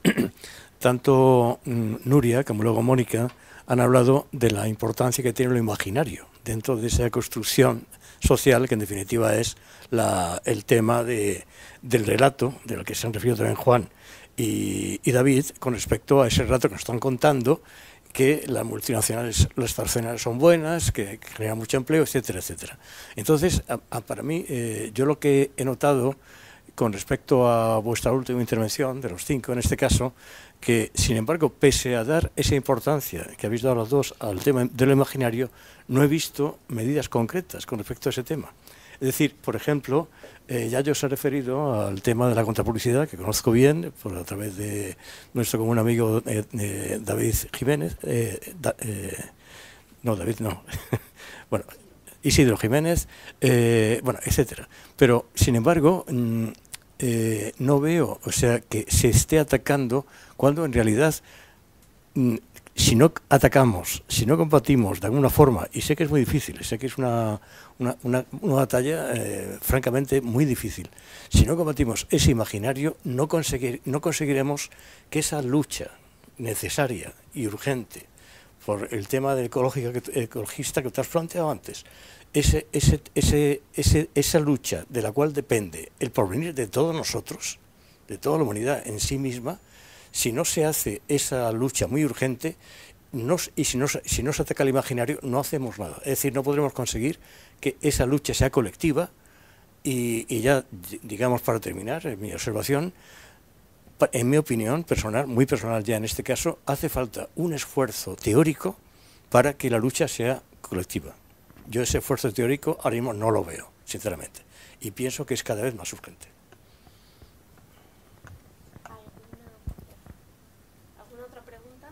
tanto mm, Nuria como luego Mónica han hablado de la importancia que tiene lo imaginario dentro de esa construcción social, que en definitiva es la, el tema de, del relato, del que se han referido también Juan y, y David, con respecto a ese relato que nos están contando, que las multinacionales, las transnacionales son buenas, que, que generan mucho empleo, etcétera, etcétera. Entonces, a, a, para mí, eh, yo lo que he notado con respecto a vuestra última intervención, de los cinco en este caso, que sin embargo, pese a dar esa importancia que habéis dado los dos al tema de lo imaginario, no he visto medidas concretas con respecto a ese tema. Es decir, por ejemplo, eh, ya yo os he referido al tema de la contrapublicidad, que conozco bien, por a través de nuestro común amigo eh, eh, David Jiménez, eh, da, eh, no, David no, bueno, Isidro Jiménez, eh, bueno, etcétera. Pero, sin embargo, mmm, eh, no veo, o sea, que se esté atacando cuando en realidad, mmm, si no atacamos, si no combatimos de alguna forma, y sé que es muy difícil, sé que es una, una, una, una batalla eh, francamente muy difícil, si no combatimos ese imaginario, no, conseguir, no conseguiremos que esa lucha necesaria y urgente por el tema del ecológico, ecologista que te has planteado antes, ese, ese, ese, ese, esa lucha de la cual depende el porvenir de todos nosotros, de toda la humanidad en sí misma, si no se hace esa lucha muy urgente no, y si no, si no se ataca el imaginario, no hacemos nada. Es decir, no podremos conseguir que esa lucha sea colectiva y, y ya, digamos, para terminar, en mi observación, en mi opinión personal, muy personal ya en este caso, hace falta un esfuerzo teórico para que la lucha sea colectiva. Yo ese esfuerzo teórico ahora mismo no lo veo, sinceramente, y pienso que es cada vez más urgente. ¿Alguna otra pregunta?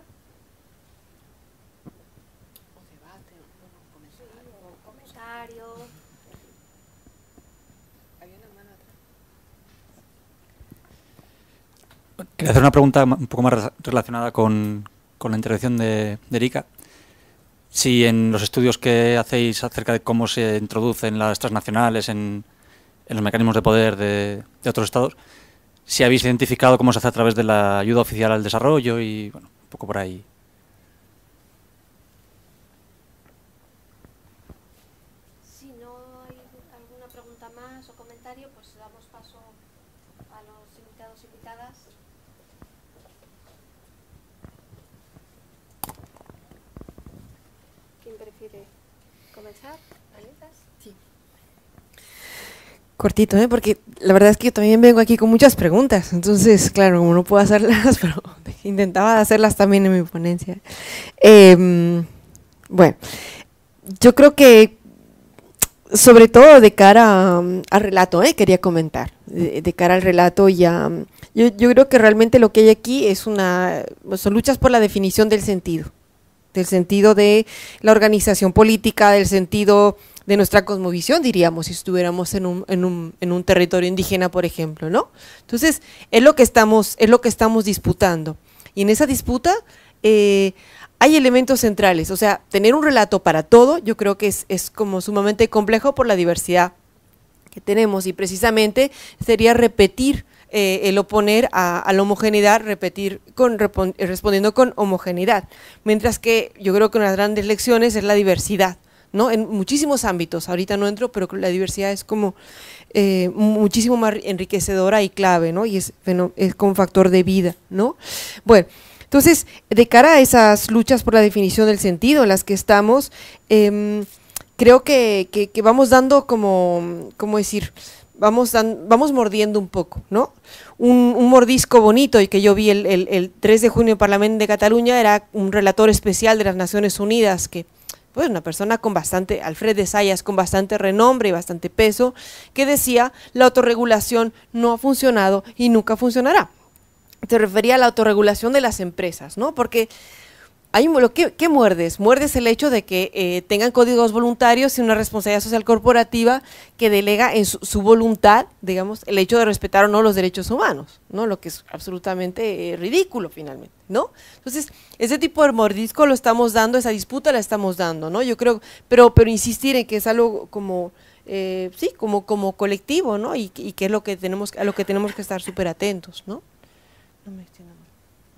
O debate, o comentario. O comentario. Había una mano atrás. Quería hacer una pregunta un poco más relacionada con, con la intervención de, de Erika. si en los estudios que hacéis acerca de cómo se introducen las transnacionales en, en los mecanismos de poder de, de otros estados, si habéis identificado cómo se hace a través de la ayuda oficial al desarrollo y, bueno, un poco por ahí. Si no hay alguna pregunta más o comentario, pues damos paso a los invitados y invitadas. ¿Quién prefiere comenzar? ¿Anita? Sí. Cortito, ¿eh? Porque la verdad es que yo también vengo aquí con muchas preguntas, entonces, claro, como no puedo hacerlas, pero intentaba hacerlas también en mi ponencia. Eh, bueno, yo creo que, sobre todo de cara al relato, ¿eh? quería comentar, de, de cara al relato ya, yo, yo creo que realmente lo que hay aquí es una, son luchas por la definición del sentido, del sentido de la organización política, del sentido de nuestra cosmovisión, diríamos, si estuviéramos en un, en un, en un territorio indígena, por ejemplo, ¿no? Entonces, es lo que estamos, es lo que estamos disputando. Y en esa disputa eh, hay elementos centrales, o sea, tener un relato para todo, yo creo que es, es como sumamente complejo por la diversidad que tenemos, y precisamente sería repetir eh, el oponer a, a la homogeneidad, repetir con, respondiendo con homogeneidad, mientras que yo creo que una de las grandes lecciones es la diversidad, ¿no? En muchísimos ámbitos, ahorita no entro, pero la diversidad es como eh, muchísimo más enriquecedora y clave, ¿no? Y es, bueno, es como factor de vida, ¿no? Bueno, entonces, de cara a esas luchas por la definición del sentido en las que estamos, eh, creo que, que, que vamos dando como, ¿cómo decir?, vamos, dan, vamos mordiendo un poco, ¿no? Un, un mordisco bonito, y que yo vi el, el, el tres de junio en el Parlamento de Cataluña, era un relator especial de las Naciones Unidas, que pues una persona con bastante, Alfred de Sayas, con bastante renombre y bastante peso, que decía, la autorregulación no ha funcionado y nunca funcionará. Se refería a la autorregulación de las empresas, ¿no? Porque hay un, ¿qué, ¿qué muerdes? Muerdes el hecho de que eh, tengan códigos voluntarios y una responsabilidad social corporativa que delega en su, su voluntad, digamos, el hecho de respetar o no los derechos humanos, ¿no? Lo que es absolutamente eh, ridículo finalmente, ¿no? Entonces, ese tipo de mordisco lo estamos dando, esa disputa la estamos dando, ¿no? Yo creo, pero, pero insistir en que es algo como, eh, sí, como, como colectivo, ¿no? Y, y que es lo que tenemos, a lo que tenemos que estar súper atentos, ¿no? No me extiendo más.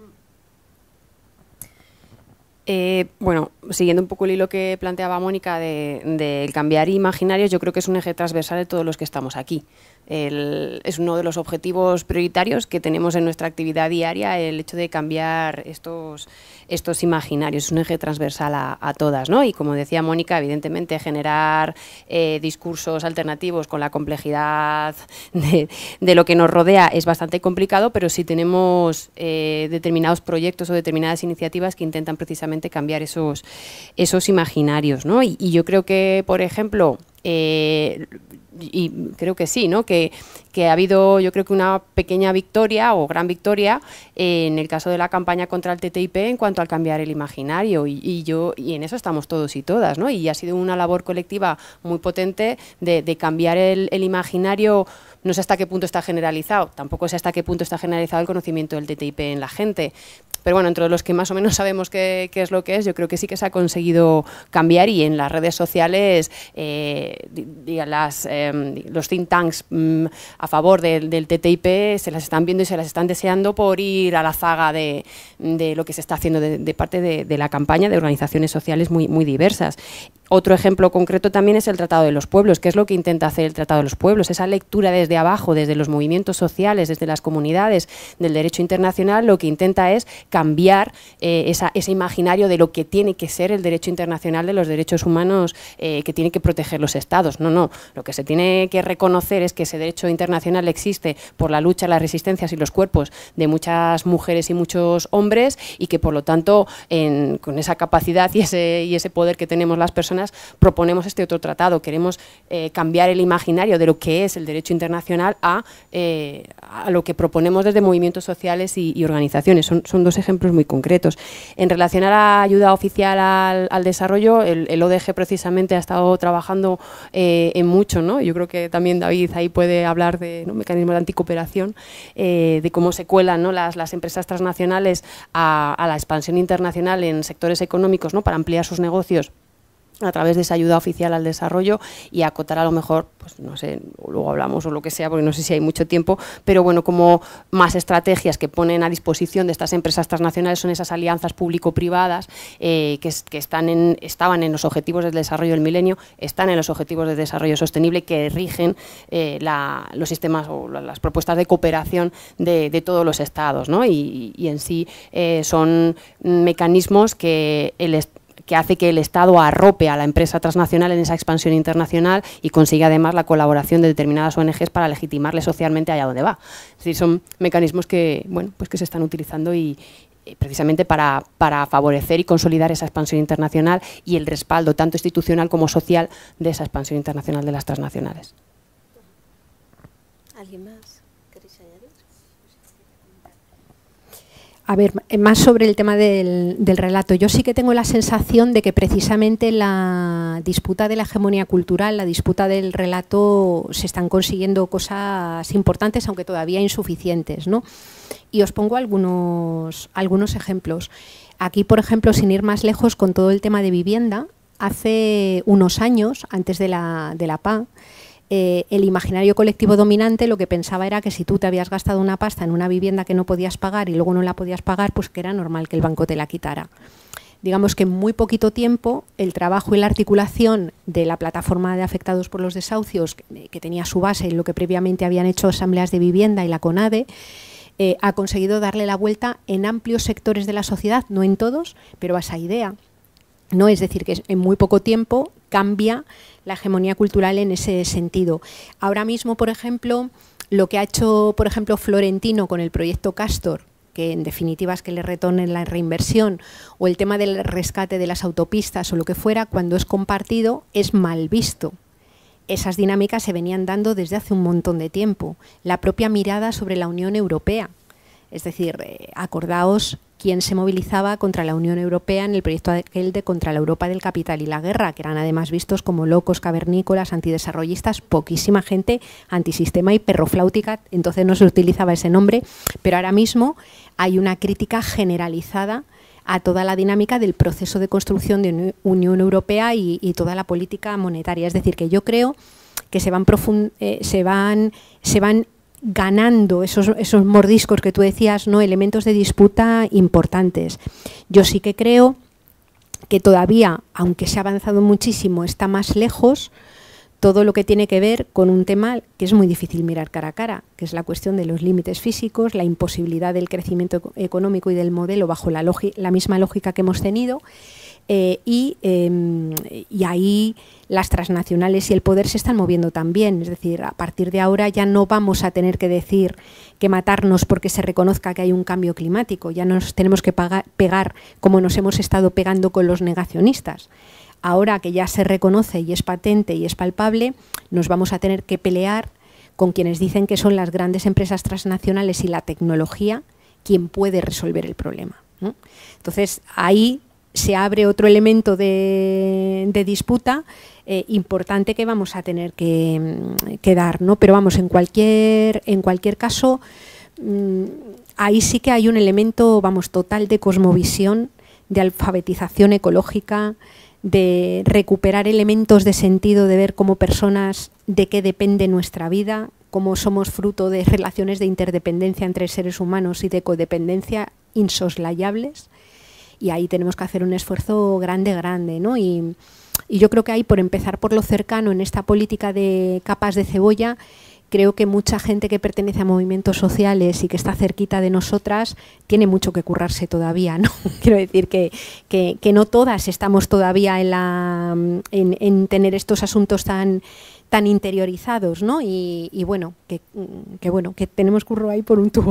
Eh, bueno, siguiendo un poco el hilo que planteaba Mónica de, de cambiar imaginarios, yo creo que es un eje transversal de todos los que estamos aquí. El, es uno de los objetivos prioritarios que tenemos en nuestra actividad diaria, el hecho de cambiar estos, estos imaginarios, es un eje transversal a, a todas, ¿no? Y como decía Mónica, evidentemente generar eh, discursos alternativos con la complejidad de, de lo que nos rodea es bastante complicado, pero sí tenemos eh, determinados proyectos o determinadas iniciativas que intentan precisamente cambiar esos, esos imaginarios, ¿no? Y, y yo creo que, por ejemplo, eh, y creo que sí, ¿no? Que, que ha habido, yo creo que una pequeña victoria o gran victoria eh, en el caso de la campaña contra el T T I P en cuanto al cambiar el imaginario, y, y yo y en eso estamos todos y todas, ¿no? Y ha sido una labor colectiva muy potente de, de cambiar el, el imaginario. No sé hasta qué punto está generalizado, tampoco sé hasta qué punto está generalizado el conocimiento del T T I P en la gente, pero bueno, entre los que más o menos sabemos qué, qué es lo que es, yo creo que sí que se ha conseguido cambiar, y en las redes sociales eh, las, eh, los think tanks mm, a favor del, del T T I P se las están viendo y se las están deseando por ir a la zaga de, de lo que se está haciendo de, de parte de, de la campaña de organizaciones sociales muy, muy diversas. Otro ejemplo concreto también es el Tratado de los Pueblos. ¿Qué es lo que intenta hacer el Tratado de los Pueblos? Esa lectura desde abajo, desde los movimientos sociales, desde las comunidades del derecho internacional, lo que intenta es cambiar eh, esa, ese imaginario de lo que tiene que ser el derecho internacional de los derechos humanos eh, que tienen que proteger los estados. No, no. Lo que se tiene que reconocer es que ese derecho internacional existe por la lucha, las resistencias y los cuerpos de muchas mujeres y muchos hombres, y que por lo tanto en, con esa capacidad y ese, y ese poder que tenemos las personas proponemos este otro tratado. Queremos eh, cambiar el imaginario de lo que es el derecho internacional internacional a, eh, a lo que proponemos desde movimientos sociales y, y organizaciones. Son, son dos ejemplos muy concretos. En relación a la ayuda oficial al, al desarrollo, el, el O D G precisamente ha estado trabajando eh, en mucho, ¿no? Yo creo que también David ahí puede hablar de, ¿no?, mecanismos de anticooperación, eh, de cómo se cuelan, ¿no?, las, las empresas transnacionales a, a la expansión internacional en sectores económicos, ¿no?, para ampliar sus negocios a través de esa ayuda oficial al desarrollo y acotar a lo mejor, pues no sé, luego hablamos o lo que sea, porque no sé si hay mucho tiempo, pero bueno, como más estrategias que ponen a disposición de estas empresas transnacionales son esas alianzas público-privadas eh, que, que están en, estaban en los Objetivos del Desarrollo del Milenio, están en los Objetivos de Desarrollo Sostenible que rigen eh, la, los sistemas o las propuestas de cooperación de, de todos los estados, ¿no? Y, y en sí eh, son mecanismos que el que hace que el Estado arrope a la empresa transnacional en esa expansión internacional y consiga además la colaboración de determinadas O N Ges para legitimarle socialmente allá donde va. Es decir, son mecanismos que, bueno, pues que se están utilizando y, y precisamente para, para favorecer y consolidar esa expansión internacional y el respaldo tanto institucional como social de esa expansión internacional de las transnacionales. ¿Alguien más? ¿Queréis añadir? A ver, más sobre el tema del, del relato. Yo sí que tengo la sensación de que precisamente la disputa de la hegemonía cultural, la disputa del relato, se están consiguiendo cosas importantes, aunque todavía insuficientes, ¿no? Y os pongo algunos, algunos ejemplos. Aquí, por ejemplo, sin ir más lejos, con todo el tema de vivienda, hace unos años, antes de la, de la P A, Eh, el imaginario colectivo dominante lo que pensaba era que si tú te habías gastado una pasta en una vivienda que no podías pagar y luego no la podías pagar, pues que era normal que el banco te la quitara. Digamos que en muy poquito tiempo el trabajo y la articulación de la plataforma de afectados por los desahucios, que, que tenía su base en lo que previamente habían hecho asambleas de vivienda y la CONADE, eh, ha conseguido darle la vuelta en amplios sectores de la sociedad, no en todos, pero a esa idea. No, es decir, que en muy poco tiempo cambia la hegemonía cultural en ese sentido. Ahora mismo, por ejemplo, lo que ha hecho, por ejemplo, Florentino con el proyecto Castor, que en definitiva es que le retornen la reinversión, o el tema del rescate de las autopistas o lo que fuera, cuando es compartido es mal visto. Esas dinámicas se venían dando desde hace un montón de tiempo. La propia mirada sobre la Unión Europea. Es decir, eh, acordaos quién se movilizaba contra la Unión Europea en el proyecto aquel de contra la Europa del capital y la guerra, que eran además vistos como locos, cavernícolas, antidesarrollistas, poquísima gente, antisistema y perrofláutica, entonces no se utilizaba ese nombre, pero ahora mismo hay una crítica generalizada a toda la dinámica del proceso de construcción de Unión Europea y, y toda la política monetaria. Es decir, que yo creo que se van, profund eh, se van, se van ganando esos, esos mordiscos que tú decías, ¿no?, elementos de disputa importantes. Yo sí que creo que todavía, aunque se ha avanzado muchísimo, está más lejos todo lo que tiene que ver con un tema que es muy difícil mirar cara a cara, que es la cuestión de los límites físicos, la imposibilidad del crecimiento económico y del modelo bajo la, la misma lógica que hemos tenido. Eh, y, eh, y ahí las transnacionales y el poder se están moviendo también, es decir, a partir de ahora ya no vamos a tener que decir que matarnos porque se reconozca que hay un cambio climático, ya nos tenemos que pagar, pegar como nos hemos estado pegando con los negacionistas. Ahora que ya se reconoce y es patente y es palpable, nos vamos a tener que pelear con quienes dicen que son las grandes empresas transnacionales y la tecnología quien puede resolver el problema, ¿no? Entonces ahí se abre otro elemento de, de disputa eh, importante que vamos a tener que, que dar, ¿no? Pero vamos, en cualquier, en cualquier caso, mmm, ahí sí que hay un elemento, vamos, total de cosmovisión, de alfabetización ecológica, de recuperar elementos de sentido, de ver como personas de qué depende nuestra vida, cómo somos fruto de relaciones de interdependencia entre seres humanos y de codependencia insoslayables. Y ahí tenemos que hacer un esfuerzo grande, grande, ¿no? Y, y yo creo que ahí, por empezar por lo cercano, en esta política de capas de cebolla, creo que mucha gente que pertenece a movimientos sociales y que está cerquita de nosotras tiene mucho que currarse todavía, ¿no? Quiero decir que, que, que no todas estamos todavía en, la, en, en tener estos asuntos tan, tan interiorizados, ¿no? Y, y bueno, que, que bueno, que tenemos curro ahí por un tubo.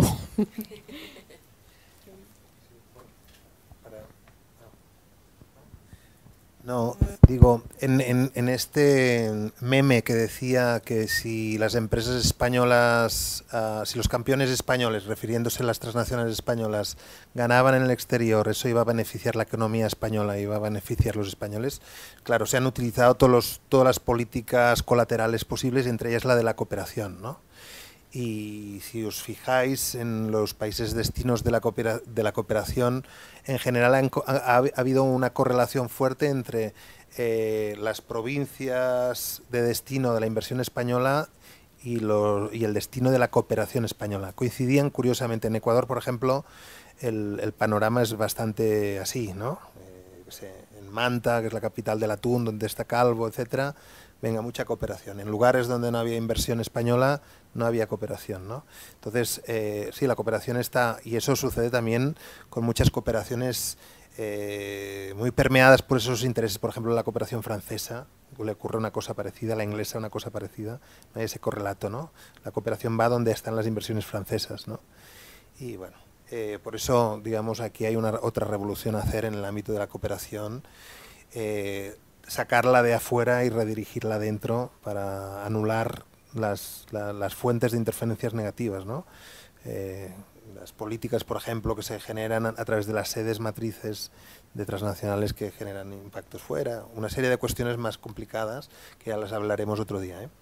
No, digo, en, en, en este meme que decía que si las empresas españolas, uh, si los campeones españoles, refiriéndose a las transnacionales españolas, ganaban en el exterior, eso iba a beneficiar la economía española, iba a beneficiar a los españoles. Claro, se han utilizado todos los, todas las políticas colaterales posibles, entre ellas la de la cooperación, ¿no? Y si os fijáis en los países destinos de la, coopera de la cooperación, en general ha, ha, ha habido una correlación fuerte entre eh, las provincias de destino de la inversión española y, lo, y el destino de la cooperación española. Coincidían curiosamente. En Ecuador, por ejemplo, el, el panorama es bastante así, ¿no? Eh, no sé, en Manta, que es la capital del atún, donde está Calvo, etcétera, venga, mucha cooperación. En lugares donde no había inversión española, no había cooperación, ¿no? Entonces, eh, sí, la cooperación está, y eso sucede también con muchas cooperaciones eh, muy permeadas por esos intereses. Por ejemplo, la cooperación francesa, le ocurre una cosa parecida, la inglesa una cosa parecida, no hay ese correlato, ¿no? La cooperación va donde están las inversiones francesas, ¿no? Y bueno, eh, por eso, digamos, aquí hay una otra revolución a hacer en el ámbito de la cooperación, eh, sacarla de afuera y redirigirla dentro para anular las, la, las fuentes de interferencias negativas, ¿no? Eh, las políticas, por ejemplo, que se generan a, a través de las sedes matrices de transnacionales que generan impactos fuera, una serie de cuestiones más complicadas que ya las hablaremos otro día, ¿eh?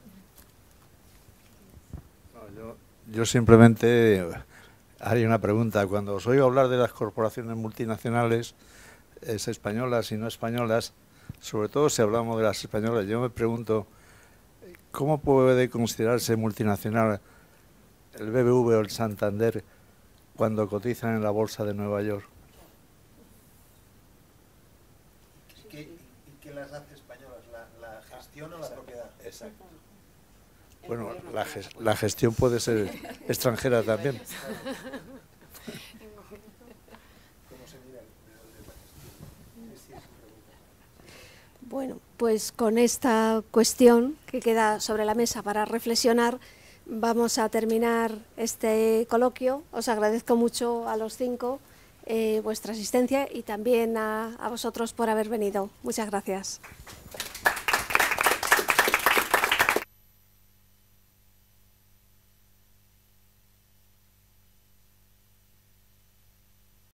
No, yo, yo simplemente haría una pregunta. Cuando os oigo hablar de las corporaciones multinacionales, es españolas y no españolas, sobre todo si hablamos de las españolas, yo me pregunto, ¿cómo puede considerarse multinacional el B B V o el Santander cuando cotizan en la bolsa de Nueva York? ¿Y qué, y qué las hace españolas? ¿La, la gestión o la propiedad? Exacto. Bueno, la, la gestión puede ser extranjera también. Bueno, pues con esta cuestión que queda sobre la mesa para reflexionar, vamos a terminar este coloquio. Os agradezco mucho a los cinco eh, vuestra asistencia y también a, a vosotros por haber venido. Muchas gracias.